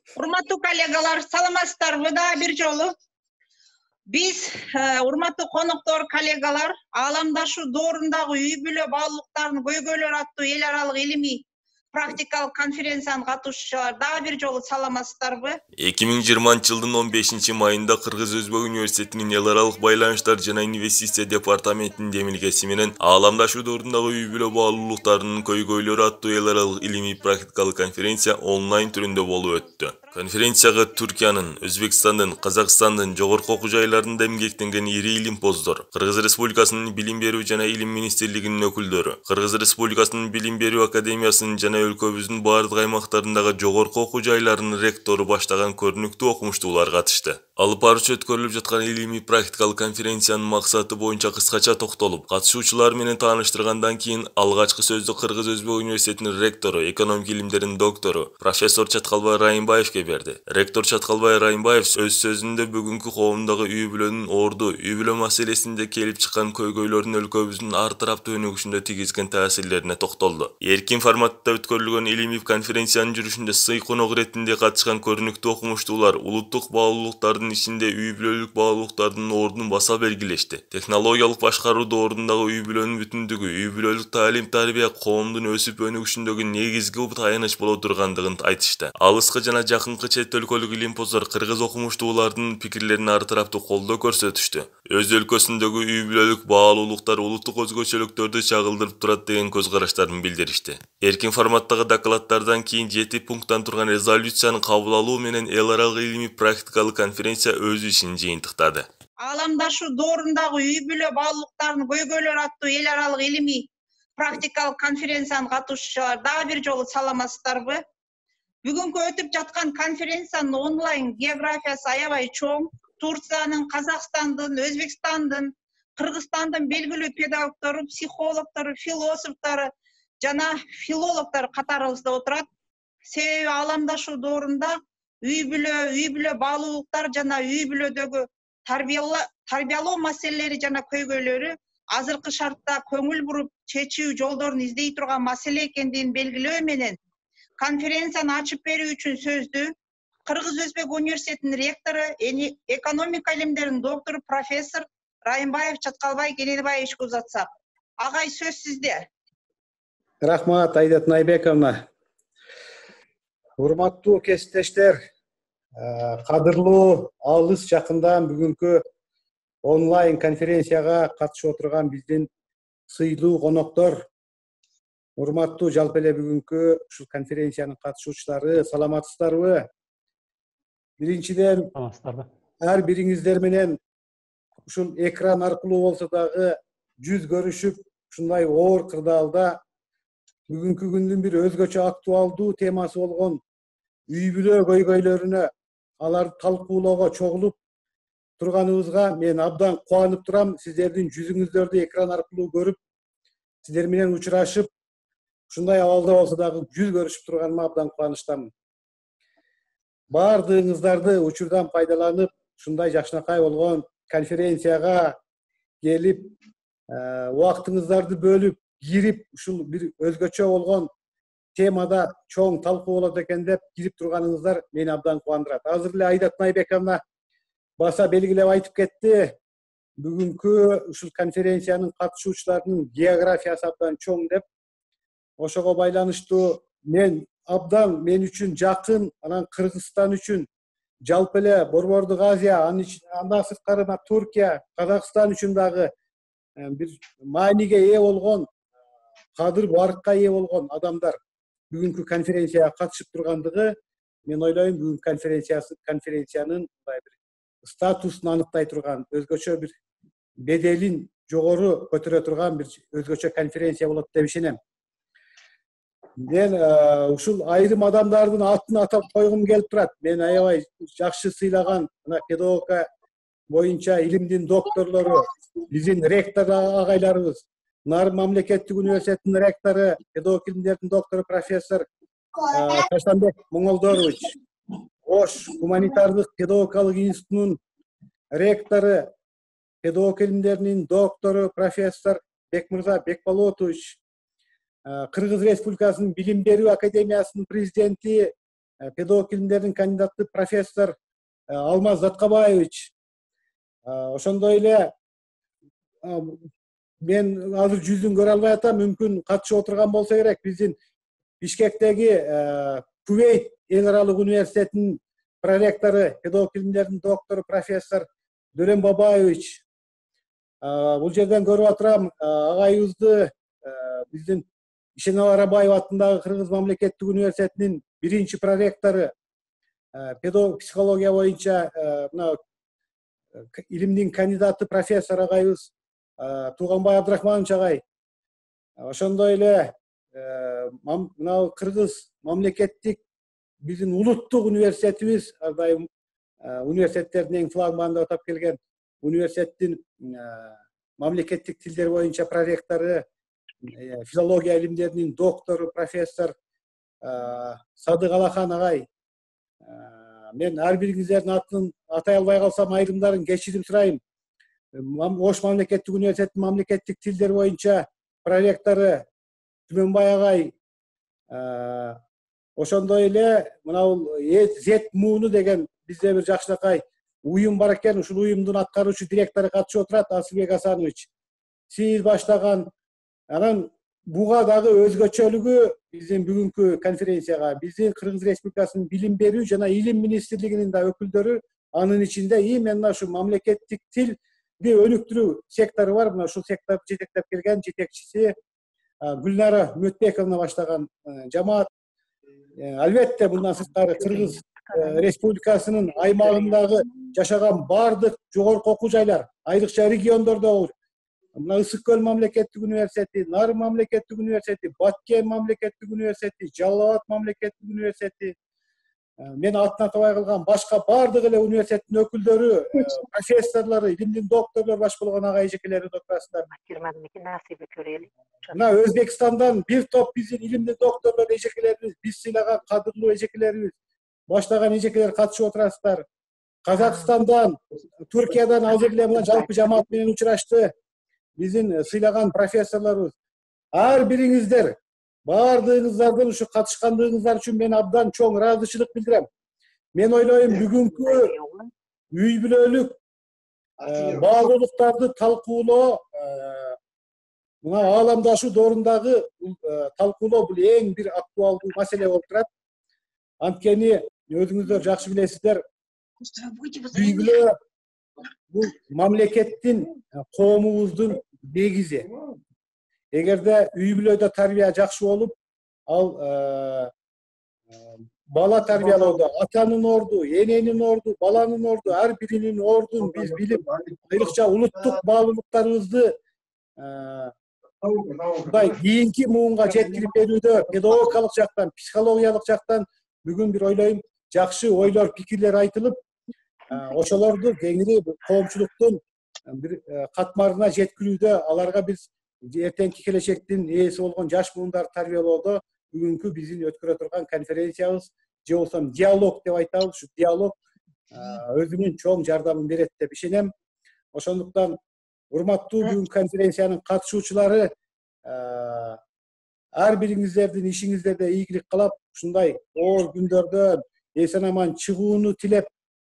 Урматтуу коллегалар, саламатсыздарбы да бир жолу? Биз, урматтуу коноктор, коллегалар, ааламдашуу доорундагы үй бүлө баалуулуктарынын көйгөйлөрү аттуу эл аралык илимий практикалык конференциянын катышуучулары дагы бир жолу саламатсыздарбы? 2020 жылдын 15 майында Кыргыз Өзбек университетинин эл аралык байланыштар жана инвестиция департаментинин демилгеси менен ааламдашуу доорундагы үй бүлө баалуулуктарынын көйгөйлөрү аттуу эл аралык илимий практикалык конференция онлайн түрүндө болуп өттү. Конференцияга Түркиянын, Өзбекстандын, Казакстандын жогорку окуу жайларында эмгектенген ири илимпоздор, Кыргыз Республикасынын Билим берүү жана Илим министрлигинин өкүлдөрү, Кыргыз Республикасынын Билим берүү академиясынын жана өлкөбүздүн бардык аймактарындагы жогорку окуу жайларынын ректору баштаган көрүнүктүү окумуштуулар катышты. Алып баруучу өткөрүлүп жаткан илимий практикалык конференциянын максаты боюнча кыскача токтолуп, катышуучулар менен тааныштыргандан кийин алгачкы сөздү Кыргыз Өзбек университетинин ректору, экономик илимдердин доктору, профессор Чаткалбай Райымбаевке берди. Ректор Чаткалбай Райымбаев өз сөзүндө бүгүнкү коомдогу үй бүлөнүн орду, үй бүлө маселесинде келип чыккан көйгөйлөрдүн өлкөбүздүн ар тараптуу өнүгүшүндө тийгизген таасирлерине токтолду. Эркин форматта өткөрүлгөн илимий конференциянын жүрүшүндө сый конок иретинде катышкан көрүнүктүү окумуштуулар улуттук баалуулуктардын ичинде үй бүлөлүк баалуулуктардын ордун баса белгилешти. Технологиялык башкаруу доорундагы үй бүлөнүн бүтүндүгү, үй бүлөлүк таалим-тарбия коомдун өсүп өнүгүшүндөгү негизги таяныч боло тургандыгын айтышты. Алыскы жана жакынкы чет өлкөлүк илимпоздор кыргыз окумуштуулардын пикирлерине ар тараптуу колдоо көрсөтүштү. Өз өлкөсүндөгү үй бүлөлүк баалуулуктар улуттук өзгөчөлүктөрдү чагылдырып турат деген көз караштарын билдиришти. Эркин форматтагы докладдардан кийин 7 пункттан турган резолюцияны кабыл алуу менен эл аралык илимий практикалык конференция өз ишин жыйынтыктады. Ааламдашуу доорундагы үй бүлө баалуулуктарынын көйгөйлөрү аттуу эл аралык илимий практикалык конференциянын катышуучулары дагы бир жолу саламатсыздарбы? Бүгүнкү өтүп жаткан конференциянын онлайн географиясы аябай чоң. Турциянын, Казакстандын, Өзбекстандын, Кыргызстандын белгилүү педагогдору, психологдору, философтору жана филологдор катарыбызда отурат. Себеби ааламдашуу доорунда үй бүлө баалуулуктар жана үй бүлөдөгү тарбиялоо маселелери жана көйгөйлөрү азыркы шартта көңүл буруп чечүү жолдорун издей турган маселе экендигин белгилөө менен конференцияны ачып берүү үчүн сөздү Кыргыз Өзбек университетинин ректору, экономика илимдеринин доктору профессор Райымбаев Чаткалбай Кененбаевичке узатсак. Агай, сөз сизде. Рахмат, Айдат Найбековна. Урматтуу кесиптештер, кадырлуу алыс жакындан бүгүнкү онлайн конференцияга катышып отурган биздин сыйлуу коноктор, урматтуу жалпы эле бүгүнкү ушул конференциянын катышуучулары, саламатсыздарбы? Биринчиден, ар бириңиздер менен ушул экран аркылуу болсо дагы жүз көрүшүп, ушундай оор кырдаалда бүгүнкү күндүн бир өзгөчө актуалдуу темасы болгон үй бүлө көйгөйлөрүнө, аларды талкуулоого чогулуп турганыбызга мен абдан кубанып турам. Сиздердин жүзүңүздөрдү экран аркылуу көрүп, сиздер менен учурашып, ушундай абалда болсо дагы жүз көрүшүп турганыма абдан кубанычтамын. Бардыгыңыздарды учурдан пайдаланып, ушундай жакшынакай болгон конференцияга келип, убактыңыздарды бөлүп, кирип, ушул бир өзгөчө болгон темада чоң талкуу болот экен деп кирип турганыңыздар мени абдан кубандырат. Азыр эле Айдат Найбековна баса белгилеп айтып кетти. Бүгүнкү ушул конференциянын катышуучуларынын географиясы абдан чоң деп. Ошого байланыштуу мен үчүн жакын, анан Кыргызстан үчүн жалпы эле Борбордук Азия, андан сырткары Туркия, Казакстан үчүн дагы бир мааниге ээ болгон, кадыр барыкка ээ болгон адамдар бүгүнкү конференцияга катышып тургандыгы, мен ойлойм, бүгүнкү конференциянын бир статусун аныктай турган, өзгөчө бир беделин жогору көтөрө турган бир өзгөчө конференция болот деп ишенем. Мен ушул айрым адамдардын атын атап койгум келип турат. Мен аябай жакшы сыйлаган педагогика боюнча илимдин докторлору, биздин ректор агайларыбыз, Нарын мамлекеттик университетинин ректору, педагогика илимдеринин доктору профессор Таштанбек Моңолдорович, Ош гуманитардык педагогикалык институтунун ректору, педагогика илимдеринин доктору профессор Бекмырза Бекболотович, Кыргыз Республикасынын Билим берүү академиясынын президенти педагог илимдердин кандидаты профессор Алмаз Заткабаевич. Ошондой эле мен азыр жүзүн көрө албай атам, мүмкүн катышып отурган болсо керек. Биздин Бишкектеги Кувейт эң аралык университетинин проректору, педагог илимдердин доктору профессор Дөлөн Бабаевич. Бул жерден көрүп атырам агайыбызды, биздин Ишеналы Арабаев атындагы Кыргыз мамлекеттик университетинин биринчи проректору, педагог психология боюнча мына илимдин кандидаты профессор агайыбыз Тууганбай Абдрахманович агай. Ошондой эле мына Кыргыз мамлекеттик биздин улуттук университетибиз, ар дайым университеттердин эң флагманы деп атап келген университеттин мамлекеттик тилдер боюнча проректору, филология илимдеринин доктору профессор Садык Алахан агай. Мен ар бириңиздердин атын атай албай калсам айрымдарын кечирим сурайм. Ош мамлекеттик университетинин мамлекеттик тилдер боюнча проректору Түмөнбай агай. Ошондой эле мынау ЗЕТ-МУНу деген бизде бир жакшынакай уюм бар экен. Ушул уюмдун аткаруучу директору катышып отурат, Асылбек Асанович. Сиз баштаган. Анан буга дагы өзгөчөлүгү биздин бүгүнкү конференцияга биздин Кыргыз Республикасынын билим берүү жана илим министрлигинин да өкүлдөрү, анын ичинде именно ушу мамлекеттик тилди өнүктүрүү сектору бар. Мына ушул секторду жетектеп келген жетекчиси Гүлнара Үмөтбековна баштаган жамаат. Албетте мындан сырткары Кыргыз Республикасынын аймагындагы жашаган бардык жогорку окуу жайлар, айрыкча региондордо мына Ысык көл мамлекеттик университети, Нарын мамлекеттик университети, Баткен мамлекеттик университети, Жалал Абад мамлекеттик университети, мен атын атабай калган башка бардык эле университеттин өкүлдөрү, профессорлору, илимдин докторлору баш болгон агай эжекелери отурасыздар. Мына Өзбекстандан бир топ биздин илимдин докторлор эжекелерибиз, биз сыйлаган кадырлуу эжекелерибиз, баштаган эжекелер катышып отурасыздар. Казакстандан, Түркиядан азыр эле мына жалпы жамаат менен учурашты. Биздин сыйлаган профессорлорубуз. Ар бириңиздер, бардыгыңыздардын ушу катышкандыгыңыздар үчүн мен абдан чоң ыраазычылык билдирем. Мен ойлойм, бүгүнкү үй бүлөлүк баалуулуктарды талкуулоо, мына ааламдашуу доорундагы талкуулоо бул эң бир актуалдуу маселе болуп турат. Анткени өзүңүздөр жакшы билесиздер, үй бүлө бул мамлекеттин, коомубуздун негизи. Эгерде үй бүлөдө тарбия жакшы болуп, ал бала тарбиялоодо атанын орду, эненин орду, баланын орду, ар биринин ордун биз билип, айрыкча улуттук баалуулуктарыбызды мындай кийинки муунга жеткирип берүүдө педагогикалык жактан, психологиялык жактан бүгүн бир ойлойм жакшы ойлор, пикирлер айтылып, ошолорду кеңири коомчулуктун бир катмарына жеткирүүдө, аларга биз эртеңки келечектин ээси болгон жаш муундар тарбиялоодо бүгүнкү биздин өткөрө турган конференциябыз же болсо диалог деп айтабыз. Ушу диалог өзүнүн чоң жардамын берет деп ишенем. Ошондуктан урматтуу бүгүнкү конференциянын катышуучулары, ар бириңиздердин ишиңиздерде ийгилик каалап, ушундай оор күндөрдөн эсен аман чыгууну тилеп,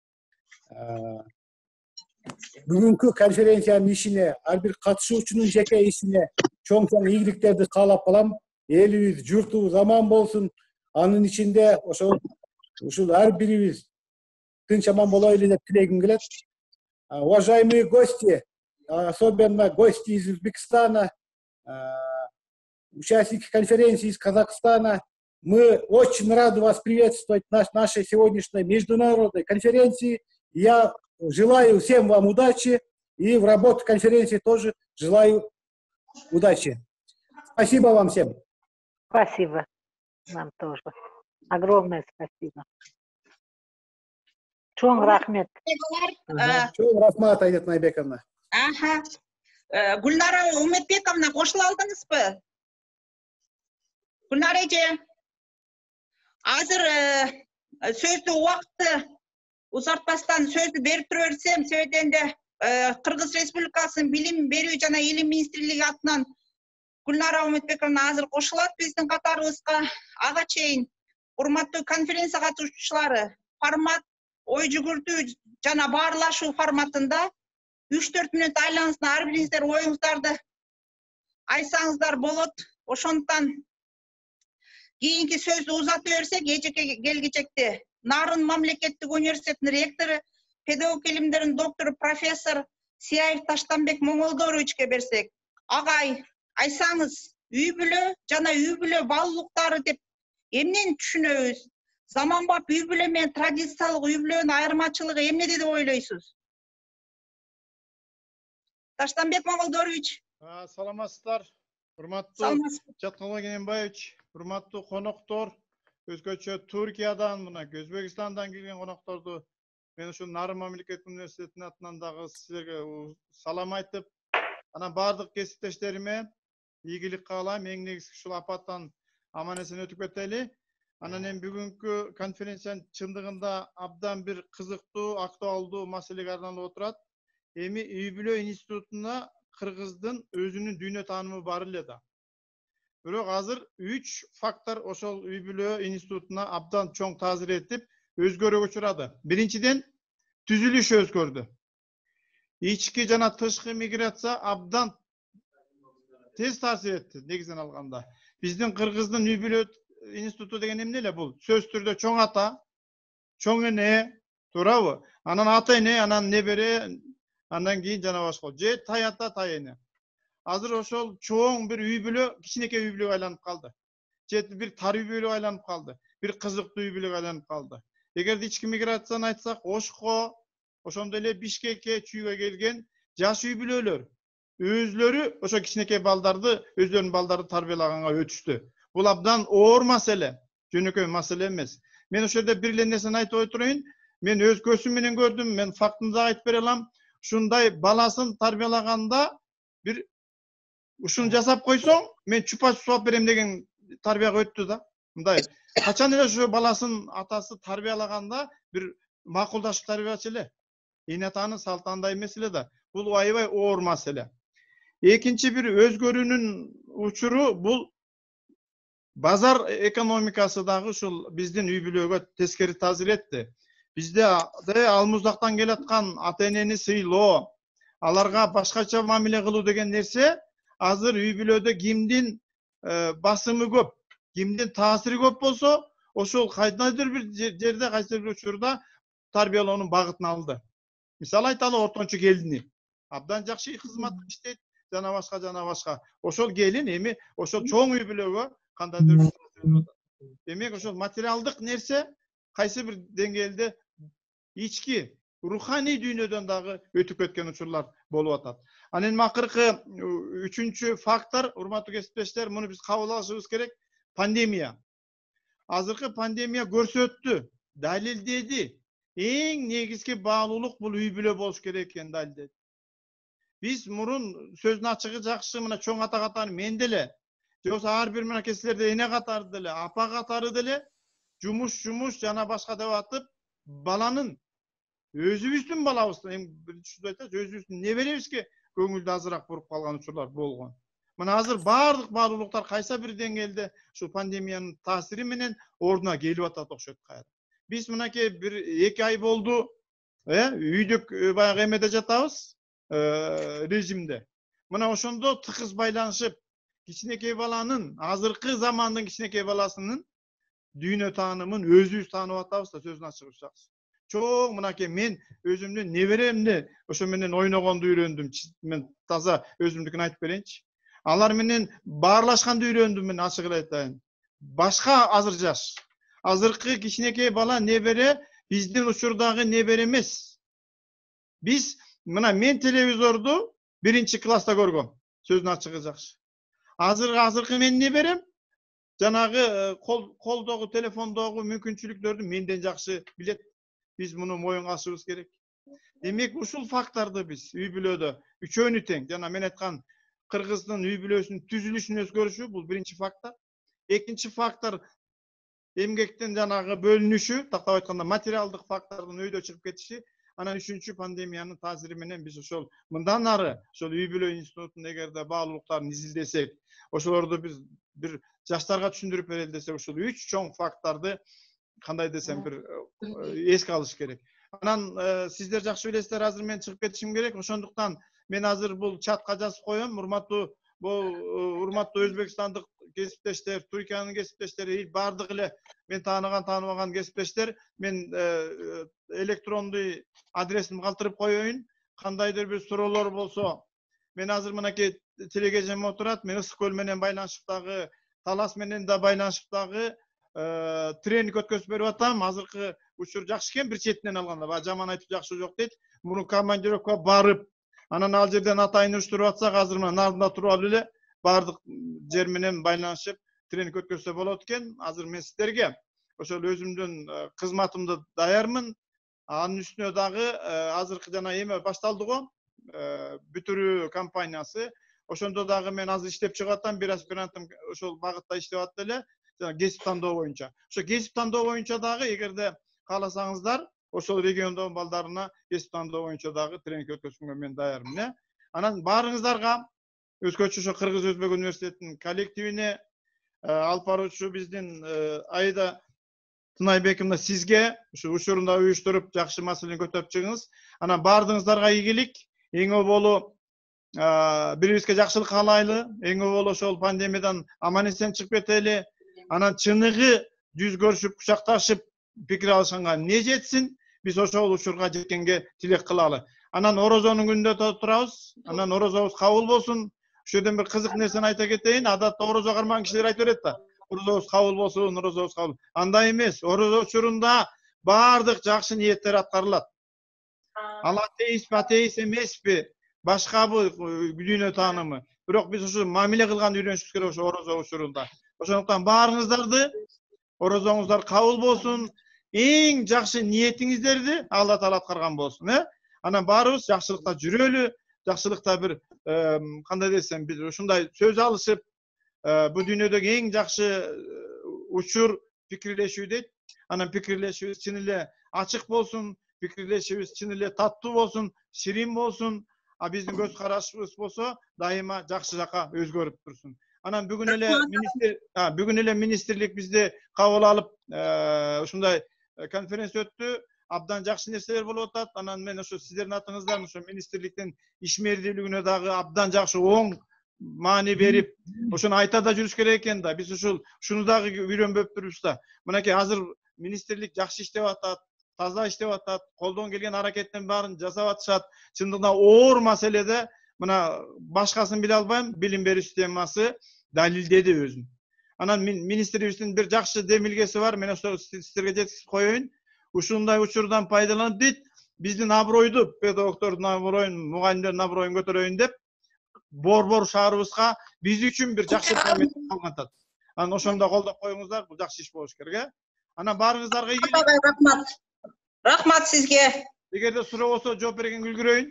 бүгүнкү конференциянын ишине, ар бир катышуучунун жеке ишине чоң ийгиликтерди каалап калам. Элибиз, журтубуз аман болсун. Анын ичинде ушул ар бирибиз тынч аман болойлу деп тилегим келет. Уважаемые гости, особенно гости из Узбекистана, участники конференции из Казахстана, мы очень рады вас приветствовать на нашей сегодняшней международной конференции. Я желаю всем вам удачи и в работе конференции тоже желаю удачи. Спасибо вам всем. Спасибо. Нам тоже. Огромное спасибо. Чоң рахмет. Чоң рахмат, Айнат Найбековна. Гүлнара Үмөтбековна, кошула алдыңызбы? Гүлнара эже, азыр сөздү убакытты узартпастан сөздү берип тура берсем, себебинде Кыргыз Республикасынын билим берүү жана илим министрлиги атынан Гүлнара Үмөтбековна азыр кошулат биздин катарыбызга. Ага чейин Урматтуу конференция катышуучулары, формат ой жүгүртүү жана баарлашуу форматында 3-4 мүнөт айланысына ар бириңиздер оюңуздарды айтсаңыздар болот. Ошондуктан кийинки сөздү узата берсек, эжеке келгичекте Нарын мамлекеттик университетинин ректору, педагог илимдеринин доктору профессор Сияев Таштанбек Моңолдоровичке берсек, агай, айтсаңыз, үй бүлө жана үй бүлө баалуулуктары деп эмнени түшүнөбүз? Заманбап үй бүлө менен традициялык үй бүлөнүн айырмачылыгы эмнеде деп ойлойсуз? Таштанбек Моңолдорович. Саламатсыздар, урматтуу Саламатсыз. Жаткалбек Кененбаевич, урматтуу коноктор, өзгөчө Түркиядан, мына Өзбекстандан келген конокторду мен ушу Нарын мамлекеттик университетинин атынан дагы силерге салам айтып, анан бардык кесиптештериме ийгилик каалайм. Эң негизги ушул апаттан аман эсен өтүп кетели. Анан эми бүгүнкү конференциянын чындыгында абдан бир кызыктуу, актуалдуу маселеге арналып отурат. Эми үй бүлө институтуна кыргыздын өзүнүн дүйнө таанымы бар эле да. Бирок азыр 3 фактор ошол үй бүлө институтуна абдан чоң таасир этип, өзгөрүүгө учурады. Биринчиден, түзүлүш өзгөрдү. Ички жана тышкы миграция абдан тез таасир этти, негизинен алганда. Биздин кыргыздын үй бүлө институту деген эмне эле бул? Сөз түрдө чоң ата, чоң эне, туурабы? Анан ата эне, анан небере, андан кийин жана башка. Же тай ата, тай эне. Азыр ошол чоң бир үй бүлө кичинекей үй бүлөгө айланып калды. Же бир тар үй бүлөгө айланып калды. Бир кызыктуу үй бүлөгө айланып калды. Эгерде ички миграцияны айтсак, Ошко, ошондой эле Бишкекке, Чүйгө келген жаш үй бүлөлөр өзлөрү ошо кичинекей балдарды, өзлөрүнүн балдарды тарбиялаганга өтүштү. Бул абдан оор маселе, жөнөкөй маселе эмес. Мен ошол жерде бир эле нерсени айтып ой турайын. Мен өз көзүм менен көрдүм, мен фактын да айтып бере алам. Ушундай баласын тарбиялаганда бир ушуну жасап койсоң, мен чупа-чуп алып берем деген тарбияга өттү да. Мындай качан эле ошо баласын атасы тарбиялаганда бир макулдашып тарбиялачу эле. Эне атанын салты андай эмес эле да. Бул аябай оор маселе. Экинчи бир өзгөрүүнүн учуру бул базар экономикасы дагы ушул биздин үй бүлөгө тескери таасир этти. Бизде алмуздактан келаткан ата энени сыйлоо, аларга башкача мамиле кылуу деген нерсе азыр үй бүлөдө кимдин басымы көп, кимдин таасири көп болсо, ошол кайдадыр бир жерде, кайсы бир учурда тарбиялоонун багытын алды. Мисалы айталы, ортончу келини абдан жакшы кызмат иштейт, жана башка. Ошол келин эми ошол чоң үй бүлөгө кандайдыр бир таасир этип атат. Демек ошол материалдык нерсе кайсы бир деңгээлде ички руханий дүйнөдөн дагы өтүп кеткен учурлар болуп атат. Анан эми акыркы 3-чү фактор, урматтуу кесиптештер, муну биз кабыл алышыбыз керек, пандемия. Азыркы пандемия көрсөттү, далилдеди. Эң негизги баалуулук бул үй бүлө болуш керек экенин далилдеди. Биз мурун сөздүн ачыгы жакшы, мына чоң ата катары мен деле, же болбосо ар бир мына кесилерде эне катары деле, апа катары деле жумуш жана башка деп атып, баланын өзүбүздүн балабыздын, эми биринчи айтат, өзүбүздүн неберебизге көңүлдү азыраак буруп калган учурлар болгон. Мына азыр баардык баалуулуктар кайсы бир деңгээлде ушул пандемиянын таасири менен ордуна келип атат окшойт кайра. Биз мынакей бир 2 ай болду, үйдүк баягы эмеде жатабыз, режимде. Мына ошондо тыкыз байланышып, кичинекей баланын, азыркы замандын кичинекей баласынын дүйнө таанымын өзүбүз таанып атабыз да, сөзүн ачыгычаксы. Чоң мынакей мен өзүмдүн неберемди ошо менен ойногонду үйрөндүм. Мен таза өзүмдүкүн айтып берейинчи. Алар менен баарлашканды үйрөндүм, мен ачык эле айтайын. Башка азыр жаш. Азыркы кичинекей бала небере биздин учурдагы небере эмес. Биз мына мен телевизорду 1-класста көргөм. Сөзүн ачыгы жакшы. Азыркы мен неберем жанагы колдогу, телефондогу мүмкүнчүлүктөрдү менден жакшы билет. Биз муну моюнга алышыбыз керек. Демек ушул факторду биз үй бүлөдө үчөөнү тең, жана мен айткан кыргыздын үй бүлөсүнүн түзүлүшүнүн өзгөрүшү, бул биринчи фактор. Экинчи фактор эмгектин жанагы бөлүнүшү, тактап айтканда материалдык фактордун өйдө чыгып кетиши. Анан 3-чү пандемиянын таасири менен биз ошол мындан ары ошол үй бүлө институтун эгерде баалуулуктарын изилдесек, ошолорду биз бир жаштарга түшүндүрүп берели десек, ошол 3 чоң факттарды кандай десем бир эске алыш керек. Анан сиздер жакшы билесиздер, азыр мен чыгып кетишим керек. Ошондуктан мен азыр бул чатка жазып коем. Урматтуу Өзбекстандык кесиптештер, Түркиянын кесиптештери, бардык эле мен тааныган, тааныбаган кесиптештер, мен электрондуу адресимди калтырып коеюн. Кандайдыр бир суроолор болсо, мен азыр мынакей телегежем отурат. Мен Ысык көл менен байланышып дагы, Талас менен да байланышып дагы тренинг өткөзүп берип атам. Азыркы учур жакшы экен, бир четинен алганда. Жаман айтып жакшы жок дейт. Мурун командировка барып, анан ал жерден атайын уюштуруп атсак, азыр мына нарында туруп алып эле бардык жер менен байланышып тренинг өткөзсө болот экен. Азыр мен сиздерге ошол өзүмдүн кызматымды даярмын. Анын үстүнө дагы азыркы жана эме башталды го, бүтүрүү кампаниясы. Ошондо дагы мен азыр иштеп чыгып атам, бир аспирантым ошол багытта иштеп атты эле. Кесип тандоо боюнча. Ошо кесип тандоо боюнча дагы эгерде кааласаңыздар, ошол региондон балдарына кесип тандоо боюнча дагы тренинг өткөзгөнгө мен даярмын. Анан баарыңыздарга өзгөчө ошо Кыргыз Өзбек университетинин коллективине, алып баруучу биздин Айда Тынайбековна, сизге ушу учурунда уюштуруп жакшы маселени көтөрүп чыгыңыз. Анан бардыгыңыздарга ийгилик, эң оболу бирибизге жакшылык каалайлы, эң оболу ошол пандемиядан аман эсен чыгып кетели. Анан чыныгы жүз көрүшүп, кучакташып пикир алышканга эмне жетсин, биз ошол учурга жеткенге тилек кылалы. Анан орозонун күнүндө турабыз, анан орозобуз кабыл болсун. Ошол жерден бир кызык нерсени айта кетейин. Адатта орозо кармаган кишилер айтып берет да, орозобуз кабыл болсун, орозобуз кабыл. Андай эмес, орозо учурунда бардык жакшы ниеттер аткарылат. Ал атеист эмеспи, башкабы дүйнө таанымы. Бирок биз ушу мамиле кылганды үйрөнүшүбүз керек ошо орозо учурунда. Ошондуктан баарыңыздарды орозоңуздар кабыл болсун, эң жакшы ниетиңиздерди Алла Таала аткарган болсун. Анан баарыбыз жакшылыкта жүрөлү, жакшылыкта бир кандай десем, биз ушундай сөз алышып, бу дүйнөдөгү эң жакшы учур пикирлешүү дейт. Анан пикирлешүүбүз чын эле ачык болсун, пикирлешүүбүз чын эле таттуу болсун, ширин болсун, а биздин көз карашыбыз болсо дайыма жакшы жака өзгөрүп турсун. Анан бүгүн эле министрлик бизди кабыл алып, ушундай конференция өттү. Абдан жакшы нерселер болуп атат. Анан мен ошо сиздердин атыңыздан ошо министрликтин ишмердүүлүгүнө дагы абдан жакшы оң маани берип, ошону айта да жүрүш керек экен да. Биз ушуну дагы үйрөнбөп турбуз да. Мынакей азыр министрлик жакшы иштеп атат, таза иштеп атат, колдон келген аракеттин баарын жасап атышат. Чындыгында оор маселеде мына башкасын биле албайм, билим берүү системасы далилдеди өзүн. Анан министрибиздин бир жакшы демилгеси бар, мен ошо сиздерге жеткизип коеюн. Ушундай учурдан пайдаланып дейт, биздин абройду, педагогдордун аброюн, мугалимдердин аброюн көтөрөйүн деп, Борбор шаарыбызга биз үчүн бир жакшы память калган атат. Анан ошондо колдоп коюңуздар, бул жакшы иш болуш керек. Анан баарыңыздарга ийгилик. Рахмат сизге. Эгерде суроо болсо жооп бергенге үлгүрөйүн.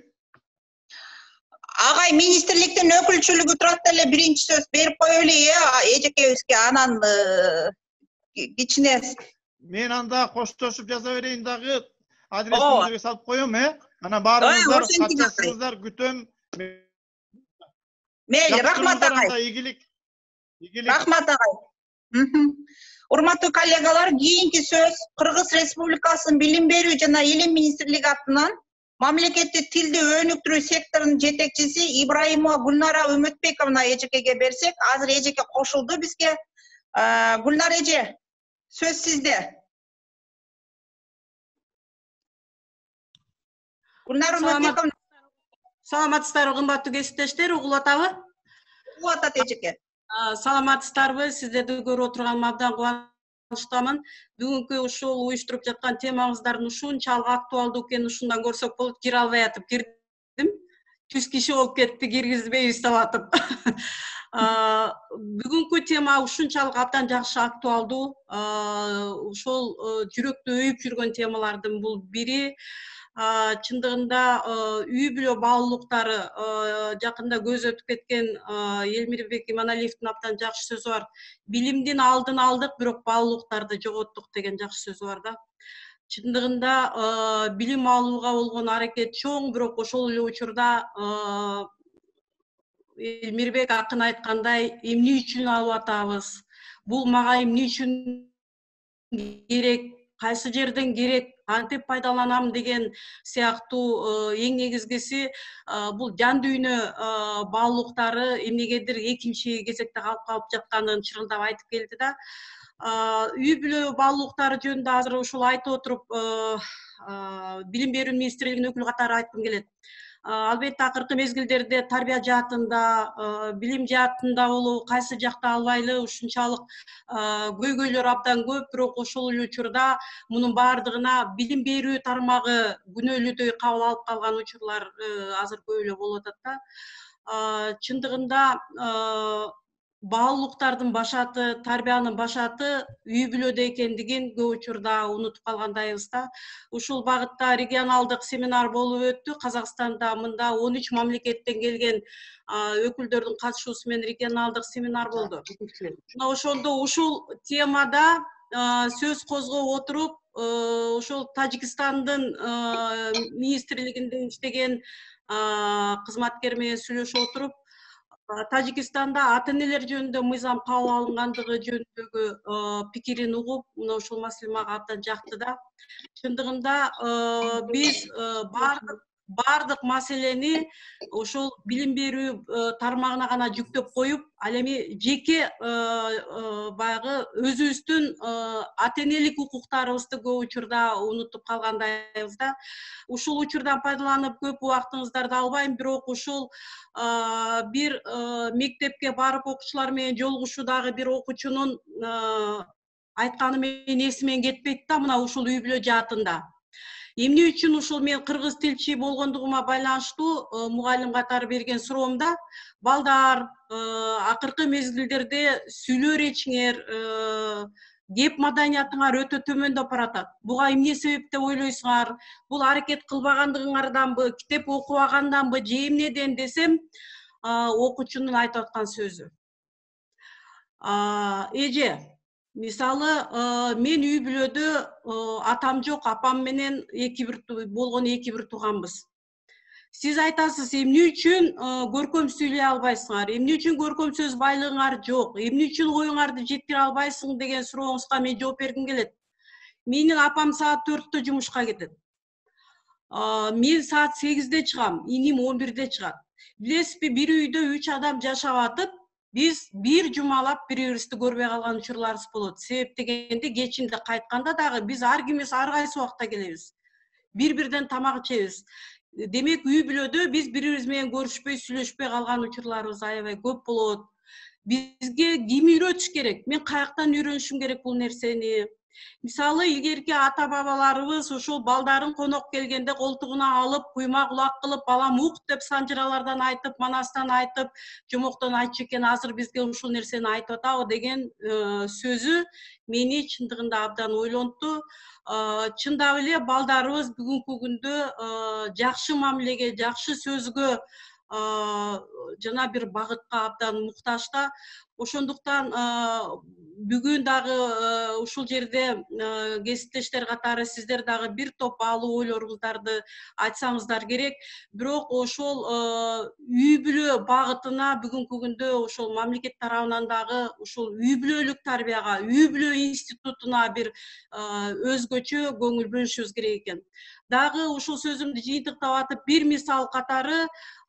Агай, министрликтин өкүлчүлүгү турат эле биринчи сөз берип коелу, эжекебизге, анан кичине. Мен анда коштошуп жаза берейин дагы, адресимди салып коем, Анан баарыңыздар катышасыңыздар, күтөм. Мейли, рахмат агай. Ийгилик. Рахмат агай. Урматтуу коллегалар, кийинки сөз Кыргыз Республикасынын билим берүү жана илим министрлиги атынан мамлекеттик тилди өнүктүрүү секторунун жетекчиси Ибраимова Гүлнара Үмүтбековна эжекеге берсек, азыр эжеке кошулду бизге. Гүлнара эже, сөз сизде. Гүлнара Үмүтбековна. Саламатсыздарбы, кымбаттуу кесиптештер, угулуп атабы? Угулуп атат эжеке. Саламатсыздарбы, сиздерди көрүп отурганыма абдан кубанычтамын. Бүгүнкү ушул уюштуруп жаткан темаңыздардын ушунчалык актуалдуу экенин ушундан көрсөк болот. Кире албай атып кирдим. 100 киши болуп кетти, киргизбейбиз деп атып. Бүгүнкү тема ушунчалык абдан жакшы актуалдуу. Ошол жүрөктү өйүп жүргөн темалардын бул бири. Чындыгында үй бүлө баалуулуктары жакында көз өтүп кеткен Элмирбек Иманалиевдин абдан жакшы сөзү бар. Билимдин алдын алдык, бирок баалуулуктарды жоготтук деген жакшы сөзү бар да. чындыгында билим алууга болгон аракет чоң, бирок ошол эле учурда Элмирбек акын айткандай, эмне үчүн алып атабыз? Бул мага эмне үчүн керек? Кайсы жерден керек? Кантип пайдаланам деген сыяктуу эң негизгиси бул жан дүйнө баалуулуктары эмнегедир экинчи кезекте калып жатканын чырылдап айтып келди да. Үй бүлө баалуулуктары жөнүндө азыр ушул айтып отуруп билим берүү министрлигинин өкүлү катары айткым келет. Албетте акыркы мезгилдерде тарбия жаатында, билим жаатында болобу, кайсы жакта албайлы ушунчалык көйгөйлөр абдан көп, бирок ошол эле учурда мунун баардыгына билим берүү тармагы күнөөлүүдөй кабыл алып калган учурлар азыр көп эле болуп атат да. Чындыгында баалуулуктардын башаты, тарбиянын башаты үй бүлөдө экендигин көп учурда унутуп калгандайбыз да. Ушул багытта регионалдык семинар болуп өттү. Казакстанда мында 13 мамлекеттен келген өкүлдөрдүн катышуусу менен регионалдык семинар болду. Мына ошондо ушул темада сөз козгоп отуруп, ошол Тажикстандын министрлигинде иштеген кызматкер менен сүйлөшүп отуруп, Тажикстанда ата-энелер жөнүндө мыйзам кабыл алынгандыгы жөнүндөгү пикирин угуп, мына ушул маселе мага абдан жакты да. Чындыгында биз бардык маселени ошол билим берүү тармагына гана жүктөп коюп, ал эми жеке баягы өзүбүздүн ата-энелик укуктарыбызды көп учурда унутуп калгандайбыз да. Ушул учурдан пайдаланып көп убактыңыздарды албайм, бирок ушул бир мектепке барып окуучулар менен жолугушуудагы бир окуучунун айтканы менен эсимен кетпейт да, мына ушул үй бүлө жаатында. Эмне үчүн ушул мен кыргыз тилчи болгондугума байланыштуу мугалим катары берген суроомда, балдар акыркы мезгилдерде сүйлөө эречиңер, кеп маданиятыңар өтө төмөндөп баратат. Буга эмне себеп деп ойлойсуңар? Бул аракет кылбагандыгыңарданбы, китеп окубаганданбы, же эмнеден десем, окуучунун айтып аткан сөзү. Эже, мисалы, мен үй бүлөдө атам жок, апам менен болгон эки бир тууганбыз. Сиз айтасыз, эмне үчүн көркөм сүйлөй албайсыңар, эмне үчүн көркөм сөз байлыгыңар жок, эмне үчүн оюңарды жеткире албайсың деген сурооңузга мен жооп бергим келет. Менин апам саат 4-тө жумушка кетет. Мен саат 8-де чыгам, иним 11-де чыгат. Билесизби, бир үйдө 3 адам жашап атып, биз бир жумалап бири-бирибизди көрбөй калган учурларыбыз болот. Себеп дегенде кечинде кайтканда дагы биз ар кимибиз ар кайсы убакта келебиз. Бир-бирден тамак ичебиз. Демек, үй бүлөдө биз бири-бирибиз менен көрүшпөй, сүйлөшпөй калган учурларыбыз аябай көп болот. Бизге ким үйрөтүш керек? Мен каяктан үйрөнүшүм керек бул нерсени? Мисалы, илгерки ата-бабаларыбыз ошол балдарын конок келгенде колтугуна алып, куйма кулак кылып, балам ук деп санжыралардан айтып, манастан айтып, жомоктон айтчу экен, азыр бизге ушул нерсени айтып атабы деген сөзү мени чындыгында абдан ойлонтту. Чындап эле балдарыбыз бүгүнкү күндө жакшы мамилеге, жакшы сөзгө жана бир багытка абдан муктаж да. Ошондуктан бүгүн дагы ушул жерде кесиптештер катары сиздер дагы бир топ баалуу ойлоруңуздарды айтсаңыздар керек. Бирок ошол үй бүлө багытына бүгүнкү күндө ошол мамлекет тарабынан дагы ушул үй бүлөлүк тарбияга, үй бүлө институтуна бир өзгөчө көңүл бөлүшүбүз керек экен. Дагы ушул сөзүмдү жыйынтыктап атып, бир мисал катары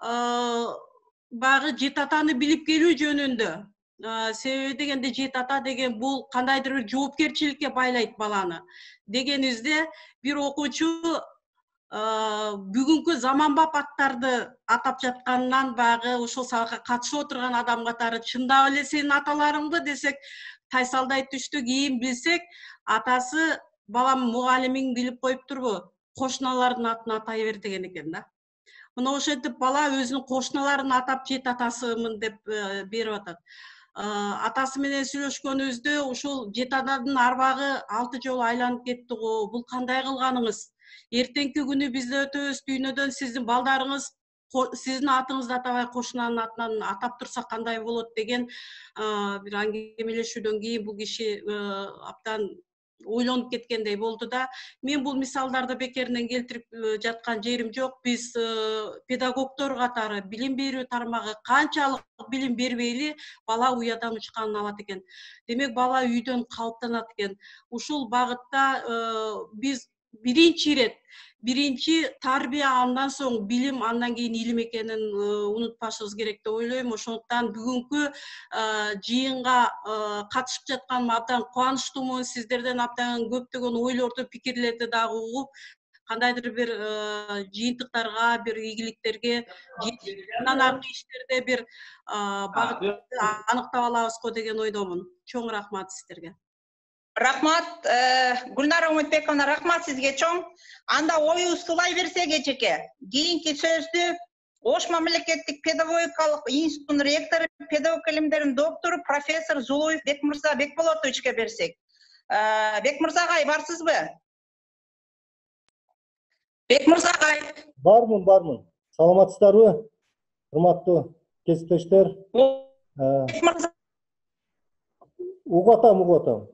баягы жет атаны билип келүү жөнүндө. Себеби дегенде жет ата деген бул кандайдыр бир жоопкерчиликке байлайт баланы. Дегенибизде бир окуучу бүгүнкү заманбап аттарды атап жатканынан баягы ошол сабакка катышып отурган адам катары чындап эле сенин аталарыңбы десек, тайсалдай түштү. Кийин билсек, атасы балам мугалимиң билип коюптурбу? Кошуналардын атын атай бер деген экен да. Мына ошентип бала өзүнүн кошуналарын атап жет атасымын деп берип атат. Атасы менен сүйлөшкөнүбүздө ушул жет атанын арбагы 6 жолу айланып кетти го. Бул кандай кылганыңыз? Эртеңки күнү биз өтөбүз дүйнөдөн, сиздин балдарыңыз сиздин атыңызды атабай кошунанын атынан атап турса кандай болот деген бир аңгемелешүүдөн кийин бул киши абдан ойлонуп кеткендей болду да. Мен бул мисалдарды бекеринен келтирип жаткан жерим жок. Биз педагогдор катары билим берүү тармагы канчалык билим бербейли, бала уядан учканын алат экен. Демек бала үйдөн калыптанат экен. Ушул багытта биз биринчи тарбия, андан соң билим, андан кийин илим экенин унутпашыбыз керек деп ойлойм. Ошондуктан бүгүнкү жыйынга катышып жатканыма абдан кубанычтуумун. Сиздерден абдан көптөгөн ойлорду, пикирлерди дагы угуп, кандайдыр бир жыйынтыктарга, бир ийгиликтерге жетип, андан аркы иштерде бир багытты аныктап алабыз го деген ойдомун. Чоң рахмат сиздерге. Рахмат, Гүлнара Үмүтбековна, рахмат сизге чоң. Анда ою сулай берсек эчеке. Кийинки сөздү Ош мамлекеттик педагогикалык институтунун ректору, педагог илимдеринин доктору, профессор Зулуев Бекмырза Бекболотовичке берсек. Бекмырза агай, барсызбы? Бекмырза агай. Бармын. Саламатсыздарбы? Урматтуу кесиптештер. Бекмырза. Угуп атам.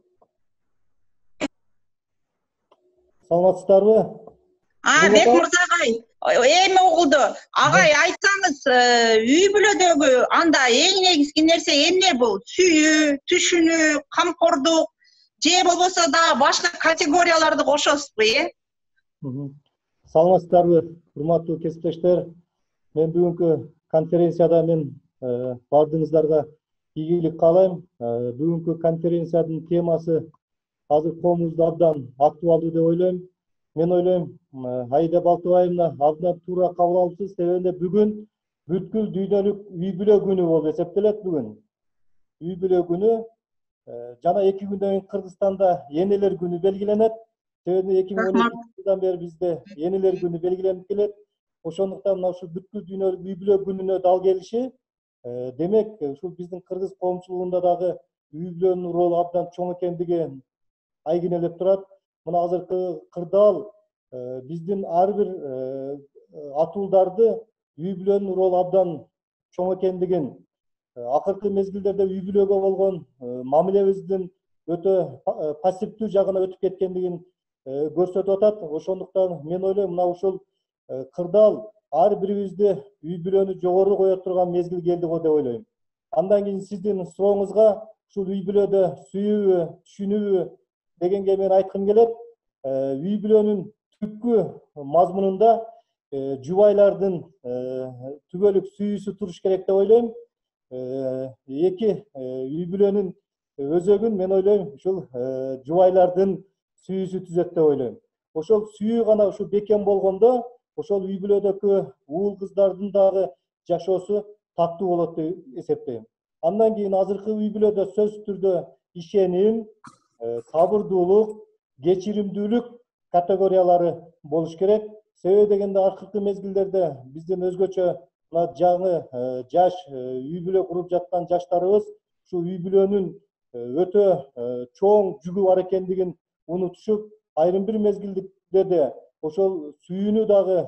Саламатсыздарбы? Бекмырза агай, эми угулду. Агай, айтсаңыз, үй бүлөдөгү анда эң негизги нерсе эмне бул? Сүйүү, түшүнүү, камкордук, же болбосо да башка категорияларды кошосузбу, Саламатсыздарбы, урматтуу кесиптештер. Мен бүгүнкү конференцияда бардыгыңыздарга ийгилик каалайм. Бүгүнкү конференциянын темасы азыр коомубузда абдан актуалдуу деп ойлойм. Мен ойлойм, Аида Балтыбаевна абдан туура кабыл алыпсыз. Себеби бүгүн бүткүл дүйнөлүк үй бүлө күнү болуп эсептелет бүгүн. Үй бүлө күнү жана 2 күндөн кийин Кыргызстанда энелер күнү белгиленет. Себеби 2012 жылдан бери бизде энелер күнү белгиленип келет. Ошондуктан мына ушул бүткүл дүйнөлүк үй бүлө күнүнө дал келиши, демек ушул биздин кыргыз коомчулугунда дагы үй бүлөнүн ролу абдан чоң экендиги айгинелеп турат. Мына азыркы кырдаал биздин ар бир атуулдарды үй бүлөнүн ролу абдан чоң экендигин, акыркы мезгилдерде үй бүлөгө болгон мамилебиздин өтө пассивдүү жагына өтүп кеткендигин көрсөтүп атат. Ошондуктан мен ойлойм, мына ушул кырдаал ар бирибизди үй бүлөнү жогору кое турган мезгил келди го деп ойлойм. Андан кийин сиздин сурооңузга ушул үй бүлөдө сүйүүбү, түшүнүүбү дегенге мен айткым келет. Үй бүлөнүн түпкү мазмунунда жубайлардын түбөлүк сүйүүсү туруш керек деп ойлойм. Эки үй бүлөнүн өзөгүн мен ойлойм ушул жубайлардын сүйүүсү түзөт деп ойлойм. Ошол сүйүү гана ушул бекем болгондо, ошол үй бүлөдөгү уул кыздардын дагы жашоосу таттуу болот деп эсептейм. Андан кийин азыркы үй бүлөдө сөзсүз түрдө ишеним, сабырдуулук, кечиримдүүлүк категориялары болуш керек. Себеби дегенде акыркы мезгилдерде биздин өзгөчө мына жаңы жаш үй бүлө куруп жаткан жаштарыбыз ушу үй бүлөнүн өтө чоң жүгү бар экендигин унутушуп, айрым бир мезгилдерде ошол сүйүүнү дагы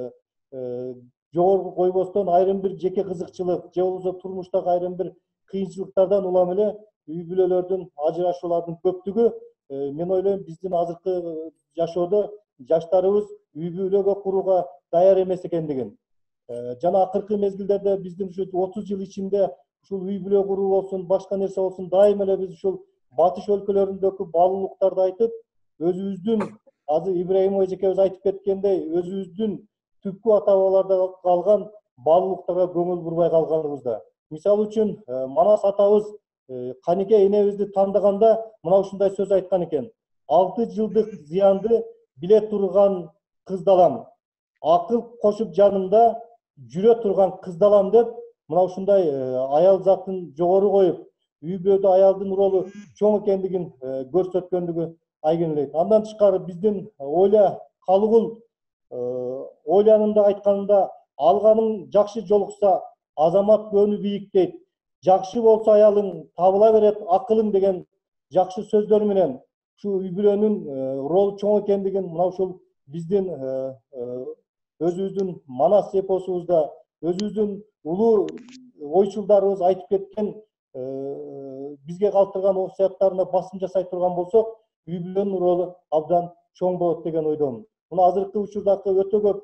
жогору койбостон айрым бир жеке кызыкчылык же болбосо турмуштагы айрым бир кыйынчылыктардан улам эле үй бүлөлөрдүн ажырашуулардын көптүгү мен ойлойм биздин азыркы жашоодо жаштарыбыз үй бүлөгө курууга даяр эмес экендигин. Жана акыркы мезгилдерде биздин ушу 30 жыл ичинде ушул үй бүлө куруу болсун, башка нерсе болсун, дайыма эле биз ушул батыш өлкөлөрүндөгү баалуулуктарды айтып, өзүбүздүн азыр Ибраимова эжекебиз айтып кеткендей, өзүбүздүн түпкү ата бабаларда калган баалуулуктарга көңүл бурбай калганыбызда. Мисалы үчүн, Манас атабыз Канике энебизди тандаганда мына ушундай сөз айткан экен. 6 жылдык зыянды биле турган кыздалам. Акыл кошуп жанымда жүрө турган кыздалам деп, мына ушундай аял затын жогору коюп, үй бүлөдө аялдын ролу чоң экендигин көрсөткөндүгү айгинелейт. Андан тышкары биздин Оля Калыгул Олянын да айтканында алганың жакшы жолукса азамат көнү бийик дейт. Жакшы болсо аялың табыла берет акылың деген жакшы сөздөр менен ушу үй бүлөнүн ролу чоң экендигин мына ушул биздин өзүбүздүн Манас эпосубузда өзүбүздүн улуу ойчулдарыбыз айтып кеткен бизге калтырган осуяттарына басым жасай турган болсок, үй бүлөнүн ролу абдан чоң болот деген ойдомун. Мына азыркы учурдагы өтө көп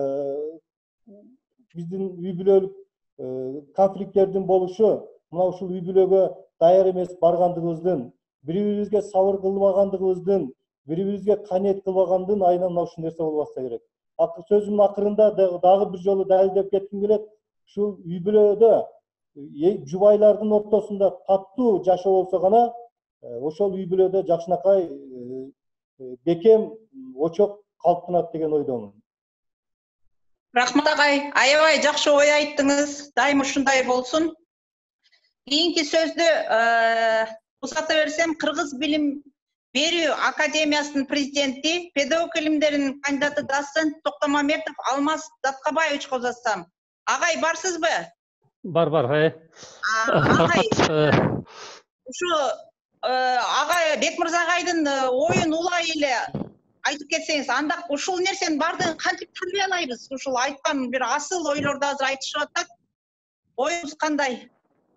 биздин үй бүлөлүк конфликттердин болушу мына ушул үй бүлөгө даяр эмес баргандыгыбыздын, бири-бирибизге сабыр кылбагандыгыбыздын, бири-бирибизге каниет кылбагандын айынан мына ушул нерсе болбаса керек. Сөзүмдүн акырында дагы бир жолу далилдеп кетким келет. Ушул үй бүлөдө жубайлардын ортосунда таттуу жашоо болсо гана ошол үй бүлөдө жакшынакай бекем очок калыптанат деген ойдомун. Рахмат агай, аябай жакшы ой айттыңыз. Дайым ушундай болсун. Кийинки сөздү узата берсем, Кыргыз Билим Берүү Академиясынын президенти, педагог илимдеринин кандидаты доцент Токтомамбетов Алмаз Даткабаевичке узатсам. Агай барсызбы? Бар. Агай, ушу агай Бекмырза агайдын оюн улай эле айтып кетсеңиз, анда ушул нерсенин баардыгын кантип тарбиялайбыз? Ушул айткан бир асыл ойлорду азыр айтышып атат. Оюңуз кандай?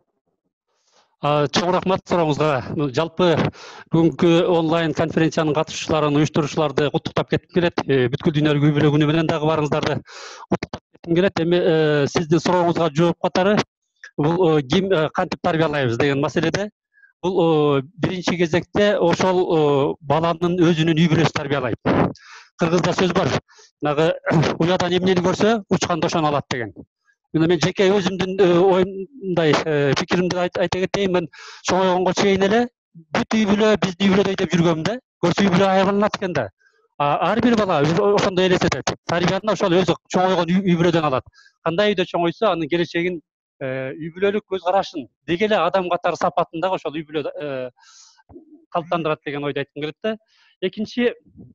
Чоң рахмат сурооңузга. Жалпы бүгүнкү онлайн конференциянын катышуучуларын, уюштуруучуларды куттуктап кетким келет. Бүткүл дүйнөлүк үй бүлө күнү менен дагы барыңыздарды куттуктап кетким келет. Эми сиздин сурооңузга жооп катары бул ким кантип тарбиялайбыз деген маселеде бул биринчи кезекте ошол баланын өзүнүн үй бүлөсү тарбиялайт. Кыргызда сөз бар. Нагы уядан эмнени көрсө, учканды ошону алат деген. Мен жеке өзүмдүн оюмдай пикиримди айта кетейин. Мен чоңойгонго чейин эле бүт үй бүлө биздин үй бүлөдөй деп жүргөм да. Көрсө үй бүлө аябаланат экен да. Ар бир бала ошондой элестетет. Тарбияны ошол өзү чоңойгон үй бүлөдөн алат. Кандай үйдө чоңойсо, анын келечегин үй бүлөлүк көз карашын деги эле адам катары сапатын дагы ошол үй бүлө калыптандырат деген ойду айткым келет да. Экинчи,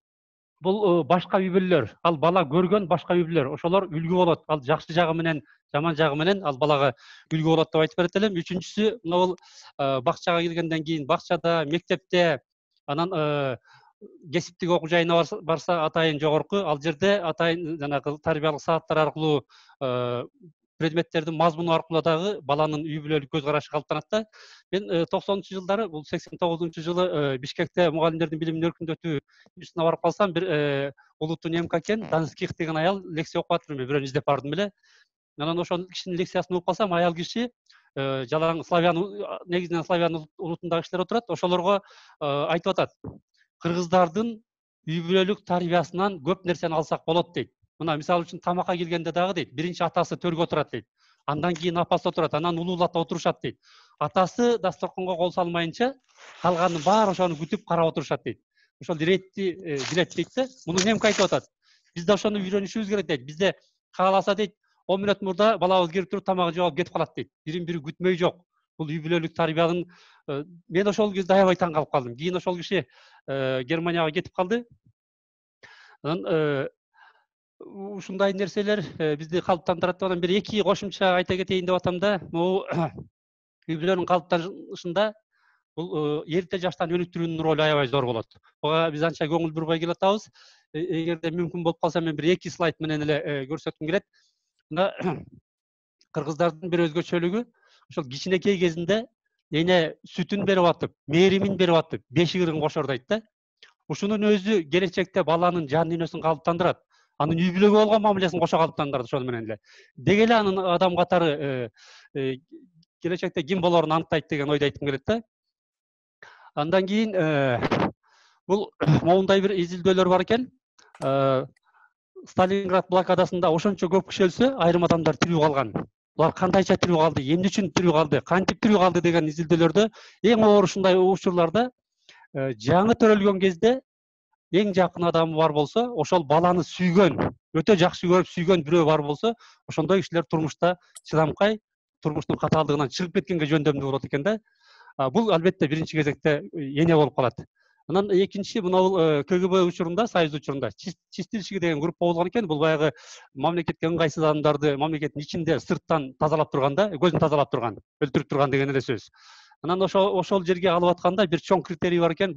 бул башка үй бүлөлөр, ал бала көргөн башка үй бүлөлөр, ошолор үлгү болот. Ал жакшы жагы менен, жаман жагы менен ал балага үлгү болот деп айтып берет элем. Үчүнчүсү, мына бул бакчага келгенден кийин, бакчада, мектепте, анан кесиптик окуу жайына барса атайын жогорку, ал жерде атайын жанагы тарбиялык сааттар аркылуу предметтердин мазмуну аркылуу дагы баланын үй бүлөлүк көз карашы калыптанат да. Мен 90-жылдары, бул 89-жылы Бишкекте мугалимдердин билимин өркүндөтүү юсуна барып калсам, бир улуттун эмка экен, Данских деген аял лекция окуп атыр, бирөөнү издеп бардым эле. Анан ошол кишинин лекциясын угуп калсам, аял киши жалаң славян, негизинен славян улутундагы кишилер отурат, ошолорго айтып атат. Кыргыздардын үй бүлөлүк тарбиясынан көп нерсени алсак болот дейт. Мына мисалы үчүн тамакка келгенде дагы дейт, биринчи атасы төргө отурат дейт. Андан кийин апасы отурат, анан улуулата отурушат дейт. Атасы дасторконго кол салмайынча, калганын баары ошону күтүп карап отурушат дейт. Ошол иретти билет дейт да. Муну эмке айтып атат. Бизде ошону үйрөнүшүбүз керек дейт. Бизде кааласа дейт, 10 мүнөт мурда балабыз кирип туруп тамагы жоолуп кетип калат дейт. Бирин-бири күтмөй жок. Бул үй бүлөлүк тарбиянын мен ошол кезде аябай таң калып калдым. Кийин ошол киши Германияга кетип калды. Анан ушундай нерселер бизди калыптандырат. Анан бир эки кошумча айта кетейин деп атам да. Могу үй бүлөнүн калыптанышында бул эрте жаштан өнүктүрүүнүн ролу аябай зор болот. Буга биз анча көңүл бурбай келатабыз. Эгерде мүмкүн болуп калса, мен бир эки слайд менен эле көрсөткүм келет. Мына кыргыздардын бир өзгөчөлүгү, ошол кичинекей кезинде эне сүтүн берип атып, мээримин берип атып, бешигирин кошор дейт да. Ушунун өзү келечекте баланын жан дүйнөсүн калыптандырат. Анын үй бүлөгө болгон мамилесин кошо калыптандырат ошол менен эле. Деги эле анын адам катары келечекте ким болорун аныктайт деген ойду айткым келет да. Андан кийин бул моундай бир изилдөөлөр бар экен. Сталинград блокадасында ошончо көп киши өлсө, айрым адамдар тирүү калган. Булар кандайча тирүү калды, эмне үчүн тирүү калды, кантип тирүү калды деген изилдөөлөрдө эң оор ушундай учурларда жаңы төрөлгөн кезде эң жакын адамы бар болсо, ошол баланы сүйгөн, өтө жакшы көрүп сүйгөн бирөө бар болсо, ошондой кишилер турмушта чыдамкай, турмуштун катаалдыгынан чыгып кеткенге жөндөмдүү болот экен да. Бул албетте биринчи кезекте эне болуп калат. Анан экинчи, мына бул КГБ учурунда, Союз учурунда чистильщики деген группа болгон экен. Бул баягы мамлекетке ыңгайсыз адамдарды мамлекеттин ичинде сырттан тазалап турган да, көзүн тазалап турган, өлтүрүп турган деген эле сөз. Анан ошол жерге алып атканда бир чоң критерий бар экен. Бул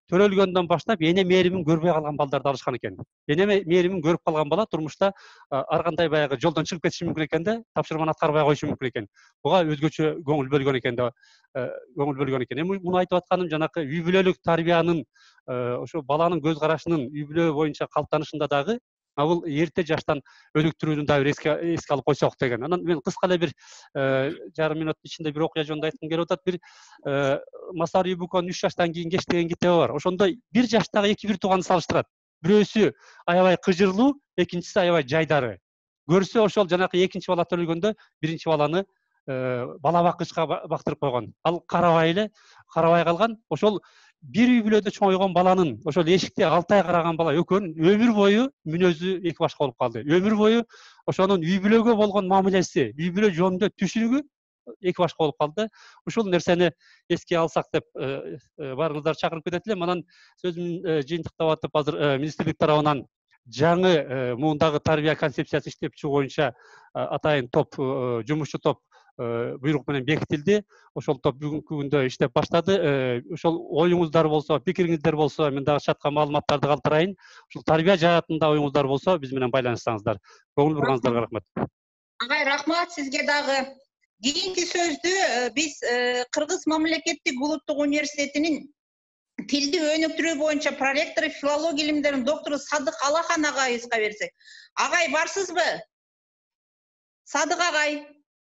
төрөлгөндөн баштап эне мээримин көрбөй калган балдарды алышкан экен. Эне мээримин көрүп калган бала турмушта ар кандай баягы жолдон чыгып кетиши мүмкүн экен да, тапшырманы аткарбай коюшу мүмкүн экен. Буга өзгөчө көңүл бөлгөн экен да, Эми муну айтып атканым жанакы үй бүлөлүк тарбиянын, ошо баланын көз карашынын үй бүлө боюнча калыптанышында дагы бул эрте жаштан өнүктүрүүнү да бир эске алып койсок деген. Анан мен кыска эле бир жарым мүнөт ичинде бир окуя жөнүндө айткым келип атат. Бир Масаru Ибуконун 3 жаштан кийин кеч деген китеби бар. Ошондо 1 жаштагы эки бир тууганды салыштырат. Бирөөсү аябай кыжырлуу, экинчиси аябай жайдары. Көрсө ошол жанакы экинчи бала төрөлгөндө биринчи баланы бала баккычка бактырып койгон. Ал карабай калган. Ошол бир үй бүлөдө чоңойгон баланын ошол эшикте 6 ай караган бала экөөнүн өмүр бою мүнөзү эки башка болуп калды. Өмүр бою ошонун үй бүлөгө болгон мамилеси, үй бүлө жөнүндө түшүнүгү эки башка болуп калды. Ушул нерсени эске алсак деп баарыңыздарды чакырып кетет элем. Анан сөзүмдү жыйынтыктап атып, азыр министрлик тарабынан жаңы муундагы тарбия концепциясы иштеп чыгуу боюнча атайын топ, жумушчу топ буйрук менен бекитилди. Ошол топ бүгүнкү күндө иштеп баштады. Ошол оюңуздар болсо, пикириңиздер болсо, мен дагы чатка маалыматтарды калтырайын. Ушул тарбия жаатында оюңуздар болсо, биз менен байланышсаңыздар. Көңүл бурганыңыздарга рахмат. Агай, рахмат сизге дагы. Кийинки сөздү биз Кыргыз мамлекеттик улуттук университетинин тилди өнүктүрүү боюнча проректору, филология илимдеринин доктору Садык Алахан агайыбызга берсек. Агай, барсызбы? Садык агай.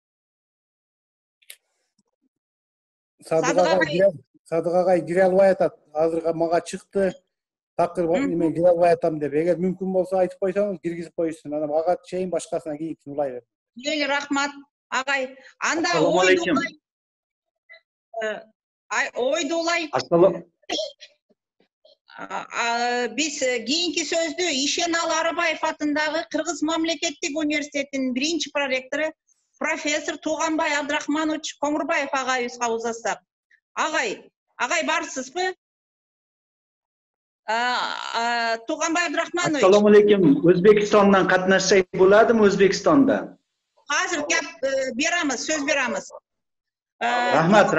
Садык агай кире албай атат. Азыр мага чыкты. Такыр мен кире албай атам деп. Эгер мүмкүн болсо айтып койсоңуз, киргизип коюшсун. Анан ага чейин башкасына кийинкисин улай бер. Мейли, рахмат агай. Анда Ассаламу алейкум. Ойду улай. Биз кийинки сөздү Ишеналы Арабаев атындагы Кыргыз мамлекеттик университетинин биринчи проректору профессор Туганбай Абдрахманович Комурбаев агайыбызга узатсак. Агай барсызбы? Туганбай Абдрахманович. Ассаламу алейкум. Өзбекстандан катнашсак боладымы, Өзбекстанда? Азыр кеп берамыз, сөз берамыз. Рахмат.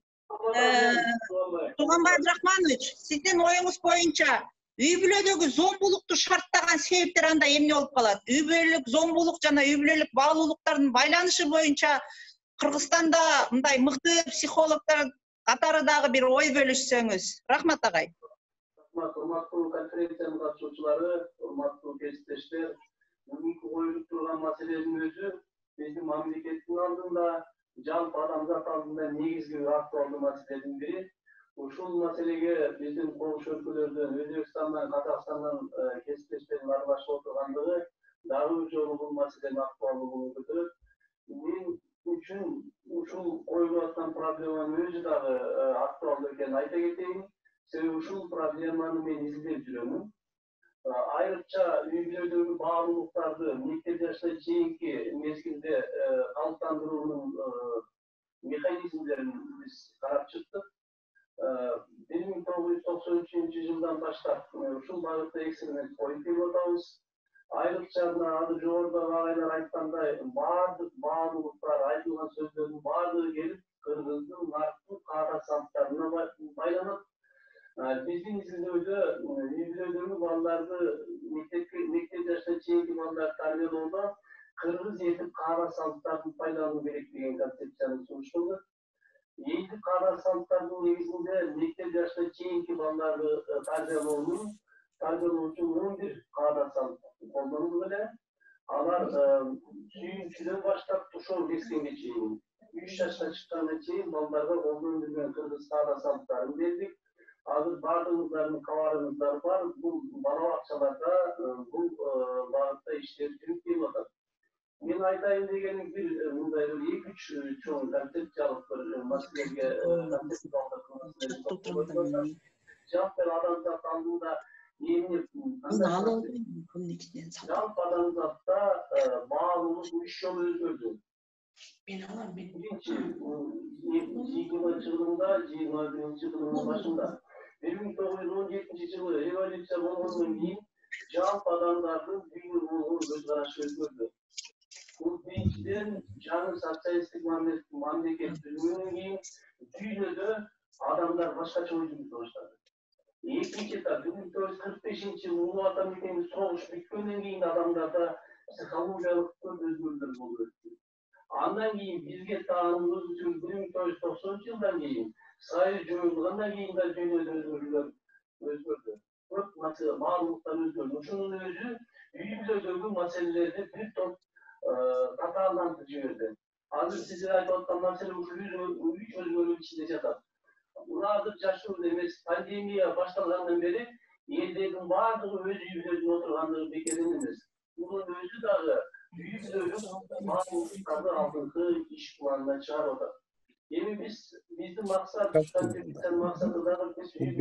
Туганбай Абдрахманович, сиздин оюңуз боюнча үй бүлөдөгү зомбулукту шарттаган себептер анда эмне болуп калат? Үй бүлөлүк зомбулук жана үй бүлөлүк баалуулуктардын байланышы боюнча Кыргызстанда мындай мыкты психологдор катары дагы бир ой бөлүшсөңүз. Рахмат агай. Урматтуу конференциянын катышуучулары, урматтуу кесиптештер, бүгүнкү коюлуп турган маселенин өзү биздин мамлекеттин алдында, жалпы адамзат алдында негизги бир актуалдуу маселенин бири. Ушул маселеге биздин коңшу өлкөлөрдөн, Өзбекстандан, Казакстандан кесиптештердин аралашып отургандыгы дагы бир жолу бул маселени актуалдуулугун көтөрөт. Мен үчүн ушул коюлуп аткан проблеманын өзү дагы актуалдуу экенин айта кетейин. Себеби ушул проблеманы мен изилдеп жүрөмүн. Айрыкча үй бүлөдөгү баалуулуктарды мектеп жашына чейинки мезгилде калыптандыруунун механизмдерин биз карап чыктык. 1993 жылдан баштап ушул багытта эксперимент коюп келип атабыз. Айрыкча аны жогорудагы агайлар айткандай баардык баалуулуктар, айтылган сөздөрдүн баардыгы келип Кыргыздын нарктуу каада салттарына байланат. Биздин изилдөөдө үй бүлөдөгү балдарды мектеп жашына чейинки балдарды тарбиялоодо кыргыз элдик каада салттарын пайдалануу керек деген концепцияны сунушталды. Элдик каада салттардын негизинде мектеп жашына чейинки балдарды тарбиялоо үчүн 11 каада салт колдонулуп эле. Алар сүйүнчүдөн баштап тушоо кескенге чейин, 3 жашка чыкканга чейин балдарга колдонуп жүргөн кыргыз каада салттарын бердик. Азыр баардыгыңыздардын кабарыңыздар бар. Бул бала бакчаларда бул багытта иштеп жүрүп келип атат. Мен айтайын дегеним бир мындай бир 2-3 чоң концепциялык бир маселеге жалпы адамзат алдында эмне жалпы адамзатта баалуулук 3 жолу өзгөрдү. Биринчи 20-21 жылдын башында 1917 жылы революция болгондон кийин жалпы адамдардын дүйнөгө болгон көз карашы өзгөрдү. Бул биринчиден жаңы социалисттик мамлекет түзүлгөндөн кийин дүйнөдө адамдар башкача ой жүзүндө баштады. Екінші та 1945 Улуу Ата Мекенде соғыш бүткөндөн кийин адамдарда психологиялык көп өзгөрүүлөр болуп өттү. Андан кийин бизге таанымыбыз үчүн 1990 жылдан кийин Союз жоюлгандан кийин да жөнөдө өзгөрдү. Көп маселе баардыктар өзгөрдү. Ошонун өзү үй бүлөдөгү маселелерди бир топ татаалантып жиберди. Азыр сиздер айтып аткан маселе ушул үч өзгөрүү ичинде жатат. Уларды жашыруу эмес, пандемия башталгандан бери элдердин баардыгы өз үй бүлөсүнө отургандыгы бекерден эмес. Бунун өзү дагы үй бүлөлүк баардыктарды алдыңкы иш планына чыгарып атат. Эми биздин максат, конференциянын максаты дагы биз үй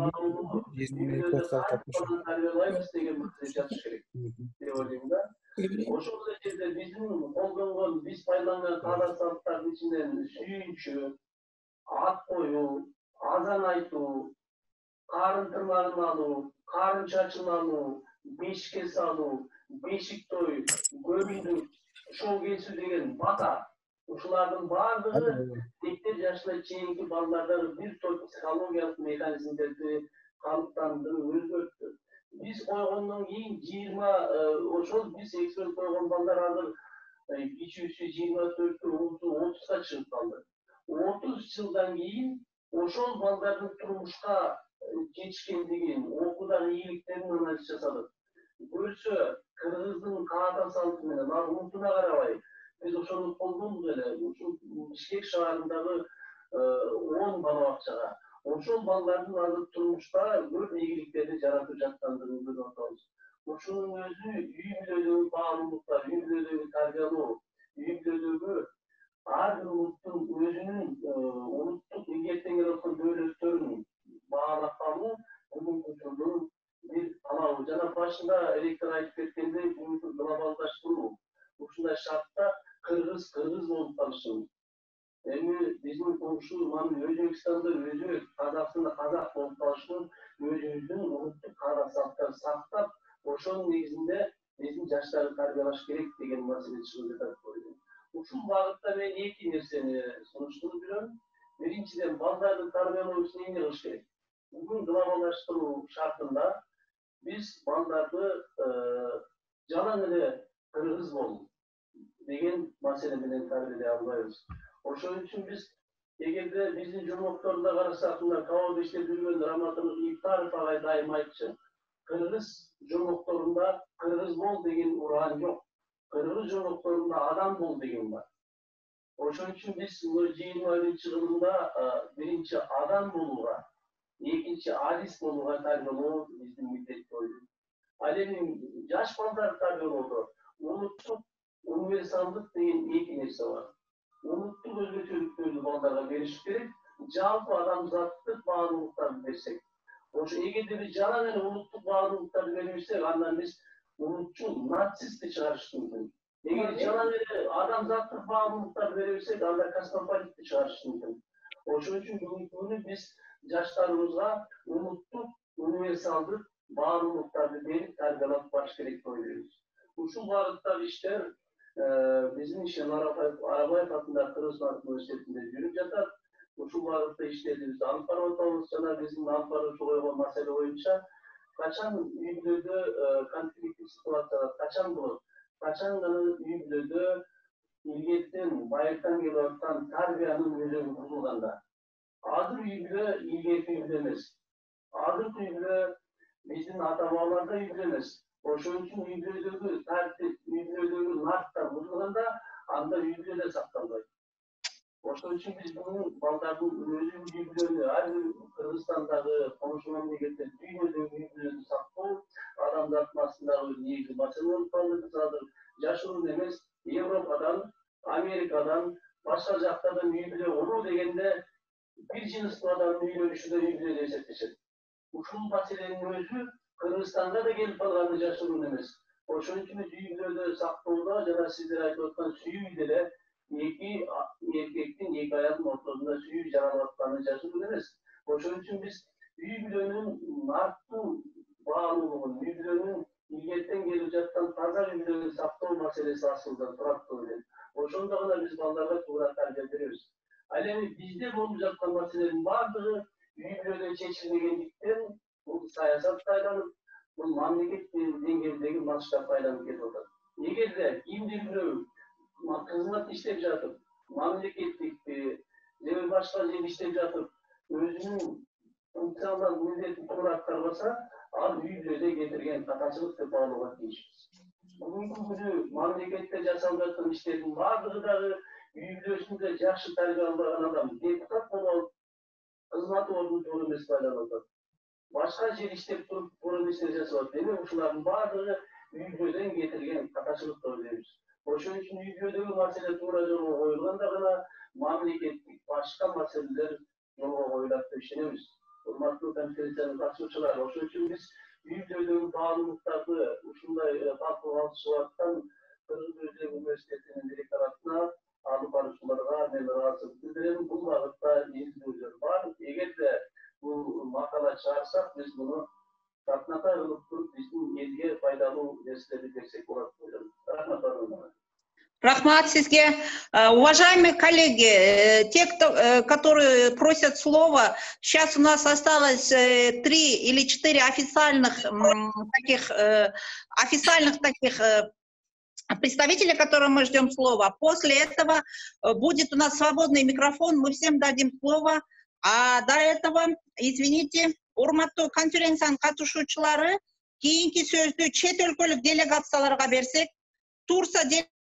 бүлөлүк тарбиялайбыз деген маселе жатыш керек деп ойлойм да. Ошол эле жерде биздин колдонгон, биз пайдаланган каада салттардын ичинен сүйүнчү, ат коюу, азан айтуу, карын тырмагын алуу, карын чачын алуу, бешикке салуу, бешик той, көрүндүк, шоу кесүү деген бата. Ушулардын баардыгы тектер жашына чейинки балдарда бир топ психологиялык механизмдерди калыптандырып өзгөрттү. Биз койгондон кийин 20 ошол биз эксперимент койгон балдар азыр кичүүсү 24, улусу 30га чыгып калды. 30 жылдан кийин ошол балдардын турмушка жетишкендигин, окуудагы ийгиликтерин анализ жасадык. Көрсө, кыргыздын каада салты менен улутуна карабай, биз ошону колдондук эле. Ушул Бишкек шаарындагы 10 бала бакчага ошол балдардын азыр турмушта көп ийгиликтерди жаратып жаткандыгын көрүп атабыз. Ошонун өзү үй бүлөдөгү баалуулуктар, үй бүлөдөгү тарбиялоо, үй бүлөдөгү ар бир улуттун өзүнүн улуттук ийгиликтен келип аткан дөөлөттөрүн баалап калуу бүгүнкү учурдун бир талабы. Жана башында ректор айтып кеткендей, бүгүнкү глобалдаштыруу ушундай шартта кыргыз болуп калышыбыз. Эми биздин коңшу мына Өзбекстанда өзбек, Казакстанда казак болуп калышыбыз, өзүбүздүн улуттук каада салттарды сактап, ошонун негизинде биздин жаштарды тарбиялаш керек деген маселе чыгып жатат деп ойлойм. Ушул багытта мен эки нерсени сунуштуруп жүрөм. Биринчиден, балдарды тарбиялоо үчүн эмне кылыш керек? Бүгүн глобалдаштыруу шартында биз балдарды жалаң эле кыргыз бол деген маселе менен тарбиялай албайбыз. Ошон үчүн биз эгерде биздин журмоктордо карасак, мына КАОдо иштеп жүргөн Раматымыз Иптаров агай дайым айтчу. Кыргыз журмокторунда кыргыз бол деген уран жок. Кыргыз журмокторунда адам бол деген бар. Ошон үчүн биз 21-жылында биринчи адам болууга, экинчи адис болууга тарбиялоо биздин милдет деп ойлойм. Ал эми жаш балдарды тарбиялоодо улуттук универсалдык деген эки нерсе бар. Улуттук өзгөчөлүктөрдү балдарга бериш керек, жалпы адамзаттык баалуулуктарды берсек. Ошо эгерде биз жалаң эле улуттук баалуулуктарды бербесек, андан биз улутчул нацистти чыгарыш мүмкүн. Эгер жалаң эле адамзаттык баалуулуктарды бербесек, анда космополитти чыгарыш мүмкүн. Ошон үчүн бүгүнкү күнү биз жаштарыбызга улуттук универсалдык баалуулуктарды берип тарбиялап барыш керек деп ойлойбуз. Ушул багыттагы иштер биздин Шенар Арабаев атындагы Кыргыз университетинде жүрүп жатат. Ушул багытта иштерди биз алып барып атабыз. Жана биздин алып баруучу койгон маселе боюнча качан үй бүлөдө конфликттик ситуация качан болот? Качан гана үй бүлөдө илгертен байыртан келип аткан тарбиянын өзөгү бузулганда. Азыр үй бүлө илгерки үй бүлө эмес. Азыркы үй бүлө биздин ата бабаларда үй бүлө эмес. Ошон үчүн үй бүлөдөгү тартип, үй бүлөдөгү нарктар бузулганда, анда үй бүлө сакталбайт. Ошон үчүн биз бүгүн балдардын өзү үй бүлөнү, ар бир Кыргызстандагы коңшу мамлекеттер дүйнөдөгү үй бүлөнү сактоо адамдардын астындагы негизги маселе болуп калды. Биз азыр жашыруун эмес, Европадан, Америкадан, башка жактардан үй бүлө куруу дегенде бир жыныстуу адамдын үйлөнүшү да үй бүлө деп эсептешет. Ушул маселенин өзү Кыргызстанга да келип калганы жашыруун эмес. Ошон үчүн биз үй бүлөдө сактоодо жана сиздер айтып аткан сүйүү деле эки эркектин, эки аялдын ортосунда сүйүү жаралып атканы жашыруун эмес. Ошон үчүн биз үй бүлөнүн нарктуу баалуулугун, үй бүлөнүн илгертен келип жаткан таза үй бүлөнү сактоо маселеси асылда турат деп ойлойм. Ошондо гана биз балдарга туура тарбия беребиз. Ал эми бизде болуп жаткан маселенин баардыгы үй бүлөдө чечилмегендиктен саясат пайдаланып, бұл мемлекет деңгейіндегі масштаб пайдаланып кетіп отыр. Егер де кимдир бирөө кызмат иштеп жатып, мамлекеттик же башка жер иштеп жатып, өзүнүн функционал милдетин туура аткарбаса, ал үй бүлөдө кетирген катачылык деп баалууга тийишпиз. Бүгүнкү күнү мамлекетте жасалып жаткан иштердин баардыгы дагы үй бүлөсүндө жакшы тарбия албаган адам депутат болуп, кызмат ордун туура эмес пайдаланып атат. Башка жер иштеп туруп, туура эместер жасап атат. Демек ушулардын баардыгы үй бүлөдөн кетирген катачылык деп ойлойбуз. Ошон үчүн үй бүлөдөгү маселе туура жолго коюлганда гана мамлекеттик башка маселелер жолго коюлат деп ишенебиз. Урматтуу конференциянын катышуучулары, ошон үчүн биз үй бүлөдөгү баалуулуктарды ушундай талкууга чыгып аткан Кыргыз Өзбек университетинин ректоратына алып баруучуларга мен ыраазычылык билдирем. Бул багытта изилдөөлөр бар. Эгерде бул макала чыгарсак, биз муну татната кылып туруп, биздин элге пайдалуу нерселерди берсек болот деп ойлойм. Рахмат. Рахмат сизге. Уважаемые коллеги, те, которые просят слова, сейчас у нас осталось 3 или 4 официальных таких представителей, которым мы ждем слова. После этого будет у нас свободный микрофон, мы всем дадим слово. А до этого, извините, урматтуу конференциянын катышуучулары, кийинки сөздү чет өлкөлүк делегацияларга берсек, Турса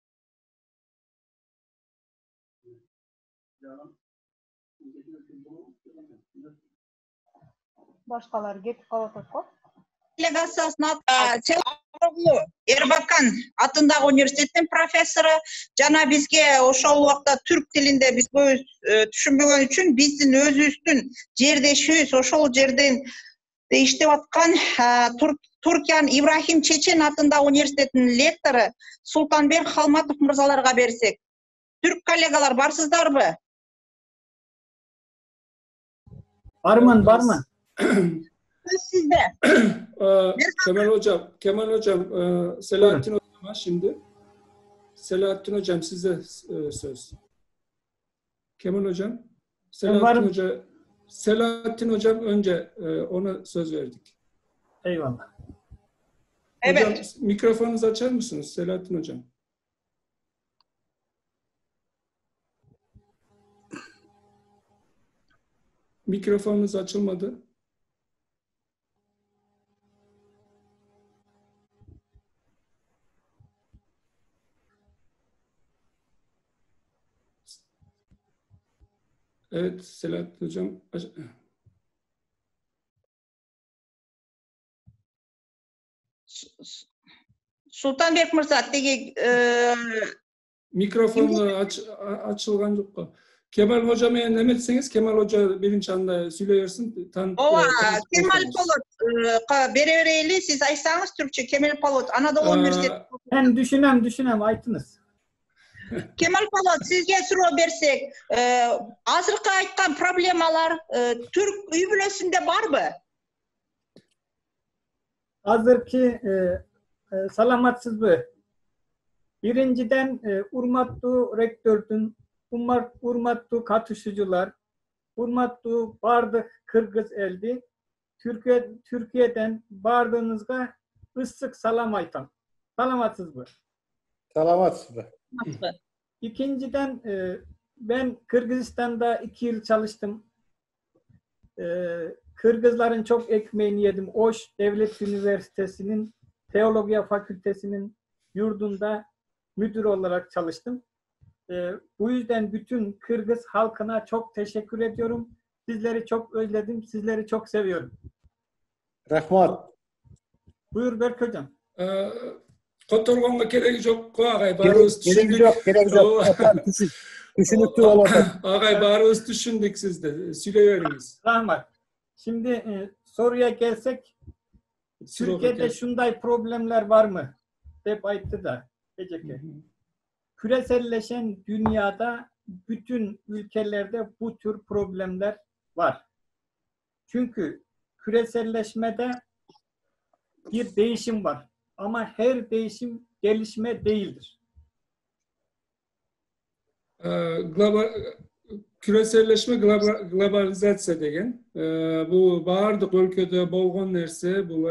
Башкалар кетип калып атат го. Делегациясына Эрбакан атындагы университеттин профессору жана бизге ошол убакта түрк тилинде биз түшүнбөгөн үчүн биздин өзүбүздүн жердешибиз ошол жерден иштеп аткан Туркиян Ибрахим Чечен атындагы университеттин лектору Султанбек Халматов мырзаларга берсек. Түрк коллегалар барсыздарбы? Barman. Sizde. Kemal Hocam, Selahattin Hocam'a şimdi. Selahattin Hocam size söz. Kemal Hocam. Selahattin Hocam önce ona söz verdik. Eyvallah. Evet. Hocam mikrofonunuzu açar mısınız Selahattin Hocam? Mikrofonunuz açılmadı. Evet Selahattin Hocam. Sultanbek Mırza tegi mikrofonu açılgan yok. Kemal Hocam'a ne etseniz Kemal Hoca birinci anda söylersin. Kemal Polat berereyli siz aytsanız Türkçe Kemal Polat Anadolu Üniversitesi. Ben düşünem aytınız. Kemal Polat sizge soru bersek azırkı aytkan problemalar Türk uy bülösünde var mı? Azırki salamatsızbı. Birinciden urmattu rektördün, urmattu katışıcılar, urmattu bardık Kırgız eldi. Türkiye'den bardığınızda ısık salam aytan. Salamatsızbı. Salamatsızbı. İkinciden ben Kırgızistan'da 2 yıl çalıştım. Kırgızların çok ekmeğini yedim. Oş Devlet Üniversitesi'nin Teologiya Fakültesi'nin yurdunda müdür olarak çalıştım. Bu yüzden bütün Kırgız halkına çok teşekkür ediyorum. Sizleri çok özledim. Sizleri çok seviyorum. Rahmat. Buyur Berk Hocam. Kotorgonga keregi yok ko agay barız düşündük. Gerek yok. Düşünüktü olmadı. Agay barız düşündük sizde. Söyleyiveriniz. Rahmat. Şimdi soruya gelsek Türkiye'de şunday problemler var mı? Hep ayıttı da. Küreselleşen dünyada bütün ülkelerde bu tür problemler var. Çünkü küreselleşmede bir değişim var. Ama her değişim gelişme değildir. küreselleşme, globalizatsiya деген. Bu bardык өлkөдө болгон нерсе, бул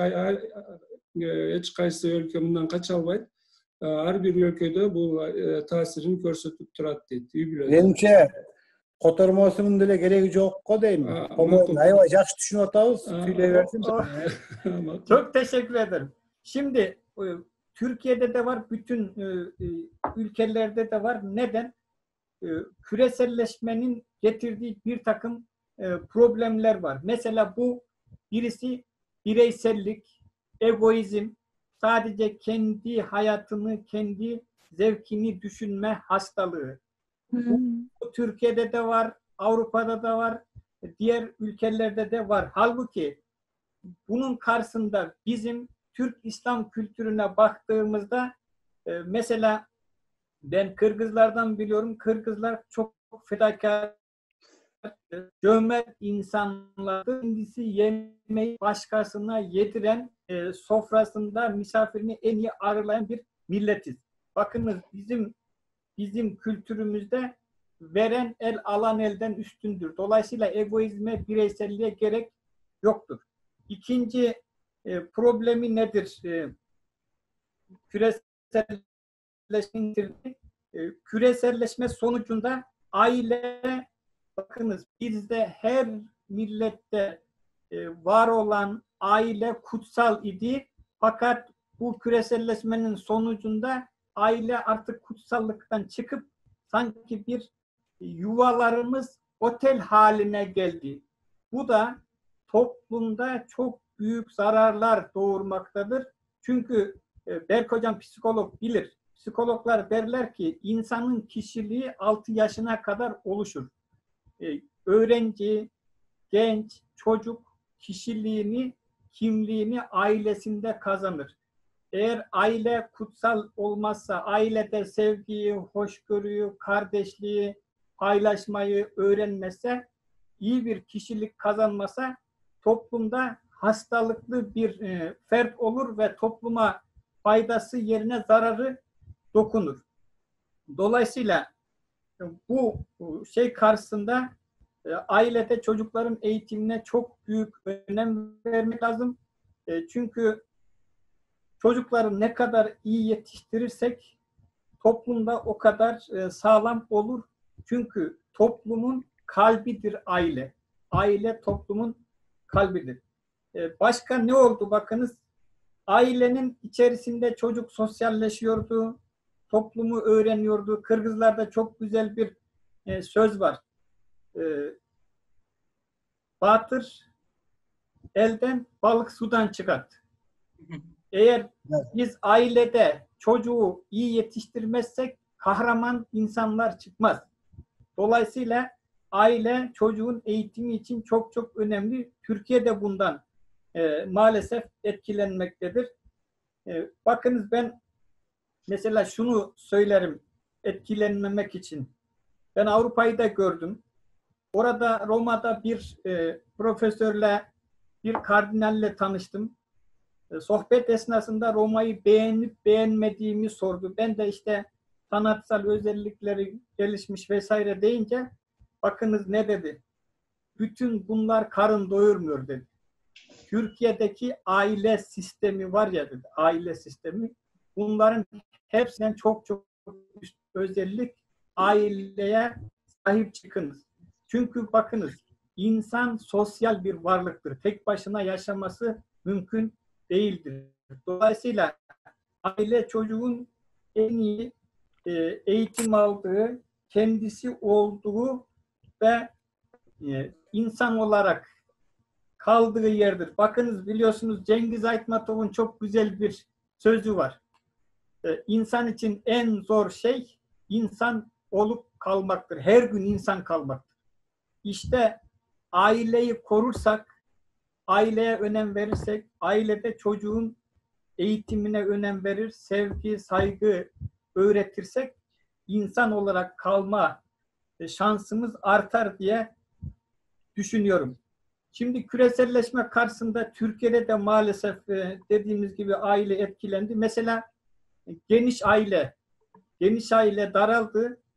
эч кайсы өлкө мындан кача албайт. Ар бир өлкөдө бул таасирин көрсөтүп турат дейт. Үй бүлө. Менимче котормосунун деле кереги жок го дейм. Аябай жакшы түшүнүп атабыз. Сүйлөй берсин. Çok teşekkür ederim. Şimdi Türkiye'de de var, bütün ülkelerde de var. Neden? Küreselleşmenin getirdiği bir takım problemler var. Mesela bu birisi bireysellik, egoizm, sadece kendi hayatını, kendi zevkini düşünme hastalığı. Bu Türkiye'de de var, Avrupa'da da var, diğer ülkelerde de var. Halbuki bunun karşısında bizim Türk İslam kültürüne baktığımızda mesela ben Kırgızlardan biliyorum. Kırgızlar çok fedakar, cömert insanlar. Kendisi yemeği başkasına yediren, sofrasında misafirini en iyi ağırlayan bir milletiz. Bakınız bizim kültürümüzde veren el alan elden üstündür. Dolayısıyla egoizme, bireyselliğe gerek yoktur. İkinci problemi nedir? Küreselleşme sonucunda aile, bakınız bizde her millette var olan aile kutsal idi. Fakat bu küreselleşmenin sonucunda aile artık kutsallıktan çıkıp sanki bir yuvalarımız otel haline geldi. Bu da toplumda çok büyük zararlar doğurmaktadır. Çünkü Berk Hocam psikolog bilir. Psikologlar derler ki insanın kişiliği 6 yaşına kadar oluşur. Öğrenci, genç, çocuk kişiliğini, kimliğini ailesinde kazanır. Eğer aile kutsal olmazsa, ailede sevgiyi, hoşgörüyü, kardeşliği, paylaşmayı öğrenmezse, iyi bir kişilik kazanmasa toplumda hastalıklı bir fert olur ve topluma faydası yerine zararı dokunur. Dolayısıyla bu şey karşısında ailede çocukların eğitimine çok büyük önem vermek lazım. Çünkü çocukları ne kadar iyi yetiştirirsek toplumda o kadar sağlam olur. Çünkü toplumun kalbidir aile. Aile toplumun kalbidir. Başka ne oldu bakınız? Ailenin içerisinde çocuk sosyalleşiyordu, toplumu öğreniyordu. Kırgızlarda çok güzel bir söz var. Batır elden, balık sudan çıkart. Eğer biz ailede çocuğu iyi yetiştirmezsek kahraman insanlar çıkmaz. Dolayısıyla aile çocuğun eğitimi için çok çok önemli. Türkiye de bundan maalesef etkilenmektedir. Bakınız ben mesela şunu söylerim etkilenmemek için. Ben Avrupa'yı da gördüm. Orada Roma'da bir profesörle, bir kardinalle tanıştım. Sohbet esnasında Roma'yı beğenip beğenmediğimi sordu. Ben de işte sanatsal özellikleri gelişmiş vesaire deyince bakınız ne dedi? Bütün bunlar karın doyurmuyor dedi. Türkiye'deki aile sistemi var ya dedi, aile sistemi. Bunların hepsinden çok çok üst özellik aileye sahip çıkınız. Çünkü bakınız insan sosyal bir varlıktır. Tek başına yaşaması mümkün değildir. Dolayısıyla aile çocuğun en iyi eğitim aldığı, kendisi olduğu ve insan olarak kaldığı yerdir. Bakınız biliyorsunuz Cengiz Aytmatov'un çok güzel bir sözü var. İnsan için en zor şey insan olup kalmaktır. Her gün insan kalmaktır. İşte aileyi korursak, aileye önem verirsek, ailede çocuğun eğitimine önem verir, sevgi, saygı öğretirsek insan olarak kalma şansımız artar diye düşünüyorum. Şimdi küreselleşme karşısında Türkiye'de de maalesef dediğimiz gibi aile etkilendi. Mesela geniş aile daraldı.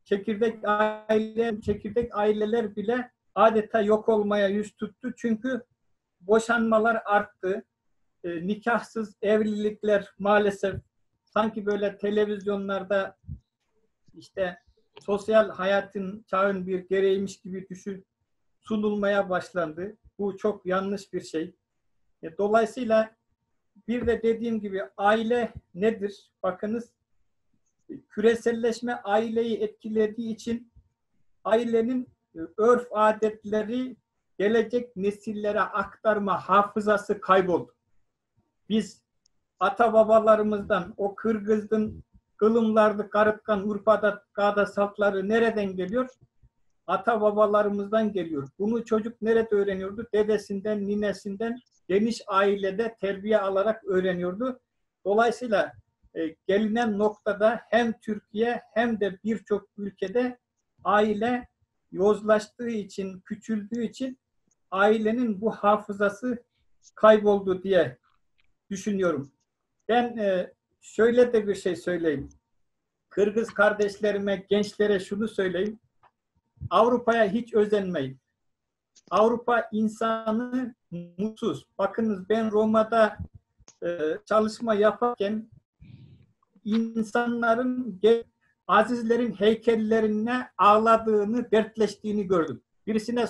çekirdek aileler bile adeta yok olmaya yüz tuttu. Çünkü boşanmalar arttı. Nikahsız evlilikler maalesef sanki böyle televizyonlarda işte sosyal hayatın, çağın bir gereğiymiş gibi sunulmaya başlandı. Bu çok yanlış bir şey. Dolayısıyla bir de dediğim gibi aile nedir? Bakınız, küreselleşme aileyi etkilediği için ailenin örf adetleri gelecek nesillere aktarma hafızası kayboldu. Biz ata babalarımızdan o Kırgız'ın kılımlardı, Karıtkan, Urfa'da, Kağda saltları nereden geliyor? Ata babalarımızdan geliyor. Bunu çocuk nerede öğreniyordu? Dedesinden, ninesinden, geniş ailede terbiye alarak öğreniyordu. Dolayısıyla gelinen noktada hem Türkiye hem de birçok ülkede aile yozlaştığı için, küçüldüğü için ailenin bu hafızası kayboldu diye düşünüyorum. Ben şöyle de bir şey söyleyeyim. Kırgız kardeşlerime, gençlere şunu söyleyeyim. Avrupa'ya hiç özenmeyin. Avrupa insanı mutsuz. Bakınız, ben Roma'da çalışma yaparken insanların azizlerin heykellerine ağladığını, dertleştiğini gördüm. Birisine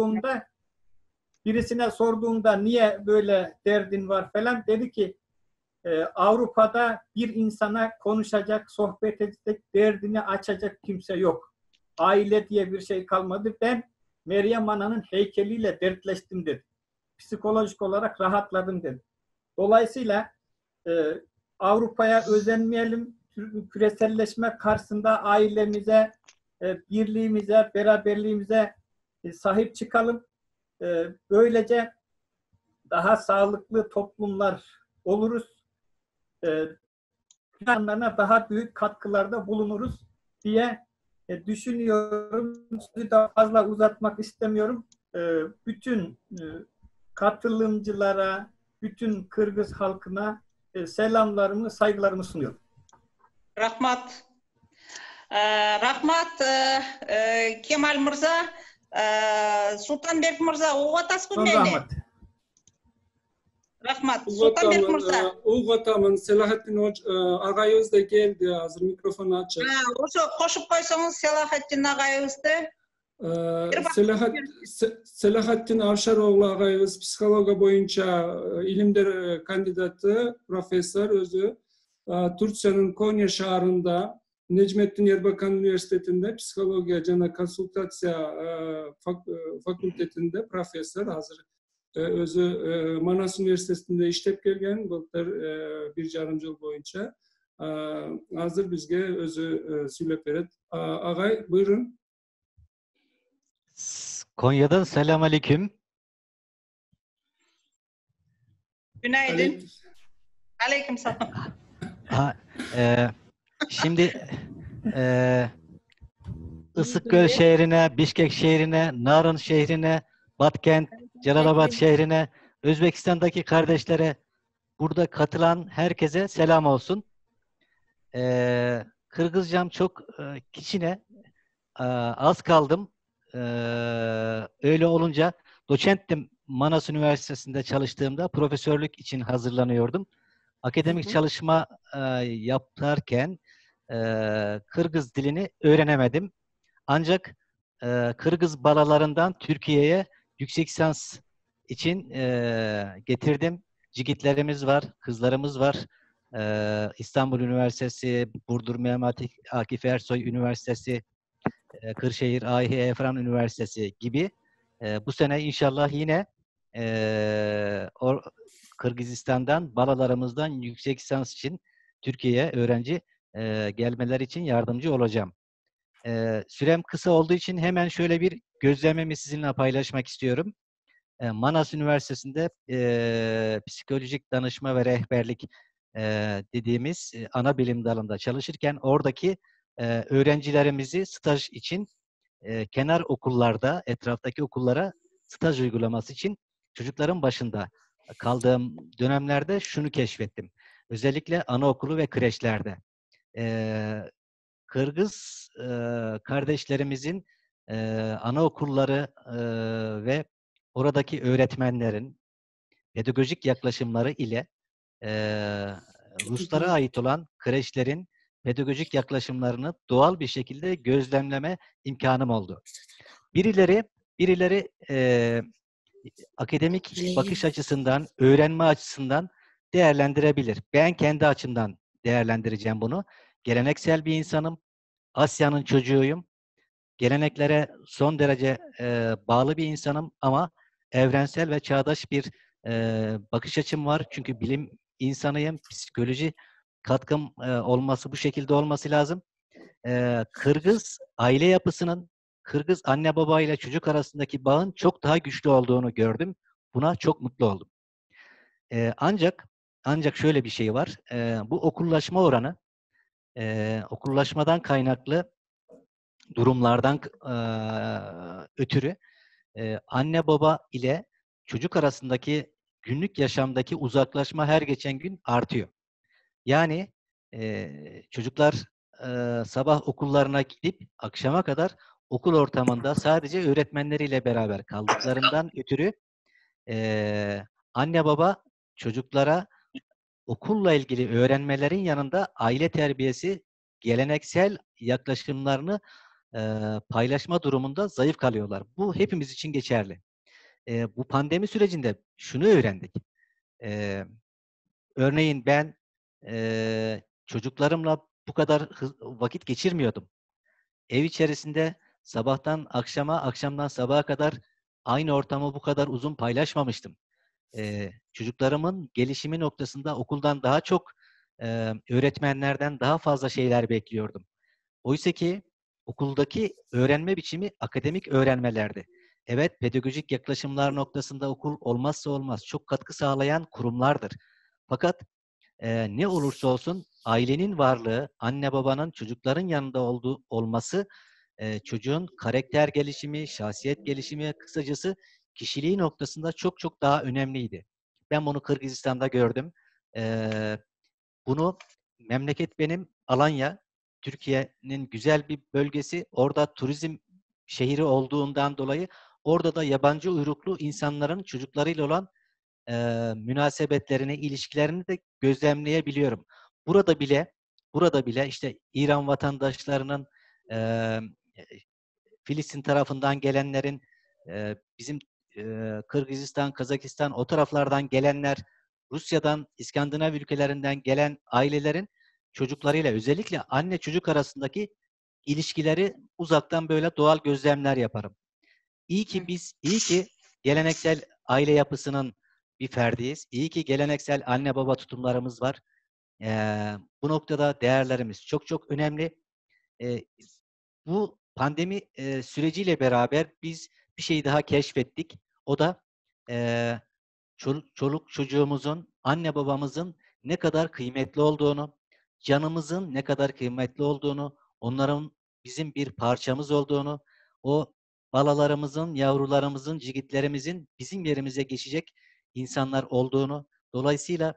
sorduğumda niye böyle derdin var falan, dedi ki Avrupa'da bir insana konuşacak, sohbet edecek, derdini açacak kimse yok. Aile diye bir şey kalmadı. Ben Meryem Ana'nın heykeliyle dertleştim dedi. Psikolojik olarak rahatladım dedi. Dolayısıyla Avrupa'ya özenmeyelim. Küreselleşme karşısında ailemize, birliğimize, beraberliğimize sahip çıkalım. Böylece daha sağlıklı toplumlar oluruz. Planlarına daha büyük katkılarda bulunuruz diye düşünüyorum. Sizi daha fazla uzatmak istemiyorum. Bütün katılımcılara, bütün Kırgız halkına selamlarımı, saygılarımı sunuyorum. Rahmat. Rahmat Kemal Mırza. Sultanbek Mırza, uğuk atasın meni? Rahmat. Rahmat. Sultanbek Mırza. Uğuk atamın. Selahattin ağayımız da geldi. Hazır mikrofonu açık. Oşo koşup koysanız Selahattin ağayımızdı. Selahattin Avşaroğlu ağayımız psikoloji boyunca ilimler kandidatı, profesör özü. Türkiye'nin Konya şehrinde Necmettin Erbakan Üniversitesi'nde psikoloji jana konsultasiya fakültetinde profesör, hazır özü Manas Üniversitesi'nde işlep kelgen былтыр bir жарым жыл boyunca hazır bizge özü söylep beret. Ağay buyurun. Konya'dan selam aleyküm. Günaydın. Aleyküm selam. Şimdi Isıkgöl şehrine, Bişkek şehrine, Narın şehrine, Batkent, Celalabad şehrine, Özbekistan'daki kardeşlere, burada katılan herkese selam olsun. Kırgızcam çok kiçine, az kaldım. Öyle olunca doçenttim, Manas Üniversitesi'nde çalıştığımda profesörlük için hazırlanıyordum. Akademik çalışma yaparken Kırgız dilini öğrenemedim. Ancak Kırgız balalarından Türkiye'ye yüksek lisans için getirdim. Cigitlerimiz var, kızlarımız var. İstanbul Üniversitesi, Burdur Mehmet Akif Ersoy Üniversitesi, Kırşehir Ahi Efran Üniversitesi gibi. Bu sene inşallah yine Kırgızistan'dan, balalarımızdan yüksek lisans için Türkiye'ye öğrenci gelmeler için yardımcı olacağım. Sürem kısa olduğu için hemen şöyle bir gözlemimi sizinle paylaşmak istiyorum. Manas Üniversitesi'nde psikolojik danışma ve rehberlik dediğimiz ana bilim dalında çalışırken oradaki öğrencilerimizi staj için kenar okullarda, etraftaki okullara staj uygulaması için çocukların başında kaldığım dönemlerde şunu keşfettim. Özellikle anaokulu ve kreşlerde. Kırgız kardeşlerimizin anaokulları ve oradaki öğretmenlerin pedagojik yaklaşımları ile Ruslara ait olan kreşlerin pedagojik yaklaşımlarını doğal bir şekilde gözlemleme imkanım oldu. Birileri akademik bakış açısından, öğrenme açısından değerlendirebilir. Ben kendi açımdan değerlendireceğim bunu. Geleneksel bir insanım. Asya'nın çocuğuyum. Geleneklere son derece bağlı bir insanım ama evrensel ve çağdaş bir bakış açım var. Çünkü bilim insanıyım. Psikoloji katkım olması bu şekilde olması lazım. Kırgız aile yapısının, Kırgız anne baba ile çocuk arasındaki bağın çok daha güçlü olduğunu gördüm. Buna çok mutlu oldum. Ancak şöyle bir şey var. Bu okullaşma oranı, okullaşmadan kaynaklı durumlardan ötürü anne baba ile çocuk arasındaki günlük yaşamdaki uzaklaşma her geçen gün artıyor. Yani çocuklar sabah okullarına gidip akşama kadar okul ortamında sadece öğretmenleriyle beraber kaldıklarından ötürü anne baba çocuklara okulla ilgili öğrenmelerin yanında aile terbiyesi, geleneksel yaklaşımlarını paylaşma durumunda zayıf kalıyorlar. Bu hepimiz için geçerli. Bu pandemi sürecinde şunu öğrendik. Örneğin ben çocuklarımla bu kadar vakit geçirmiyordum. Ev içerisinde sabahtan akşama, akşamdan sabaha kadar aynı ortamı bu kadar uzun paylaşmamıştım. Çocuklarımın gelişimi noktasında okuldan daha çok öğretmenlerden daha fazla şeyler bekliyordum. Oysa ki okuldaki öğrenme biçimi akademik öğrenmelerdi. Evet, pedagojik yaklaşımlar noktasında okul olmazsa olmaz, çok katkı sağlayan kurumlardır. Fakat ne olursa olsun ailenin varlığı, anne babanın çocukların yanında olması, çocuğun karakter gelişimi, şahsiyet gelişimi, kısacası kişiliği noktasında çok çok daha önemliydi. Ben bunu Kırgızistan'da gördüm. Bunu memleket benim Alanya, Türkiye'nin güzel bir bölgesi. Orada turizm şehri olduğundan dolayı orada da yabancı uyruklu insanların çocuklarıyla olan münasebetlerini, ilişkilerini de gözlemleyebiliyorum. Burada bile işte İran vatandaşlarının, Filistin tarafından gelenlerin, bizim Kırgızistan, Kazakistan o taraflardan gelenler, Rusya'dan, İskandinav ülkelerinden gelen ailelerin çocuklarıyla özellikle anne çocuk arasındaki ilişkileri uzaktan böyle doğal gözlemler yaparım. İyi ki geleneksel aile yapısının bir ferdiyiz. İyi ki geleneksel anne baba tutumlarımız var. Bu noktada değerlerimiz çok çok önemli. Bu pandemi süreciyle beraber biz bir şey daha keşfettik. O da çoluk çocuğumuzun, anne babamızın ne kadar kıymetli olduğunu, canımızın ne kadar kıymetli olduğunu, onların bizim bir parçamız olduğunu, o balalarımızın, yavrularımızın, cigitlerimizin bizim yerimize geçecek insanlar olduğunu, dolayısıyla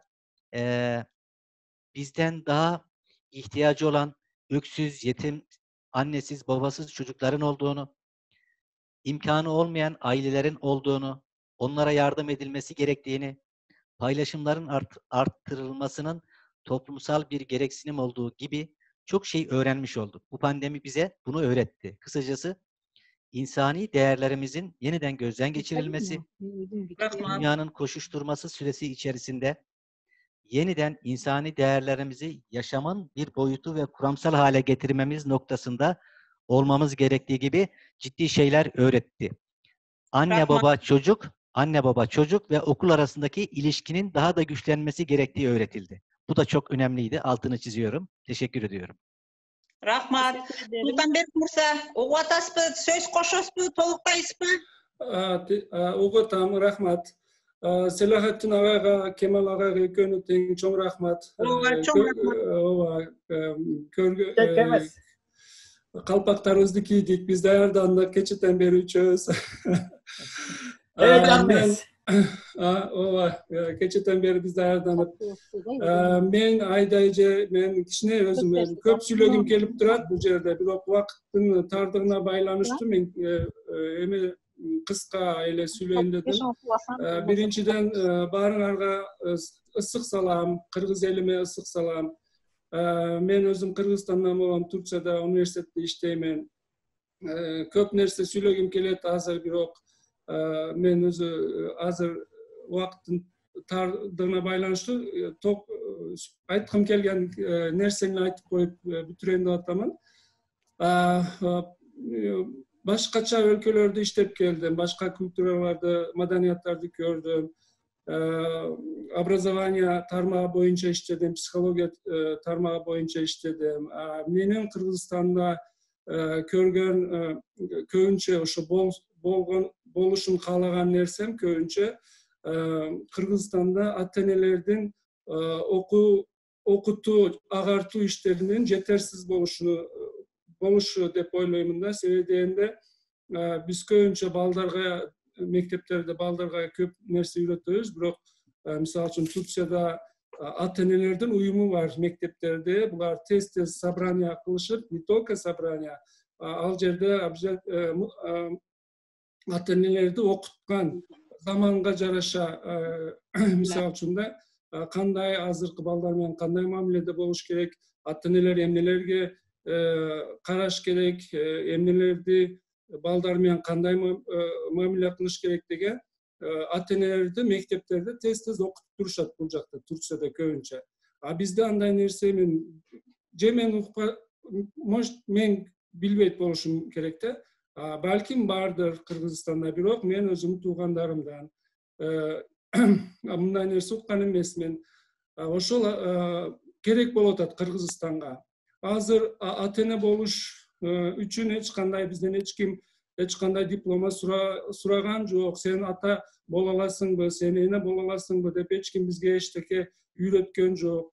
bizden daha ihtiyacı olan öksüz, yetim, annesiz, babasız çocukların olduğunu, imkanı olmayan ailelerin olduğunu, onlara yardım edilmesi gerektiğini, paylaşımların arttırılmasının toplumsal bir gereksinim olduğu gibi çok şey öğrenmiş olduk. Bu pandemi bize bunu öğretti. Kısacası insani değerlerimizin yeniden gözden geçirilmesi, dünyanın koşuşturması süresi içerisinde yeniden insani değerlerimizi yaşamın bir boyutu ve kuramsal hale getirmemiz noktasında olmamız gerektiği gibi ciddi şeyler öğretti. Anne baba çocuk ve okul arasındaki ilişkinin daha da güçlenmesi gerektiği öğretildi. Bu da çok önemliydi. Altını çiziyorum. Teşekkür ediyorum. Rahmat. Sultanberk Mursa, угуп атасызбы, сөз кошосузбу, толуктайсызбы? Угутам, рахмат. Selahattin ağaga, Kemal ağaga ekönü teң çoң rahmat. Kalpaklarımızды kiydik, biz daярдандык, keçеден beri üçөбүз. Heyecanlıyız. ооба кечеден бери бизди даярданып мен айда эже мен кичине өзүм көп сүйлөгүм келип турат бул жерде, бирок убакыттын тардыгына байланыштуу мен эме кыска эле сүйлөйүн дедим. Биринчиден баарыңарга ысык салам, кыргыз элиме ысык салам. Мен өзүм Кыргызстандан болгон Турцияда университетте иштеймин. Көп нерсе сүйлөгүм келет азыр, бирок мен өзү азыр убакыттын тардыгына байланыштуу айткым келген нерсени айтып коюп бүтүрөйүн деп атамын. Башкача өлкөлөрдө иштеп келдим, башка культураларды, маданияттарды көрдүм. Образование тармагы боюнча иштедим, психология тармагы боюнча иштедим. Менин Кыргызстанда көргөн көбүнчө ошо болушун каалаган нерсем көбүнчө Кыргызстанда ата-энелердин окутуу, агартуу иштеринин жетерсиз болушу деп ойлоймун да. Себеби дегенде биз көбүнчө балдарга, мектептерде балдарга көп нерсе үйрөтөбүз, бирок мисалы үчүн Турцияда ата-энелердин уюму бар мектептерде. Булар тез-тез собрание кылышып, не только собрание, ал жерде ата-энелерди окуткан, заманга жараша, мисалы үчүн да кандай азыркы балдар менен кандай мамиледе болуш керек, ата-энелер эмнелерге караш керек, эмнелерди балдар менен кандай мамиле кылыш керек деген ата-энелерди мектептерде тез-тез окутуп турушат бул жакта, Турцияда көбүнчө. Бизде андай нерсе мен билбейт болушум керек да. Балким бардыр Кыргызстанда, бирок мен өзүм туугандарымдан мындай нерсе уккан эмесмин. Ошол керек болуп атат Кыргызстанга. Азыр ата-эне болуш үчүн бизден эч ким эч кандай диплома сураган жок. Сен ата боло аласыңбы, сен эне боло аласыңбы деп эч ким бизге эчтеке үйрөткөн жок.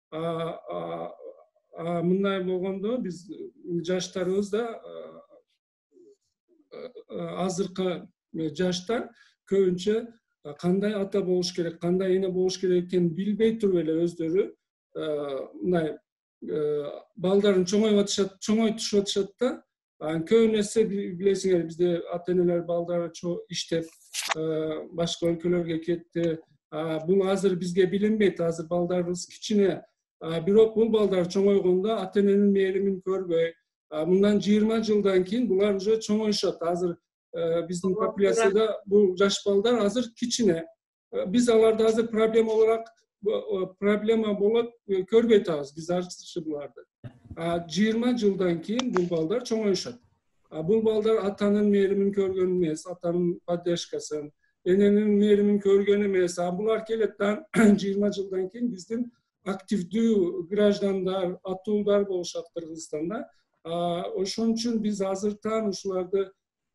Мындай болгондо биз жаштарыбыз да, азыркы жаштар көбүнчө кандай ата болуш керек, кандай эне болуш керек экенин билбей туруп эле өздөрү мындай балдарын чоңойтушуп атышат да. Көп нерсе билесиңер, бизде ата-энелер балдары иштеп башка өлкөлөргө кетти. Бул азыр бизге билинбейт, азыр балдарыбыз кичине. Бирок бул балдар чоңойгондо ата-эненин мээримин көрбөй, мындан 20 жылдан кийин булар уже чоңоюшат. Азыр биздин популяцияда бул жаш балдар азыр кичине. Биз аларды азыр проблема болот көрбөй атабыз, биз арчы буларды. 20 жылдан кийин бул балдар чоңоюшат. Бул балдар атанын мээримин көргөн эмес, атанын поддержкасын, эненин мээримин көргөн эмес. Булар келет 20 жылдан кийин биздин активдүү граждандар, атуулдар болушат Кыргызстанда. Ошон үчүн биз азыртан ушуларды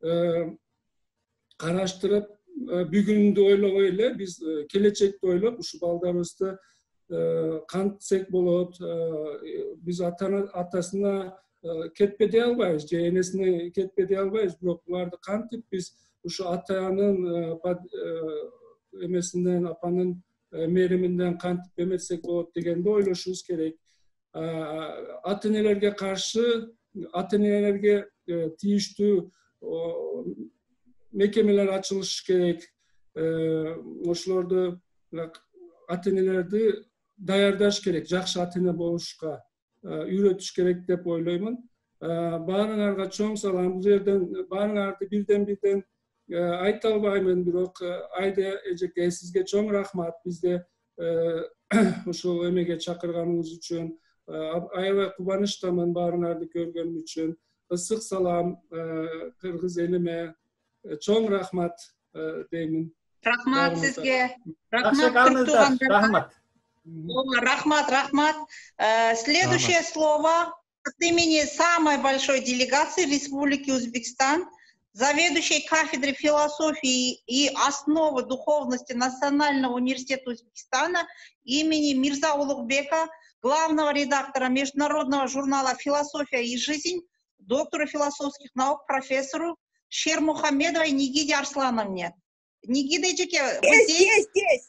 караштырып, бүгүндү ойлобой эле, биз келечекти ойлоп, ушу балдарыбызды кантсек болот, биз атасына кетпе дей албайбыз, же энесине кетпе дей албайбыз, бирок буларды кантип биз ушу атанын эмесинен, апанын мээриминден кантип эметсек болот дегенди ойлошубуз керек. Ата-энелерге каршы, ата-энелерге тийиштүү мекемелер ачылыш керек. Ошолорду, ата-энелерди даярдаш керек, жакшы ата-эне болушка үйрөтүш керек деп ойлоймун. Баарыңарга чоң салам. Бул жерден баарыңарды бирден айта албаймын, бирок Айда эжеке, сизге чоң рахмат. Бизде ошол эмеге чакырганыңыз үчүн аябай кубанычтамын, баарыңарды көргөнүм үчүн. Ысык салам кыргыз элиме. Чоң рахмат деймин. Рахмат сизге. Рахмат. Рахмат. Следующее слово от имени самой большой делегации Республики Узбекистан, заведующей кафедрой философии и основы духовности Национального университета Узбекистана имени Мирза Улугбека, главного редактора международного журнала «Философия и жизнь», доктору философских наук, профессору Шермухамедовой Нигиде Арслановне. Нигина Эжеке, вы здесь? Здесь.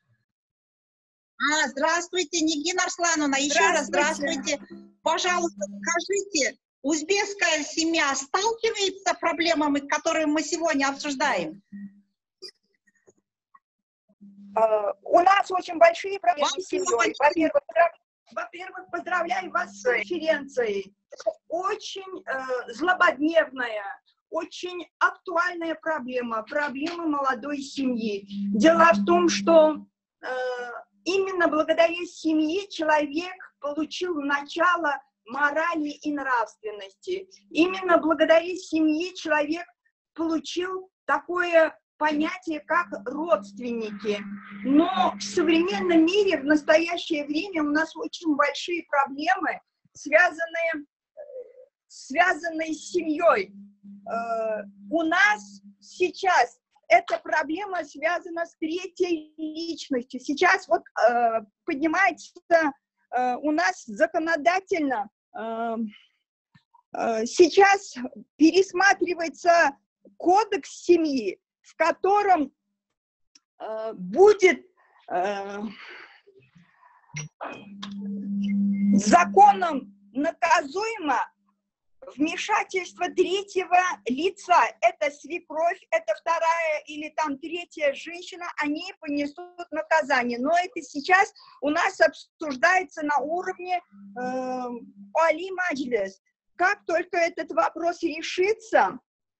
Здравствуйте, Нигина Арслановна, еще раз здравствуйте. Пожалуйста, скажите, узбекская семья сталкивается с проблемами, которые мы сегодня обсуждаем? У нас очень большие проблемы с семьей. Во-первых, поздравляю вас с конференцией. Очень злободневная, очень актуальная проблема молодой семьи. Дело в том, что именно благодаря семье человек получил начало морали и нравственности. Именно благодаря семье человек получил такое понятие, как родственники. Но в современном мире в настоящее время у нас очень большие проблемы, связанные с семьей. У нас сейчас эта проблема связана с третьей личностью. Сейчас вот поднимается у нас законодательно, сейчас пересматривается кодекс семьи, в котором будет законом наказуемо вмешательство третьего лица. Это свекровь, это вторая или там третья женщина, они понесут наказание. Но это сейчас у нас обсуждается на уровне Али Маджлис. Как только этот вопрос решится,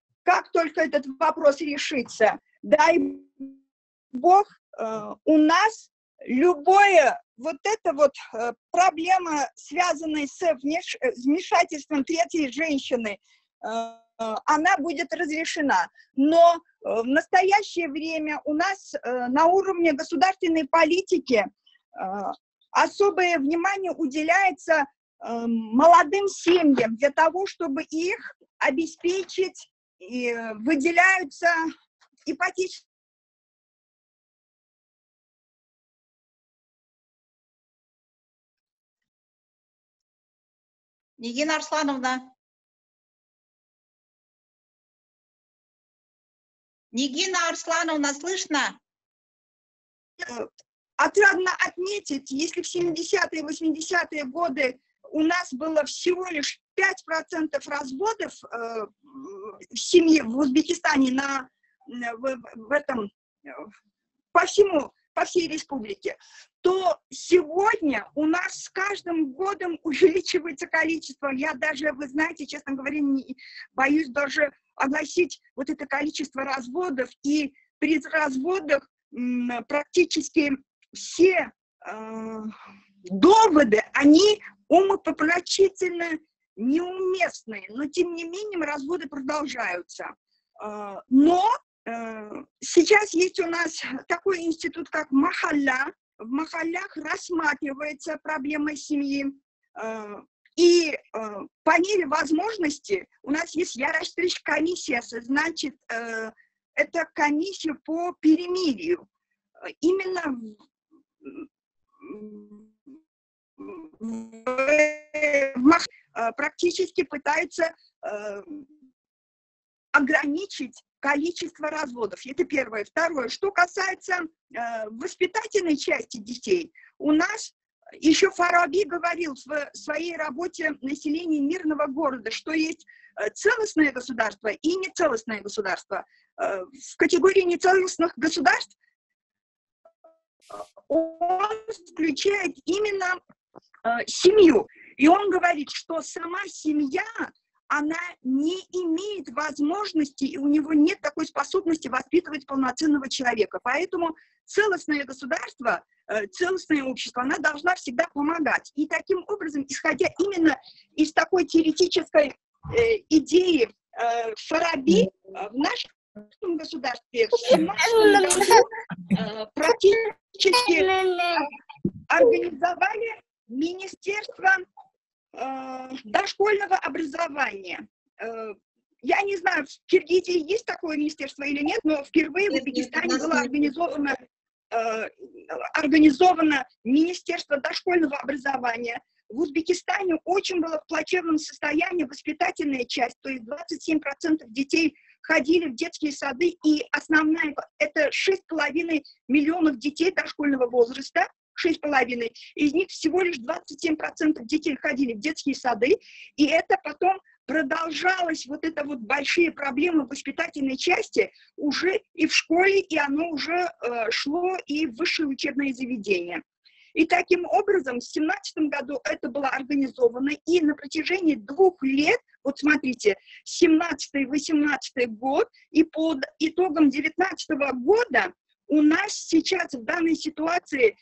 дай Бог, у нас любое вот эта вот проблема, связанная с вмешательством третьей женщины, она будет разрешена. Но в настоящее время у нас на уровне государственной политики особое внимание уделяется молодым семьям для того, чтобы их обеспечить, и выделяются ипотечные. Нигина Арслановна. Нигина Арслановна, слышно? Отрадно отметить, если в 70-е и 80-е годы у нас было всего лишь 5% разводов в семье в Узбекистане по всей республике, то сегодня у нас с каждым годом увеличивается количество. Я даже, вы знаете, честно говоря, боюсь даже огласить вот это количество разводов. И при разводах практически все доводы, они умопомрачительно неуместные. Но, тем не менее, разводы продолжаются. Но сейчас есть у нас такой институт, как Махалля. В Махаллях рассматривается проблема семьи. И по мере возможности у нас есть Яраштрич комиссия, значит, это комиссия по перемирию. Именно практически пытаются ограничить количество разводов. Это первое. Второе. Что касается воспитательной части детей, у нас еще Фараби говорил в своей работе «Население мирного города», что есть целостное государство и нецелостное государство. В категории нецелостных государств он включает именно семью. И он говорит, что сама семья, она не имеет возможности, и у него нет такой способности воспитывать полноценного человека. Поэтому целостное государство, целостное общество, она должна всегда помогать. И таким образом, исходя именно из такой теоретической идеи Фараби, в нашем государстве в 17 году практически организовали Министерство дошкольного образования. Я не знаю, в Киргизии есть такое министерство или нет, но впервые в Узбекистане было организовано Министерство дошкольного образования. в Узбекистане очень была в плачевном состоянии воспитательная часть, то есть 27% детей ходили в детские сады, и основная, это 6,5 миллионов детей дошкольного возраста, 6,5, из них всего лишь 27% детей ходили в детские сады, и это потом продолжалось, вот это вот большие проблемы в воспитательной части уже и в школе, и оно уже шло и в высшие учебные заведения. И таким образом в 2017 году это было организовано, и на протяжении 2 лет, вот смотрите, 17-18 год, и по итогам 2019 года у нас сейчас в данной ситуации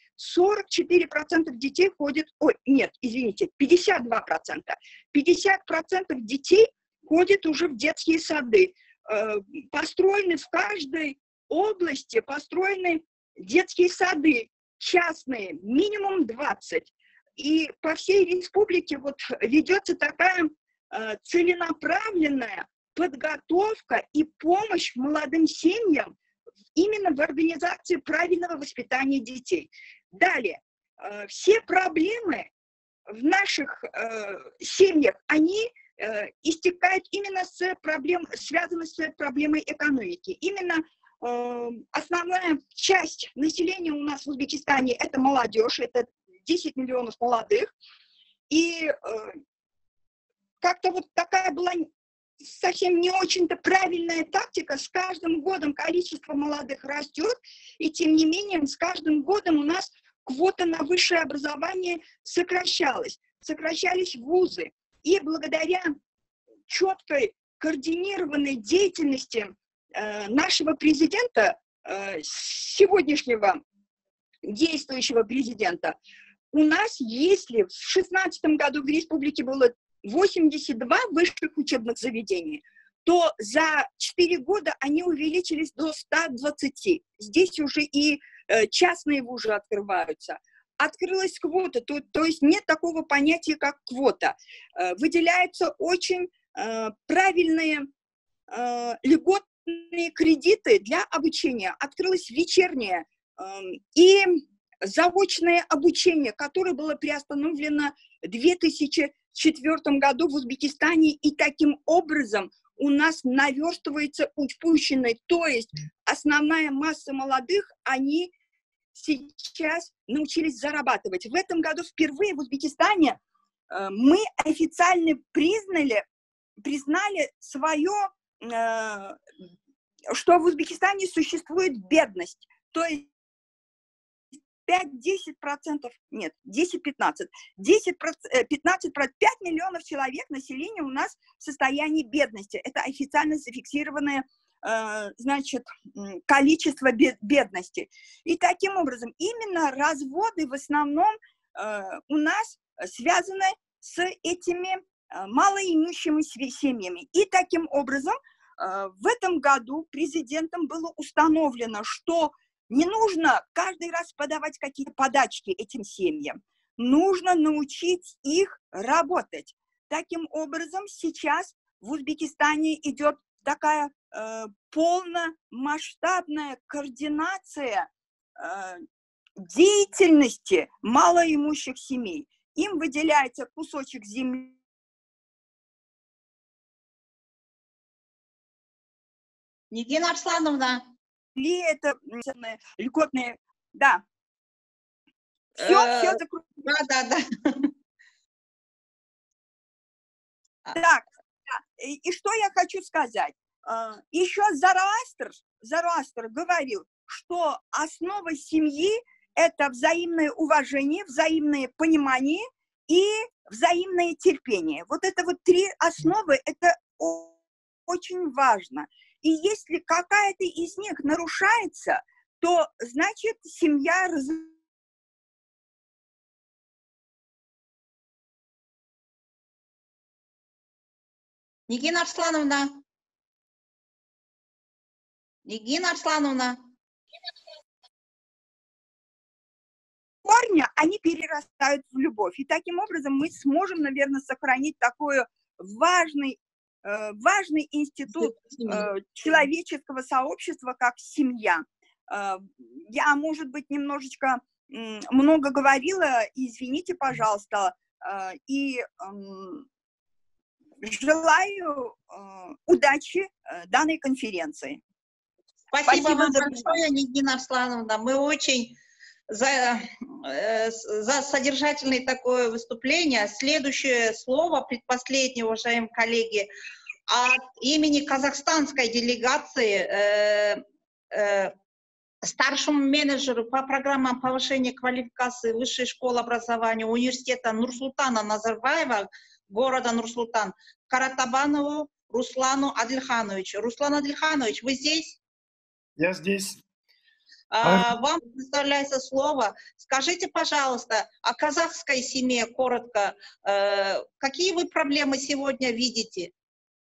44% детей ходят, ой, нет, извините, 52%. 50% детей ходят уже в детские сады. Построены в каждой области, построены детские сады, частные, минимум 20. И по всей республике вот ведется такая целенаправленная подготовка и помощь молодым семьям именно в организации правильного воспитания детей. Далее, все проблемы в наших семьях, они истекают именно с проблем, связаны с проблемой экономики. Именно основная часть населения у нас в Узбекистане это молодежь, это 10 миллионов молодых. И как-то вот такая была совсем не очень-то правильная тактика. С каждым годом количество молодых растет, и тем не менее с каждым годом у нас квота на высшее образование сокращалась. Сокращались вузы. И благодаря четкой координированной деятельности нашего президента, сегодняшнего действующего президента, у нас, если в 2016 году в республике было 82 высших учебных заведений, то за 4 года они увеличились до 120. Здесь уже и частные вузы открываются. Открылась квота, то есть нет такого понятия, как квота. Выделяются очень правильные льготные кредиты для обучения. Открылось вечернее и заочное обучение, которое было приостановлено в 2004 году в Узбекистане, и таким образом у нас наверстывается упущенное. То есть основная масса молодых, они сейчас научились зарабатывать. В этом году впервые в Узбекистане мы официально признали свое, что в Узбекистане существует бедность. То есть 5-10%, нет, 10-15, 10%, 15%, 5 миллионов человек населения у нас в состоянии бедности. Это официально зафиксированное, значит, количество бедности. И таким образом именно разводы в основном у нас связаны с этими малоимущими семьями. И таким образом в этом году президентом было установлено, что не нужно каждый раз подавать какие-то подачки этим семьям. Нужно научить их работать. Таким образом, сейчас в Узбекистане идет такая полномасштабная координация деятельности малоимущих семей. Им выделяется кусочек земли. Нигина Арслановна. Это льготные, да. Все закрутилось. Да. Так, и что я хочу сказать? Еще Зороастр говорил, что основа семьи – это взаимное уважение, взаимное понимание и взаимное терпение. Вот это вот 3 основы – это очень важно. И если какая-то из них нарушается, то, значит, семья Нигина Арслановна. корня, они перерастают в любовь. И таким образом мы сможем, наверное, сохранить такой важный институт человеческого сообщества, как семья. Я, может быть, немножечко много говорила, извините, пожалуйста, и желаю удачи данной конференции. Спасибо вам за большое, Нигина Арслановна. Мы очень за содержательное такое выступление. Следующее слово, предпоследнее, уважаемые коллеги, от имени казахстанской делегации старшему менеджеру по программам повышения квалификации Высшей школы образования университета Нурсултана Назарбаева, города Нур-Султан, Каратабанову Руслану Адильхановичу. Руслан Адильханович, вы здесь? Я здесь. Вам предоставляется слово. Скажите, пожалуйста, о казахской семье коротко. Какие вы проблемы сегодня видите?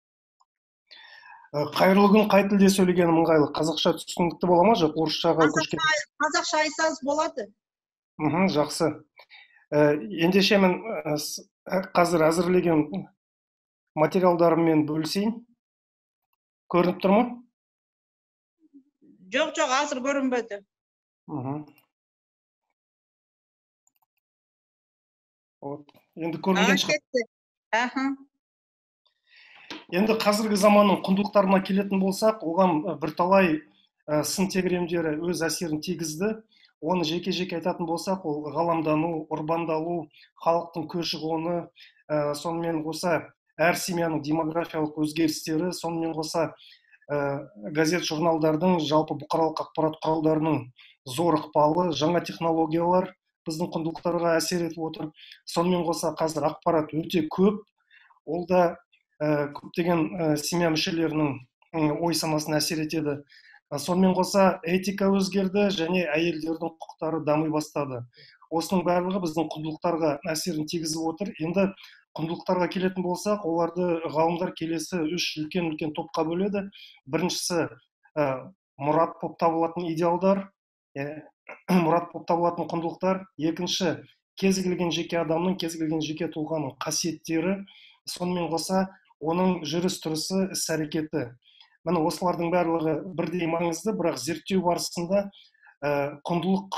Қайырлы күн, қай тілде сөйлегенім ыңғайлы? Қазақша түсінікті бола ма, жоқ орысшаға көшкен? Қазақша айтсаңыз болады. Жақсы. Ендеше мен қазір әзірлеген материалдарыммен бөлісейін. Көрініп тұр ма? Жоқ, азыр көрінбеді. Енді көрінген шығар. Енді қазіргі заманның құндылықтарына келетін болсақ, оған бірталай сын тегеремдері өз әсерін тигізді. Оны жеке-жеке айтатын болсақ, ол ғаламдану, урбандалу, халықтың көші-қоны, сонымен қоса әр семьяның демографиялық өзгерістері, сонымен қоса газет журналдардың, жалпы бұқаралық ақпарат құралдарының зор ықпалы, жаңа технологиялар біздің құндылықтарға әсер етіп отыр. Сонымен қоса қазір ақпарат өте көп, ол да көптеген семья мүшелерінің ой санасына әсер етеді. Сонымен қоса этика өзгерді және әйелдердің құқықтары дами бастады. Осының барлығы біздің құндылықтарға әсерін тигізіп отыр. Енді құндылықтарға келетін болсақ, оларды ғалымдар келесі үш үлкен топқа бөледі. Біріншісі мұрат болып табылатын идеалдар, мұрат болып табылатын құндылықтар. Екінші, кез келген жеке адамның, кез келген жеке тұлғаның қасиеттері, сонымен қоса оның жүріс-тұрысы, іс-әрекеті. Міне осылардың барлығы бірдей маңызды, бірақ зерттеу барысында құндылық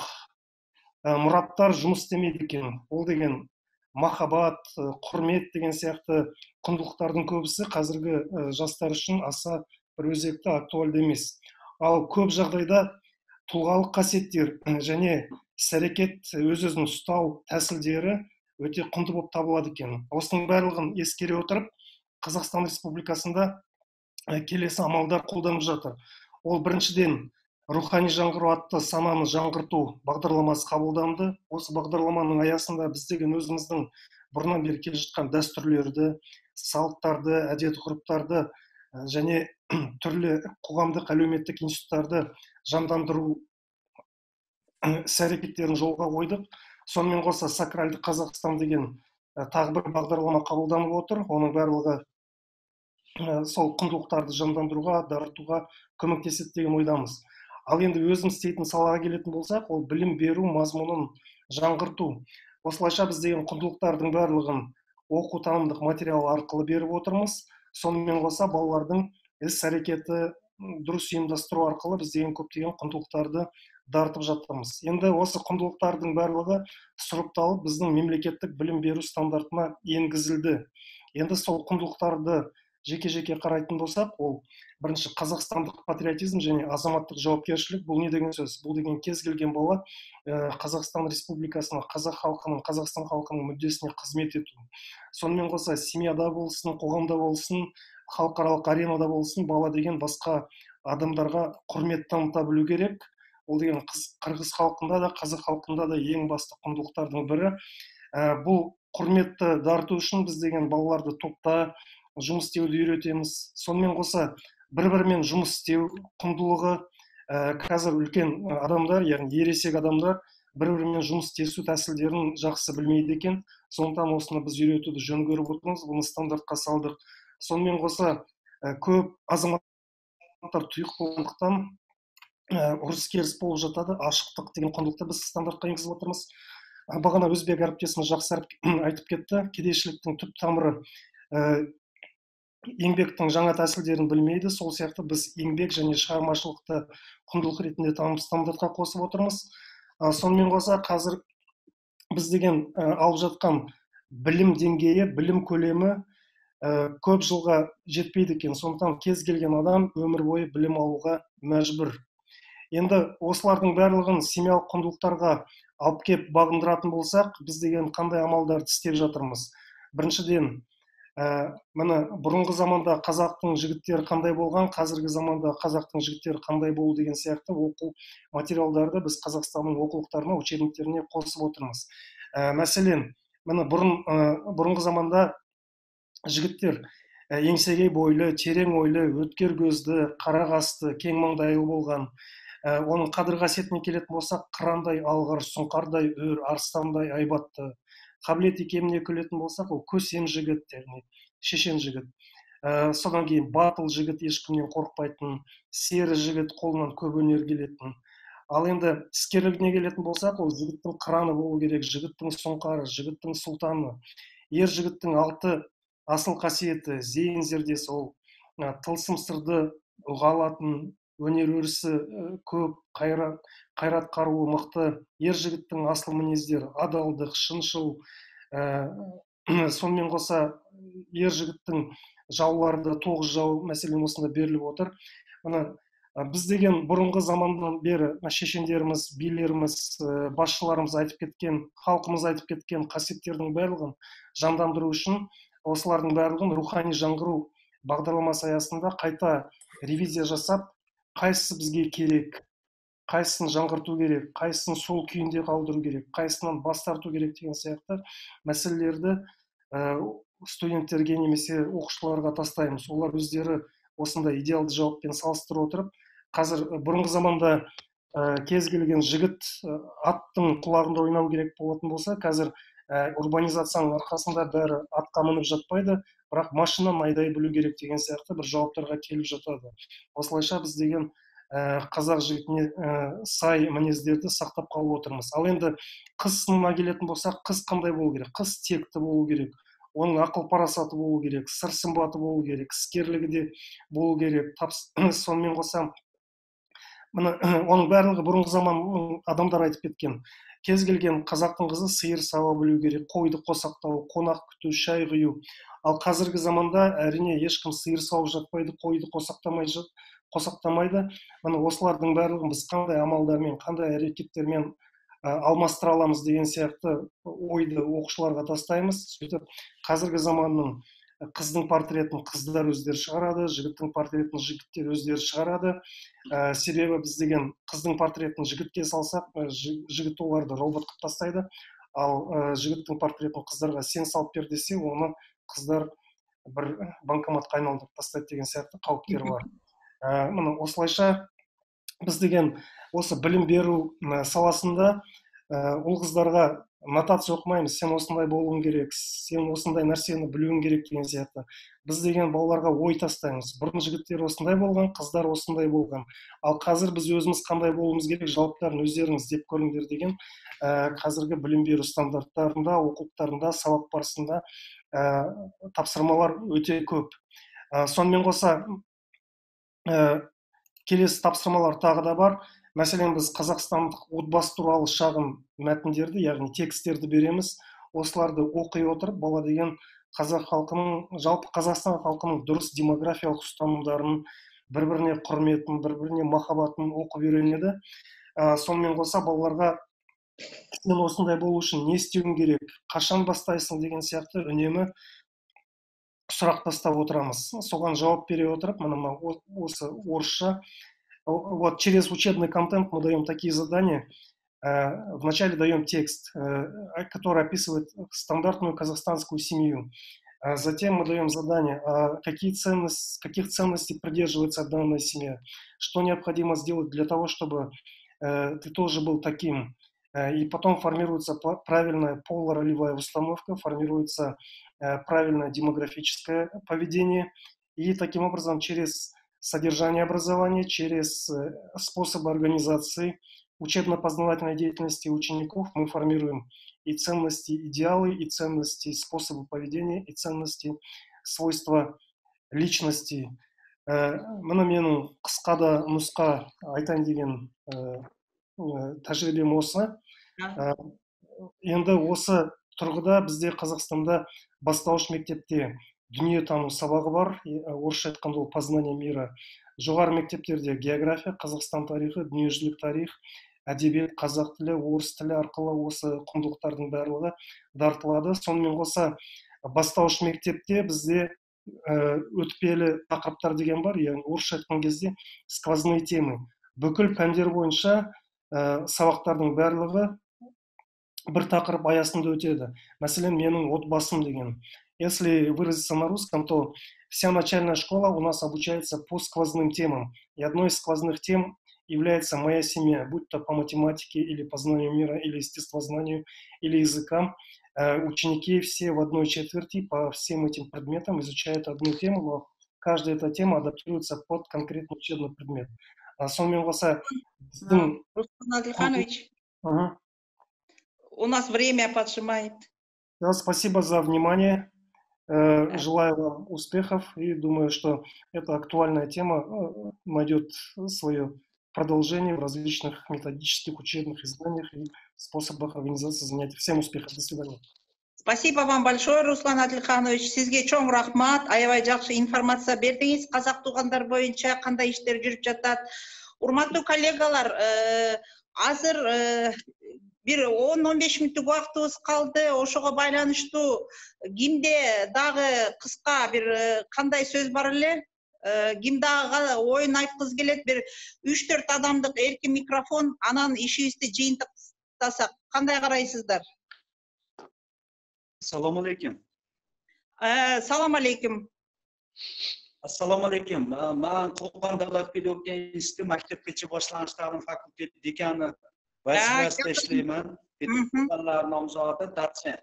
мұраттар жұмыс істемейді екен. Ол деген махаббат, құрмет деген сияқты құндылықтардың көбісі қазіргі жастар үшін аса бір өзекті, актуальды емес. Ал көп жағдайда тұлғалық қасиеттер және іс-әрекет, өз-өзін ұстау тәсілдері өте құнды болып табылады екен. Осының барлығын ескере отырып, Қазақстан Республикасында келесі амалдар қолданып жатыр. Ол біріншіден рухани жаңғыру атты сананы жаңғырту бағдарламасы қабылданды. Осы бағдарламаның аясында біз деген өзіміздің бұрыннан бері келе жатқан дәстүрлерді, салттарды, әдет-ғұрыптарды және түрлі қоғамдық әлеуметтік институттарды жандандыру іс-әрекеттерін жолға қойдық. Сонымен қоса сакральды Қазақстан деген тағы бір бағдарлама қабылданып отыр. Оның барлығы сол құндылықтарды жандандыруға, дарытуға көмектеседі деген ойдамыз. Ал енді өзіміз істейтін салаға келетін болсақ, ол білім беру мазмұнын жаңғырту. Осылайша біз деген құндылықтардың барлығын оқу-танымдық материал арқылы беріп отырмыз. Сонымен қоса балалардың іс-әрекеті дұрыс ұйымдастыру арқылы біз деген көптеген құндылықтарды дарытып жатырмыз. Енді осы құндылықтардың барлығы сұрыпталып біздің мемлекеттік білім беру стандартына енгізілді. Енді сол құндылықтарды жеке-жеке қарайтын болсақ, ол бірінші қазақстандық патриотизм және азаматтық жауапкершілік. Бұл не деген сөз? Бұл деген кез келген бала Қазақстан Республикасына, қазақ халқының, Қазақстан халқының мүддесіне қызмет ету. Сонымен қоса семьяда болсын, қоғамда болсын, халықаралық аренада болсын, бала деген басқа адамдарға құрмет таныта білу керек. Ол деген қырғыз халқында да, қазақ халқында да ең басты құндылықтардың бірі. Бұл құрметті дарыту үшін біз деген балаларды топта жұмыс істеуді үйретеміз. Сонымен қоса бір-бірімен жұмыс істеу құндылығы. Қазір үлкен адамдар, яғни ересек адамдар бір-бірімен жұмыс істесу тәсілдерін жақсы білмейді екен. Сондықтан осыны біз үйретуді жөн көріп отырмыз, бұны стандартқа салдық. Сонымен қоса көп азаматтар тұйық болғандықтан ұрыс-керіс болып жатады. Ашықтық деген құндылықты біз стандартқа енгізіп отырмыз. Бағана өзбек әріптесіміз жақсы айтып кетті. Кедейшіліктің түп тамыры еңбектің жаңа тәсілдерін білмейді. Сол сияқты біз еңбек және шығармашылықты құндылық ретінде танып стандартқа қосып отырмыз. Сонымен қоса қазір біз деген алып жатқан білім деңгейі, білім көлемі көп жылға жетпейді екен. Сондықтан кез келген адам өмір бойы білім алуға мәжбүр. Енді осылардың барлығын семьялық құндылықтарға алып кеп бағындыратын болсақ, біз деген қандай амалдарды істеп жатырмыз? Біріншіден, міне бұрынғы заманда қазақтың жігіттері қандай болған, қазіргі заманда қазақтың жігіттері қандай болу деген сияқты оқу материалдарды біз Қазақстанның оқулықтарына, учебниктеріне қосып отырмыз. Мәселен, міне бұрынғы заманда жігіттер еңсегей бойлы, терең ойлы, өткер көзді, қара қасты, кең маңдайлы болған. Оның қадір қасиетіне келетін болсақ, қырандай алғыр, сұңқардай өр, арыстандай айбатты. Қабілет екеніне келетін болсақ, ол көсем жігіт, яғни шешен жігіт. Содан кейін батыл жігіт, ешкімнен қорықпайтын, сері жігіт, қолынан көп өнер келетін. Ал енді іскерлігіне келетін болсақ, ол жігіттің қыраны болу керек, жігіттің сұңқары, жігіттің сұлтаны. Ер жігіттің 6 асыл қасиеті, зейін зердесі, ол тылсым сырды ұға алатын, өнер өрісі көп, қайрат қаруы мықты. Ер жігіттің асыл мінездері адалдық, шыншыл. Сонымен қоса ер жігіттің жаулары да 9 жау, мәселен осында беріліп отыр. Біз деген бұрынғы заманнан бері шешендеріміз, билеріміз, басшыларымыз айтып кеткен, халқымыз айтып кеткен қасиеттердің барлығын жандандыру үшін осылардың барлығын рухани жаңғыру бағдарламасы аясында қайта ревизия жасап, қайсысы бізге керек, қайсысын жаңғырту керек, қайсысын сол күйінде қалдыру керек, қайсынан бас тарту керек деген сияқты мәселелерді студенттерге немесе оқушыларға тастаймыз. Олар өздері осындай идеалды жауаппен салыстырып отырып, қазір бұрынғы заманда кез келген жігіт аттың құлағында ойнау керек болатын болса, қазір урбанизацияның арқасында бәрі атқа мініп жатпайды, бірақ машинаны айдай білу керек деген сияқты бір жауаптарға келіп жатады. Осылайша біз деген қазақ жігітіне сай мінездерді сақтап қалып отырмыз. Ал енді қыз сынына келетін болсақ, қыз қандай болу керек? Қыз текті болу керек, оның ақыл парасаты болу керек, сыр сымбаты болу керек, іскерлігі де болу керек. Сонымен қоса, оның барлығы бұрынғы заман адамдар айтып кеткен. Кез келген қазақтың қызы сиыр сауа білу керек, қойды қосақтау, қонақ күту, шай құю. Ал қазіргі заманда әрине ешкім сиыр сауып жатпайды, қойды қосақтамайды. Міне осылардың барлығын біз қандай амалдармен, қандай әрекеттермен алмастыра аламыз деген сияқты ойды оқушыларға тастаймыз. Сөйтіп қазіргі заманның қыздың портретін қыздар өздері шығарады, жігіттің портретін жігіттер өздері шығарады. Себебі біз деген қыздың портретін жігітке салсақ, жігіт оларды робот қылып тастайды. Ал жігіттің портретін қыздарға сен салып бер десе, оны қыздар бір банкоматқа айналдырып тастайды деген сияқты қауіптер бар. Міне осылайша біз деген осы білім беру саласында ұл қыздарға нотация оқымаймыз, сен осындай болуың керек, сен осындай нәрсені білуің керек деген сияқты. Біз деген балаларға ой тастаймыз. Бұрын жігіттер осындай болған, қыздар осындай болған. Ал қазір біз өзіміз қандай болуымыз керек, жауаптарын өздеріңіз деп көріңдер деген қазіргі білім беру стандарттарында, оқулықтарында, сабақ барысында тапсырмалар өте көп. Сонымен қоса келесі тапсырмалар тағы да бар. Мәселен, біз қазақстандық отбасы туралы шағын мәтіндерді, яғни тексттерді береміз. Осыларды оқи отырып, бала деген қазақ халқының, жалпы Қазақстан халқының дұрыс демографиялық ұстанымдарын, бір-біріне құрметін, бір-біріне махаббатын оқып үйренеді. Сонымен қоса балаларға сен осындай болу үшін не істеуің керек, қашан бастайсың деген сияқты үнемі сұрақ тастап отырамыз. Соған жауап бере отырып, мына осы орысша, вот через учебный контент мы даем такие задания. Вначале даем текст, который описывает стандартную казахстанскую семью. Затем мы даем задание, каких ценностей придерживается данная семья, что необходимо сделать для того, чтобы ты тоже был таким. И потом формируется правильная полуролевая установка, формируется правильное демографическое поведение. И таким образом через содержание образования, через способы организации учебно-познавательной деятельности учеников мы формируем и ценности, идеалы, и ценности, способы поведения, и ценности, свойства личности. Мына менің қысқа да нұсқа айтайын деген тәжірибем осы. Енді осы тұрғыда бізде Қазақстанда бастауыш мектепте дүниетану сабағы бар, орысша айтқанда ол познание мира. Жоғары мектептерде география, Қазақстан тарихы, дүниежүзілік тарих, әдебиет, қазақ тілі, орыс тілі арқылы осы құндылықтардың барлығы дарытылады. Сонымен қоса бастауыш мектепте бізде өтпелі тақырыптар деген бар, яғни орысша айтқан кезде сквозные темы. Бүкіл пәндер бойынша сабақтардың барлығы бір тақырып аясында өтеді. Мәселен, менің отбасым деген. Если выразиться на русском, то вся начальная школа у нас обучается по сквозным темам. И одной из сквозных тем является моя семья, будь то по математике или по знанию мира, или естествознанию, или языкам. Ученики все в одной четверти по всем этим предметам изучают одну тему, но каждая эта тема адаптируется под конкретный учебный предмет. Сонымен қоса біздің... Руслан Адлиханович, у нас время поджимает. Спасибо за внимание. Желаю вам успехов и думаю, что эта актуальная тема найдет свое продолжение в различных методических учебных изданиях и способах организации занятий. Всем успехов. До свидания. Спасибо вам большое, Руслан Адлиханович. Сізге чоң рахмат. Аябай жақсы информация бердіңіз. Қазақ туғандар бойынша қандай іштер жүріп жатат. Урматтуу коллегалар, азыр bir 10-15 мүнөттүк убактыбыз калды. Ошого байланыштуу кимде дагы кыска бир кандай сөз бар эле? Ким дагы оюн айткызы келет? Бир 3-4 адамдык эркин микрофон, анан ишибизди жыйынтыктасак. Кандай карайсыздар? Assalomu alaykum. Салам алейкум. Assalomu alaykum. Men Qo'qon davlat pedagogika instituti maktabgacha boshlang'ich ta'lim fakulteti dekani vazifasida ishlayman. Pedagoglar nomzodi, dotsent.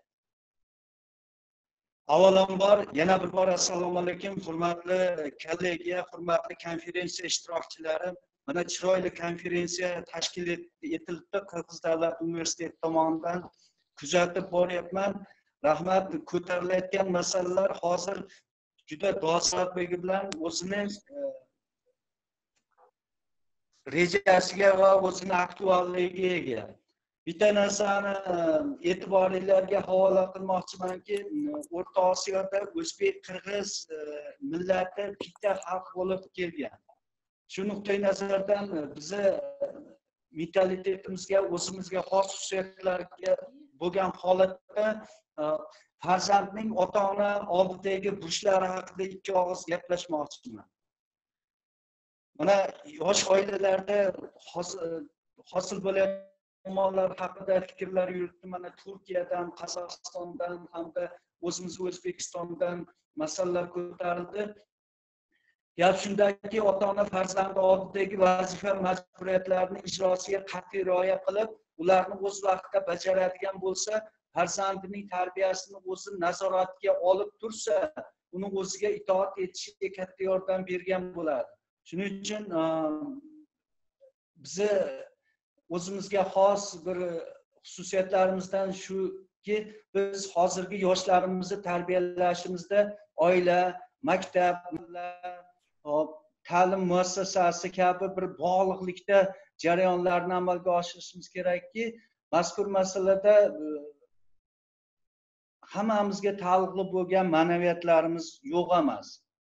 Avvalambor yana bir bor assalomu alaykum, hurmatli kollegiya, hurmatli konferensiya ishtirokchilari. Mana chiroyli konferensiya tashkil etilibdi Qirg'iz davlat universiteti tomonidan kuzatib boryapman. Rahmat, ko'tarilayotgan masalalar hozir juda dolzarbligi bilan o'zini rejasiga va o'zini aktualligiga ega. Bitta narsani e'tiboringizga havola qilmoqchimanki, O'rta Osiyoda o'zbek, qirg'iz millati bitta xalq bo'lib kelgan. Shu nuqtai nazardan bizni mentalitetimizga, o'zimizga xos xususiyatlarga bo'lgan holatda farzandning ota-ona oldidagi burchlari haqida ikki og'iz gaplashmoqchiman. Mana yosh oilalarda hosil bo'layotgan muammolar haqida fikrlar yuritdi. Mana Turkiyadan, Qozog'istondan hamda o'zimiz O'zbekistondan masalalar ko'tarildi. Gap shundaki, ota-ona farzandi oldidagi vazifa majburiyatlarini ijrosiga qat'iy rioya qilib, ularni o'z vaqtida bajaradigan bo'lsa, farzandining tarbiyasini o'zi nazoratga olib tursa, uni o'ziga itoat etishiga katta yordam bergan bo'ladi. Shuning uchun bizni o'zimizga xos bir xususiyatlarimizdan shuki, biz hozirgi yoshlarimizni tarbiyalashimizda oila, maktab, ta'lim muassasasi kabi bir bog'liqlikda jarayonlarni amalga oshirishimiz kerakki, mazkur masalada hammamizga taalluqli bo'lgan ma'naviyatlarimiz yo'q emas.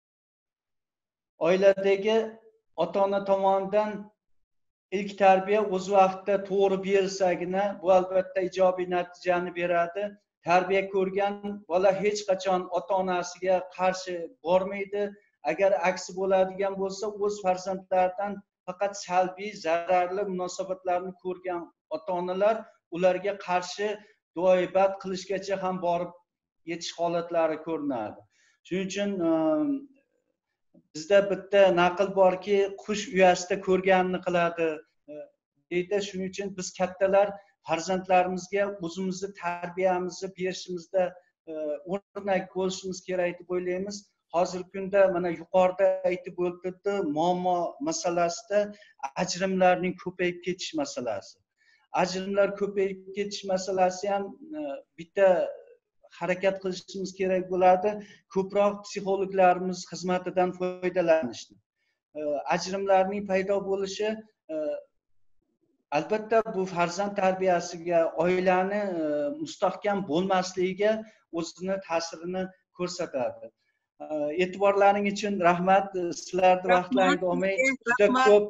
Oiladagi ota-ona tomonidan ilk tarbiya o'z vaqtida to'g'ri berilsagina, bu albatta ijobiy natijani beradi. Tarbiya ko'rgan bola hech qachon ota-onasiga qarshi bormaydi. Agar aksi bo'ladigan bo'lsa, o'z farzandlaridan faqat salbiy, zararli munosabatlarni ko'rgan ota-onalar ularga qarshi duoibat qilishgacha ham borib yetish holatlari ko'rinadi. Shuning uchun bizda bitta naql borki, qush uyasida ko'rganini qiladi deydi. Shuning uchun biz kattalar farzandlarimizga o'zimizni tarbiyamizni berishimizda o'rnak bo'lishimiz kerak deb o'ylaymiz. Hozirgi kunda mana yuqorida aytib o'tildi, muammo masalasida ajrimlarning ko'payib ketish masalasi. Ajrimlar ko'payib ketish masalasi ham bitta harakat qilishimiz kerak bo'ladi. Ko'proq psixologlarimiz xizmatidan foydalanishni. Ajrimlarning paydo bo'lishi albatta bu farzand tarbiyasiga, oilani mustahkam bo'lmasligiga o'zini ta'sirini ko'rsatadi. E'tiborlaring uchun rahmat. Sizlarni vaqtlaringni olmay juda ko'p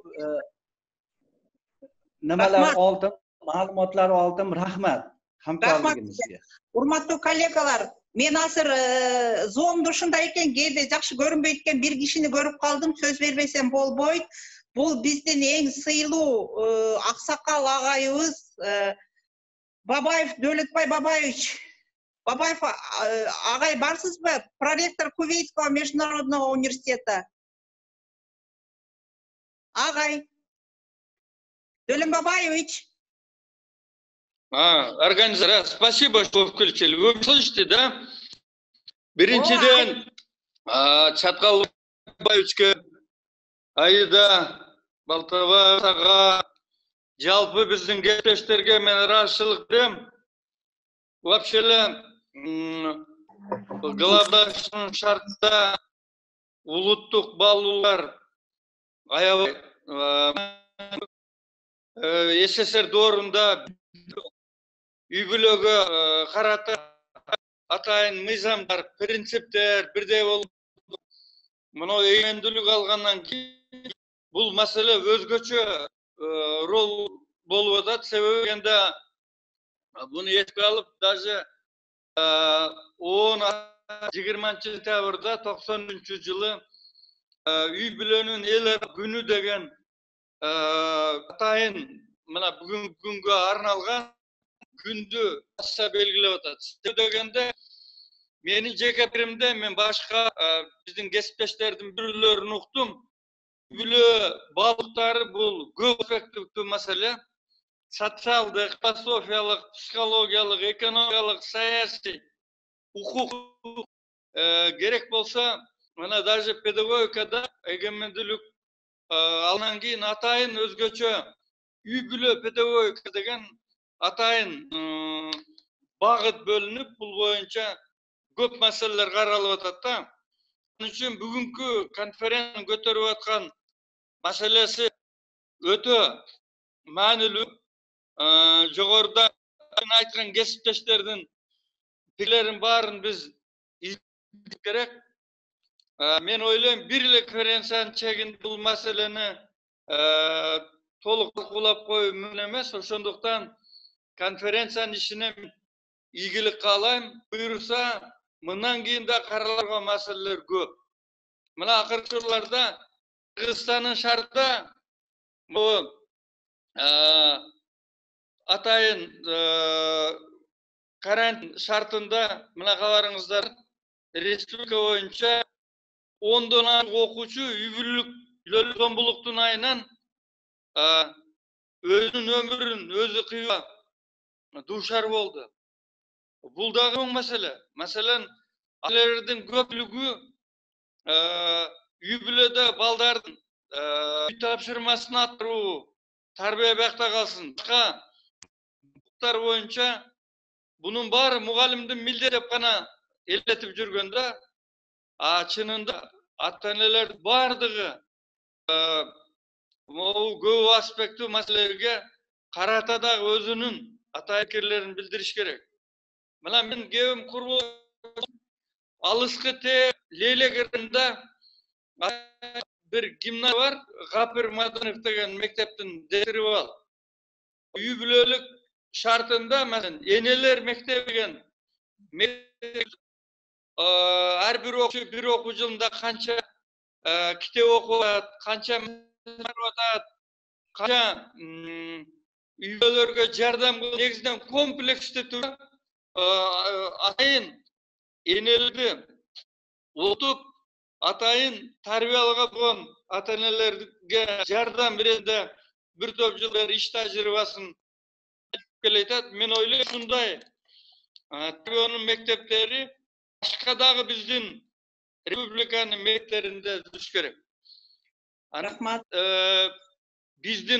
nimalar oldim, ma'lumotlar oldim. Rahmat hamkorligimizga. Урматтуу коллегалар, мен азыр зоомдо ушундай экен, кээде жакшы көрүнбөйт экен бир кишини көрүп калдым, сөз бербесем болбойт. Бул биздин эң сыйлуу аксакал агайыбыз Бабаев Дөөлөтбай Бабаевич. Бабаев агай барсызбы? Проректор Кувейтского международного университета. Агай. Дөөлөн Бабаевич. Организатор, спасибо, что включили. Вы слышите, да? Биринчиден, Чаткал Бабаевичке, Аида Балтабаевага, жалпы биздин кесиптештерге мен ыраазычылык берем. Вообще, глобалдашуун шартында улуттук баалуулар аябай СССР доорунда үй бүлөгө карата атайын мыйзамдар, принциптер бирдей болуп, мына эгемендүүлүк алгандан кийин бул маселе өзгөчө рол болуп атат. Себеби энди буну эске алып, даже 20-сентябрда 93-жылы үй бүлөнүн эл күнү деген атайын мына бүгүнкү күнгө арналган күндү аса белгилеп атат. Себеби дегенде менин жеке пикиримде мен башка биздин кесиптештердин бирөөлөрүн уктум. Үй бүлө баалуулуктары бул көп аспекттүү маселе. Социалдык, философиялык, психологиялык, экономикалык, саясий, укук керек болсо, мына даже педагогикада эгемендүүлүк алгандан кийин атайын өзгөчө үй бүлө педагогика деген атайын багыт бөлүнүп, бул боюнча көп маселелер каралып атат да. Ошон үчүн бүгүнкү конференциянын көтөрүп аткан маселеси өтө маанилүү. Жогоруда айткан кесиптештердин пикирлерин баарын биз изилдеп керек. Мен ойлойм, бир эле конференциянын чегинде бул маселени толук талкуулап коюу мүмкүн эмес. Ошондуктан конференциянын ишине ийгилик каалайм. Буюрса, мындан кийин да каралган маселелер көп. Мына акыркы жылдарда Кыргызстандын шартында бул атайын карантин шартында, мына кабарыңыздар, республика боюнча 10дон ашык окуучу үй бүлөлүк зомбулуктун айынан өзүнүн өмүрүн өзү кыюуга дуушар болду. Бул дагы оң маселе. Маселен, алардын көпчүлүгү үй бүлөдө балдардын үй тапшырмасын аткаруу, тарбия биякта калсын. Башка буктар боюнча бунун баары мугалимдин милдети деп гана элетип жүргөндө, чынында ата-энелер бардыгы көп аспекттүү маселелерге карата дагы өзүнүн атайын пикирлерин билдириш керек. Мына мен кебим курбу алыскы Лейлек бир гимназия бар, Гапир Маданов деген мектептин директори бар. Үй бүлөлүк шартында, мәсәлән, энелер мектеби деген ар бир окуучу бир окуу жылында канча китеп окуп атат, канча атат, канча үй бүлөлөргө жардам кылып, негизинен комплекстүү түрдө атайын энелерди утуп, атайын тарбиялага болгон ата-энелерге жардам беренде бир топ жыл бери иш тажрыйбасын келетет. Мен ойлойм, ушундай тарбиянын мектептери башка дагы биздин республиканын мектептеринде жүрүш керек. Рахмат. Биздин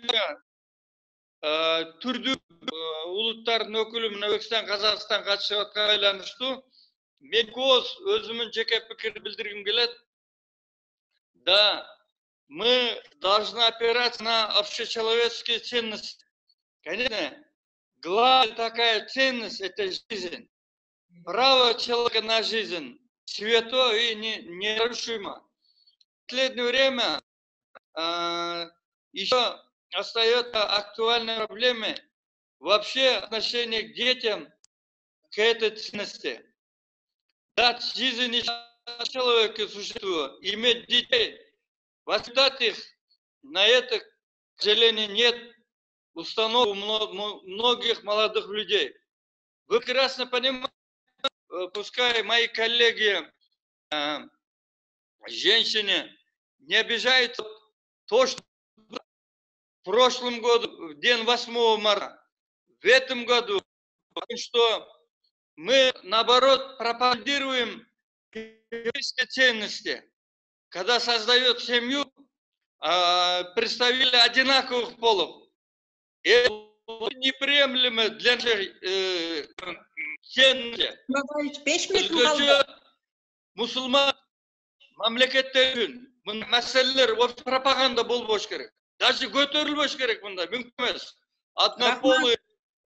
түрдүү улуттардын өкүлү мына Өзбекстан, Казакстан катышып атканга байланыштуу мен өзүмүн жеке пикирди билдиргим келет. Да, мы должны опираться на общечеловеческие ценности. Конечно, главная такая ценность – это жизнь. Право человека на жизнь святое и нерушимо. В последнее время еще остается актуальной проблемой вообще отношение к детям, к этой ценности. Дать жизнь человеку, существу, иметь детей, воспитать их, на это, к сожалению, нет установок у многих молодых людей. Вы прекрасно понимаете, пускай мои коллеги, женщины, не обижают то, что в прошлом году, в день 8 марта, в этом году, что мы, наоборот, пропагандируем еврейские ценности. Когда создают семью, представители одинаковых полов. Это неприемлемо для нашей ценности. Мусульман мамлекеттер мәселелер пропаганда болбош керек. Даже көтерілбеш керек бұнда, мүмкін емес. Однополый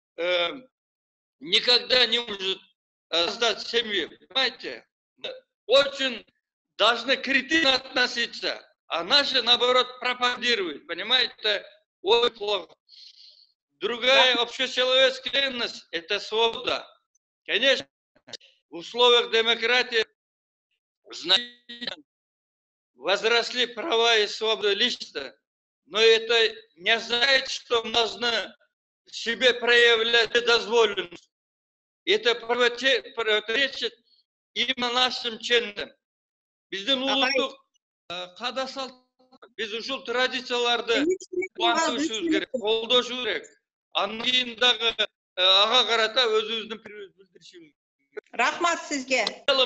никогда не может создать семью. Понимаете? Очень должны критично относиться, а наши, наоборот, пропагандируют. Понимаете? Очень плохо. Другая общечеловеческая ценность – это свобода. Конечно, в условиях демократии значительно возросли права и свобода личности, но это не означает, что мы должны себе проявлять недозволенность. Это противоречит именно нашим ценностям. Біздің ұлттық қадасал, біз ушул традицияларды қуантышуымыз керек, қолдашуымыз керек. Андан кейін дағы аға қарата өзіміздің пікірімізді білдірішіміз керек. Рахмат сізге.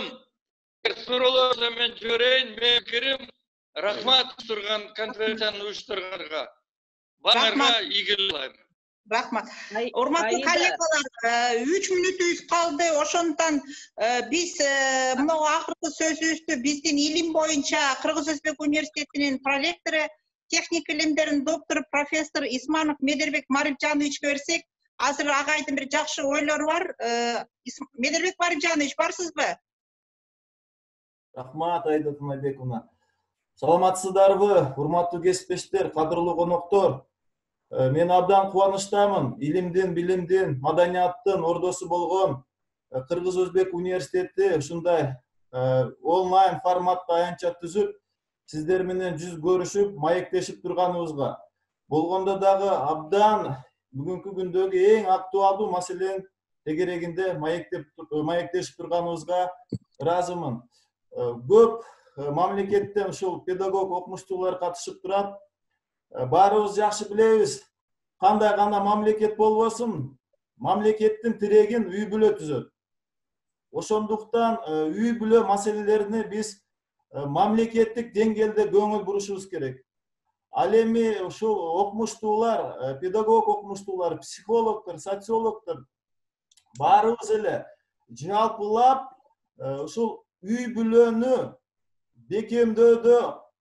Сұрауларда мен жөрейін, мен пікірім, рахмат тұрған конференцияны ұйыштырғанға. Барларға игілік тілеймін. Рахмат. Урматтуу коллегалар, 3 мүнөтүбүз калды. Ошондон биз мына акыркы сөзүбүздү биздин илим боюнча Кыргыз Өзбек университетинин проректору, техник илимдердин доктору профессор Исманов Медербек Марипжановичке берсек, азыр агайдын бир жакшы ойлору бар. Медербек Марипжанович, барсызбы? Рахмат, Айда Тунайбековна. Саламатсыздарбы, урматтуу кесиптештер, кадырлуу коноктор. Мен абдан кубанычтамын. Илимдин, билимдин, маданияттын ордосу болгон Кыргыз Өзбек университети ушундай онлайн форматта аянча түзүп, сиздер менен жүз көрүшүп, маектешип турганыбызга. Болгондо дагы абдан бүгүнкү күндөгү эң актуалдуу маселенин тегерегинде маектешип турганыбызга ыраазымын. Көп мамлекеттен ушул педагог окумуштуулар катышып турат. Баарыбыз жакшы билебиз, кандай гана мамлекет болбосун, мамлекеттин тирегин үй бүлө түзөт. Ошондуктан үй бүлө маселелерине биз мамлекеттик деңгээлде көңүл бурушубуз керек. Ал эми ушул окумуштуулар, педагог окумуштуулар, психологдор, социологдор баарыбыз эле жалпылап ушул үй бүлөнү бекемдөөдө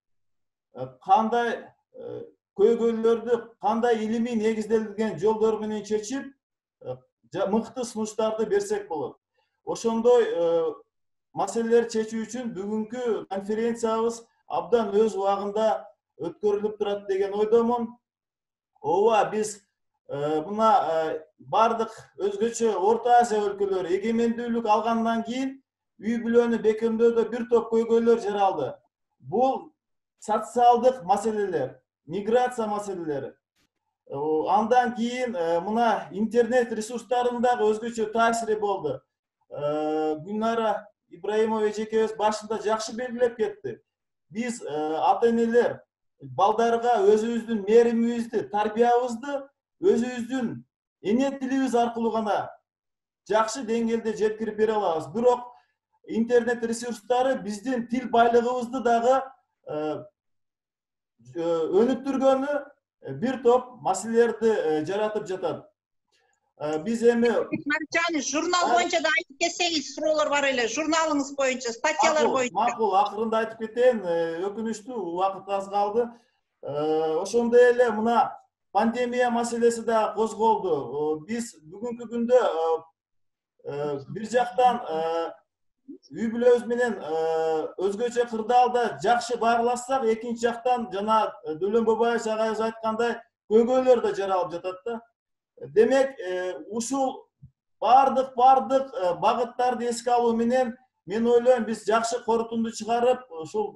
кандай көйгөйлөрдү кандай илимий негизделген жолдор менен чечип, мыкты сунуштарды берсек болот. Ошондой маселелер чечүү үчүн бүгүнкү конференциябыз абдан өз убагында өткөрүлүп турат деген ойдомун. Ооба, биз мына бардык өзгөчө Орто Азия өлкөлөрү эгемендүүлүк алгандан кийин үй бүлөнү бекемдөөдө бир топ көйгөйлөр жаралды. Бул социалдык маселелер, миграция маселелери. Андан кийин мына интернет ресурстарындагы өзгөчө таасири болду. Гүлнара Ибраимова эжекебиз башында жакшы белгилеп кетти. Биз ата-энелер балдарга өзүбүздүн мээримибизди, тарбиябызды өзүбүздүн эне тилибиз аркылуу гана жакшы деңгээлде жеткирип бере алабыз. Бирок интернет ресурстары биздин тил байлыгыбызды дагы өнүктүргөнү бир топ маселелерди жаратып жатат. Biz эми Marjani, jurnal boyunca da aytıp ketsеңиz, суроолор бар эле. Журналыңыз боюнча, статьялар боюнча. Макул, акырында айтып кетейин. Өкүнүчтүү, убакыт аз калды. Ошондой эле мына пандемия маселеси да козголду. Биз бүгүнкү күндө бир жактан үй бүлөбүз менен өзгөчө кырдаалда жакшы баарлашсак, экинчи жактан жана Дөлөн Бабаевич агайыбыз айткандай көйгөйлөр да жаралып жатат да. Демек, ушул бардык багыттарды эске алуу менен мен ойлойм биз жакшы корутунду чыгарып, ушул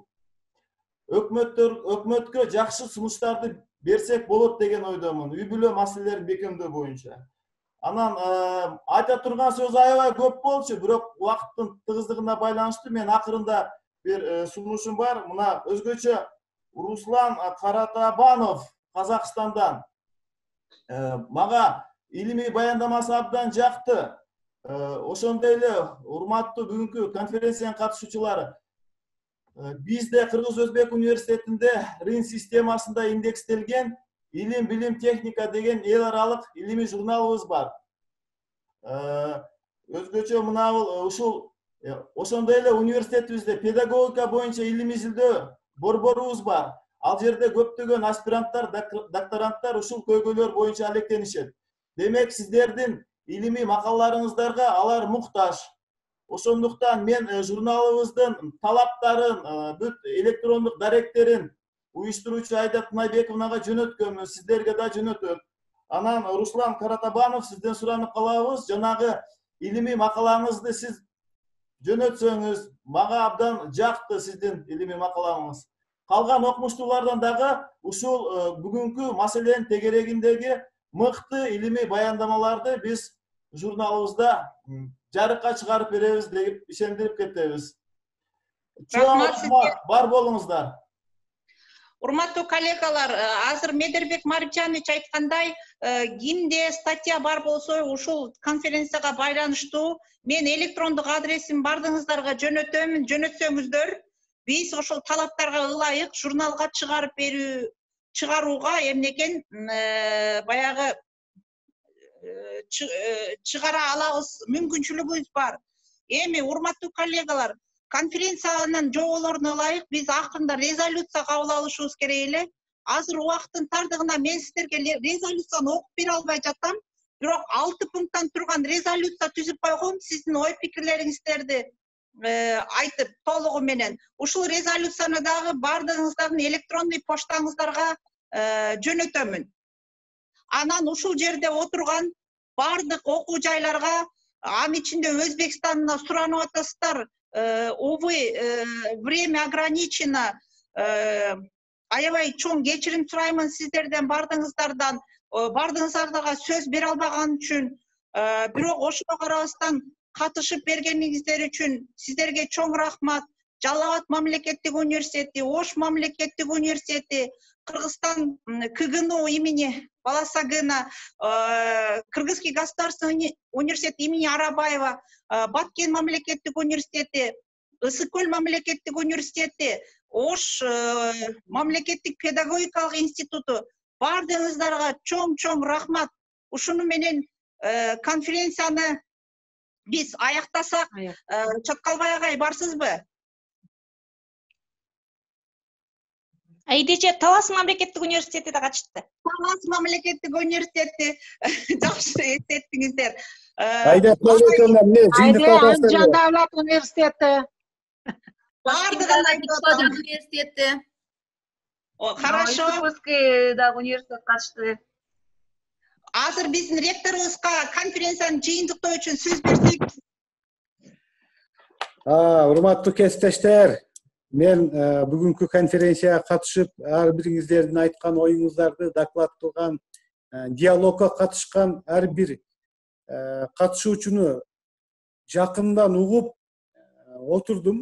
өкмөткө жакшы сунуштарды берсек болот деген ойдомун. Үй бүлө маселелерин бекемдөө боюнча. Анан айта турган сөз аябай көп болчу, бирок убакыттын тыгыздыгына байланыштуу мен акырында бир сунушум бар. Мына өзгөчө Руслан Каратабанов Казакстандан мага илимий баяндамасы абдан жакты. Ошондой эле урматтуу бүгүнкү конференциянын катышуучулары, бизде Кыргыз-Өзбек университетинде РИН системасында индекстелген Илим, билим, техника деген эл аралык илимий журналыбыз бар. Өзгөчө мына ушул ошондой эле университетибизде педагогика боюнча илимий изилдөө борборубуз бар. Ал жерде көптөгөн аспиранттар, докторанттар ушул көйгөйлөр боюнча алектенишет. Демек, сиздердин илимий макалаларыңыздарга алар муктаж. Ошондуктан мен журналыбыздын талаптарын, бүт электрондук даректерин уюштуруучу Айда Тынайбековнага жөнөткөнмүн, сиздерге да жөнөтөт. Анан Руслан Каратабанов, сизден суранып калабыз, жанагы илимий макалаңызды сиз жөнөтсөңүз, мага абдан жакты сиздин илимий макалаңыз. Калган окумуштуулардан дагы ушул бүгүнкү маселенин тегерегиндеги мыкты илимий баяндамаларды биз журналыбызда жарыкка чыгарып беребиз деп ишендирип кетебиз. Чоң бар болуңуздар. Урматтуу коллегалар, азыр Медербек Маржанович айткандай, кимде статья бар болсо ушул конференцияга байланыштуу мен электрондук адресин бардыгыңыздарга жөнөтөмүн, жөнөтсөңүздөр, биз ошол талаптарга ылайык журналга чыгарууга эмнекен баягы чыгара алабыз, мүмкүнчүлүгүбүз бар. Эми урматтуу коллегалар, конференциянын жоболоруна ылайык биз акырында резолюция кабыл алышыбыз керек эле. Азыр убакыттын тардыгына мен сиздерге резолюцияны окуп бере албай жатам, бирок 6 пункттан турган резолюция түзүп койгом, сиздин ой пикирлериңиздерди айтып толугу менен. Ушул резолюцияны дагы бардыгыңыздардын электрондой поштаңыздарга жөнөтөмүн. Анан ушул жерде отурган бардык окуу жайларга, анын ичинде Өзбекстанына суранып атасыздар, увы, время ограничено, аябай чоң кечирим сураймын сиздерден, бардыгыңыздарга сөз бере албаган үчүн, бирок ошого карабастан катышып бергениңиздер үчүн сиздерге чоң рахмат. Жалал Абад мамлекеттик университети, Ош мамлекеттик университети, Кыргызстан КГНУ имени Баласагына, Кыргызский государственный университет имени Арабаева, Баткен мамлекеттик университети, Ысыккөл мамлекеттик университети, Ош мамлекеттик педагогикалык институту, бардыгыңыздарга чоң рахмат. Ушуну менен конференцияны биз аяктасак, Чаткалбай агай барсызбы? Айдече Талас мамлекеттик университети да катышты. Талас мамлекеттик университети жакшы эстеттиңиздер. Айда Анжан давлат университети. Бардыгын айтып университети. Хорошо. Иркутский да университет катышты. Азыр биздин ректорубузга конференцияны жыйынтыктоо үчүн сөз берсек. Урматтуу кесиптештер, мен бүгүнкү конференцияга катышып, ар бириңиздердин айткан оюңуздарды, доклад кылган, диалогко катышкан ар бир катышуучуну жакындан угуп отурдум.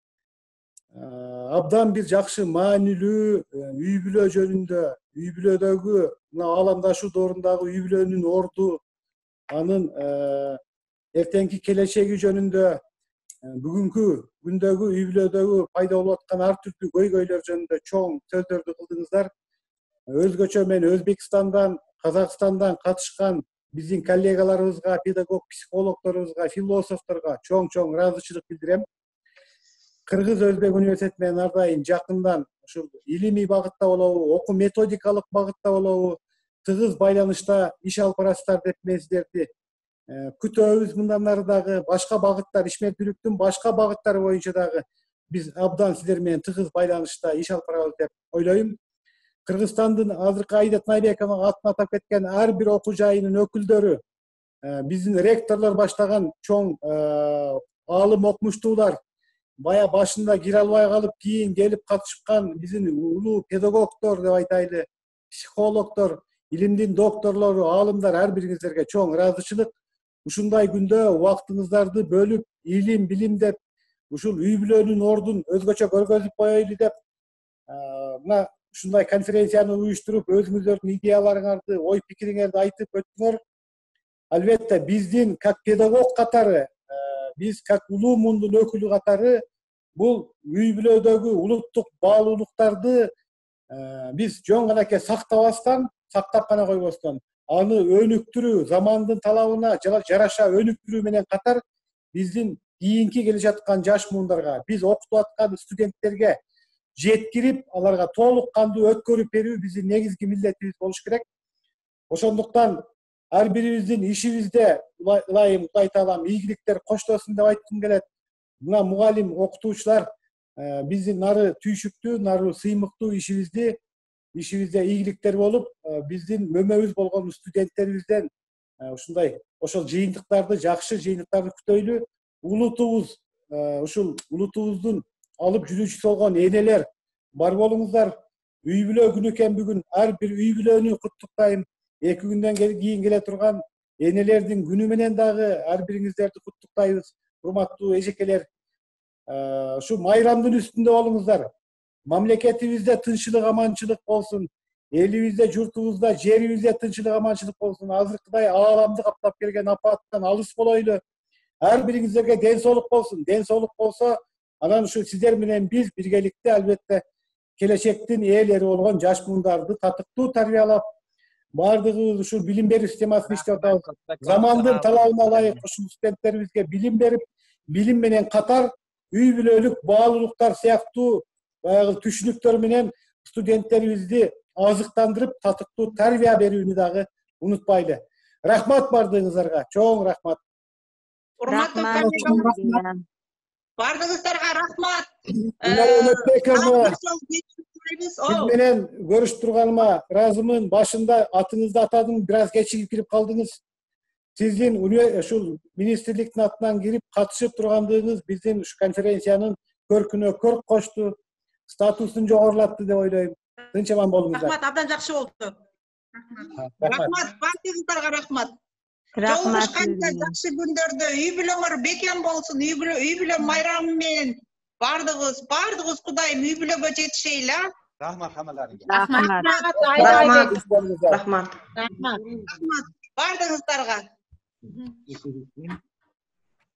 Абдан бир жакшы маанилүү үй бүлө жөнүндө, үй бүлөдөгү мына ааламдашуу доорундагы үй бүлөнүн орду, анын эртеңки келечеги жөнүндө, бүгүнкү күндөгү үй бүлөдөгү пайда болуп аткан ар түрдүү көйгөйлөр жөнүндө чоң сөздөрдү кылдыңыздар. Өзгөчө мен Өзбекстандан, Казакстандан катышкан биздин коллегаларыбызга, педагог, психологторубузга, философторго чоң ыраазычылык билдирем. Кыргыз Өзбек университети менен ар дайым жакындан ушул илимий багытта болобу, окуу методикалык багытта болобу, тыгыз байланышта иш алып барасыздар деп мен сиздерди күтөбүз. Мындан ары дагы башка багыттар, ишмердүүлүктүн башка багыттары боюнча дагы биз абдан сиздер менен тыгыз байланышта иш алып барабыз деп ойлойм. Кыргызстандын азыркы Аида Тынайбековага атын атап кеткен ар бир окуу жайынын өкүлдөрү, биздин ректорлор баштаган чоң аалым окумуштуулар, бая башында кире албай калып, кийин келип катышкан биздин улуу педагогдор деп айтайлы, психологдор, илимдин докторлору, аалымдар, ар бириңиздерге чоң ыраазычылык. Ушундай күндө убактыңыздарды бөлүп, илим, билим деп, ушул үй бүлөнүн ордун өзгөчө көргөзүп коелу деп, мына ушундай конференцияны уюштуруп, өзүңүздөрдүн идеяларыңарды, ой пикириңерди айтып өттүңөр. Албетте биздин как педагог катары, биз как улуу мундун өкүлү катары бул үй бүлөдөгү улуттук баалуулуктарды биз жөн гана сактабастан, сактап гана койбостон, аны өнүктүрүү, замандын талабына жараша өнүктүрүү менен катар биздин кийинки келе жаткан жаш муундарга, биз окутуп аткан студенттерге жеткирип, аларга толук кандуу өткөрүп берүү биздин негизги милдетибиз болуш керек. Ошондуктан ар бирибиздин ишибизде ылайым Кудай таалам ийгиликтер коштосун деп айткым келет. Мына мугалим, окутуучулар биздин нары түйшүктүү, нары сыймыктуу ишибизде ийгиликтер болуп, биздин мөмөбүз болгон студенттерибизден ушундай ошол жыйынтыктарды, жакшы жыйынтыктарды күтөйлү. Улутубуз, ушул улутубуздун алып жүрүүчүсү болгон энелер бар болуңуздар. Үй бүлө күнү экен бүгүн. Ар бир үй бүлөнү куттуктайм. 2 күндөн кийин келе турган энелердин күнү менен дагы ар бириңиздерди куттуктайбыз. Урматтуу эжекелер, ушу майрамдын үстүндө болуңуздар. Мамлекетибизде тынччылык, аманчылык болсун. Элибизде, журтубузда, жерибизде тынччылык, аманчылык болсун. Азыркыдай ааламды каптап келген апаттан алыс болойлу. Ар бириңиздерге ден соолук болсун. Ден соолук болсо, анан ушу сиздер менен биз биргеликте албетте келечектин ээлери болгон жаш муундарды татыктуу тарбиялап, бардыгыбыз ушул билим берүү системасын иштеп атабыз. Замандын талабына ылайык ушул студенттерибизге билим берип, билим менен катар үй бүлөлүк баалуулуктар сыяктуу баягы түшүнүктөр менен студенттерибизди азыктандырып, татыктуу тарбия берүүнү дагы унутпайлы. Рахмат бардыгыңыздарга, чоң рахмат. Урматтуу коллегалар, бардыгыңыздарга рахмат. Сиз менен көрүшүп турганыма ыраазымын. Башында атыңызды атадым, бир аз кечигип кирип калдыңыз. Сиздин ушул министрликтин атынан кирип катышып тургандыгыңыз биздин ушу конференциянын көркүнө көрк кошту, статусун жогорулатты деп ойлойм. Тынч аман болуңуздар. Рахмат, абдан жакшы болду. Рахмат, бардыгыңыздарга рахмат. Жолугушканча жакшы күндөрдө үй бүлөңөр бекем болсун, үй бүлө майрамы менен бардыгыбыз Кудайым үй бүлөгө жетишейли. Рахмат хаммаларыңызга. Рахмат. Бардыгыңыздарга.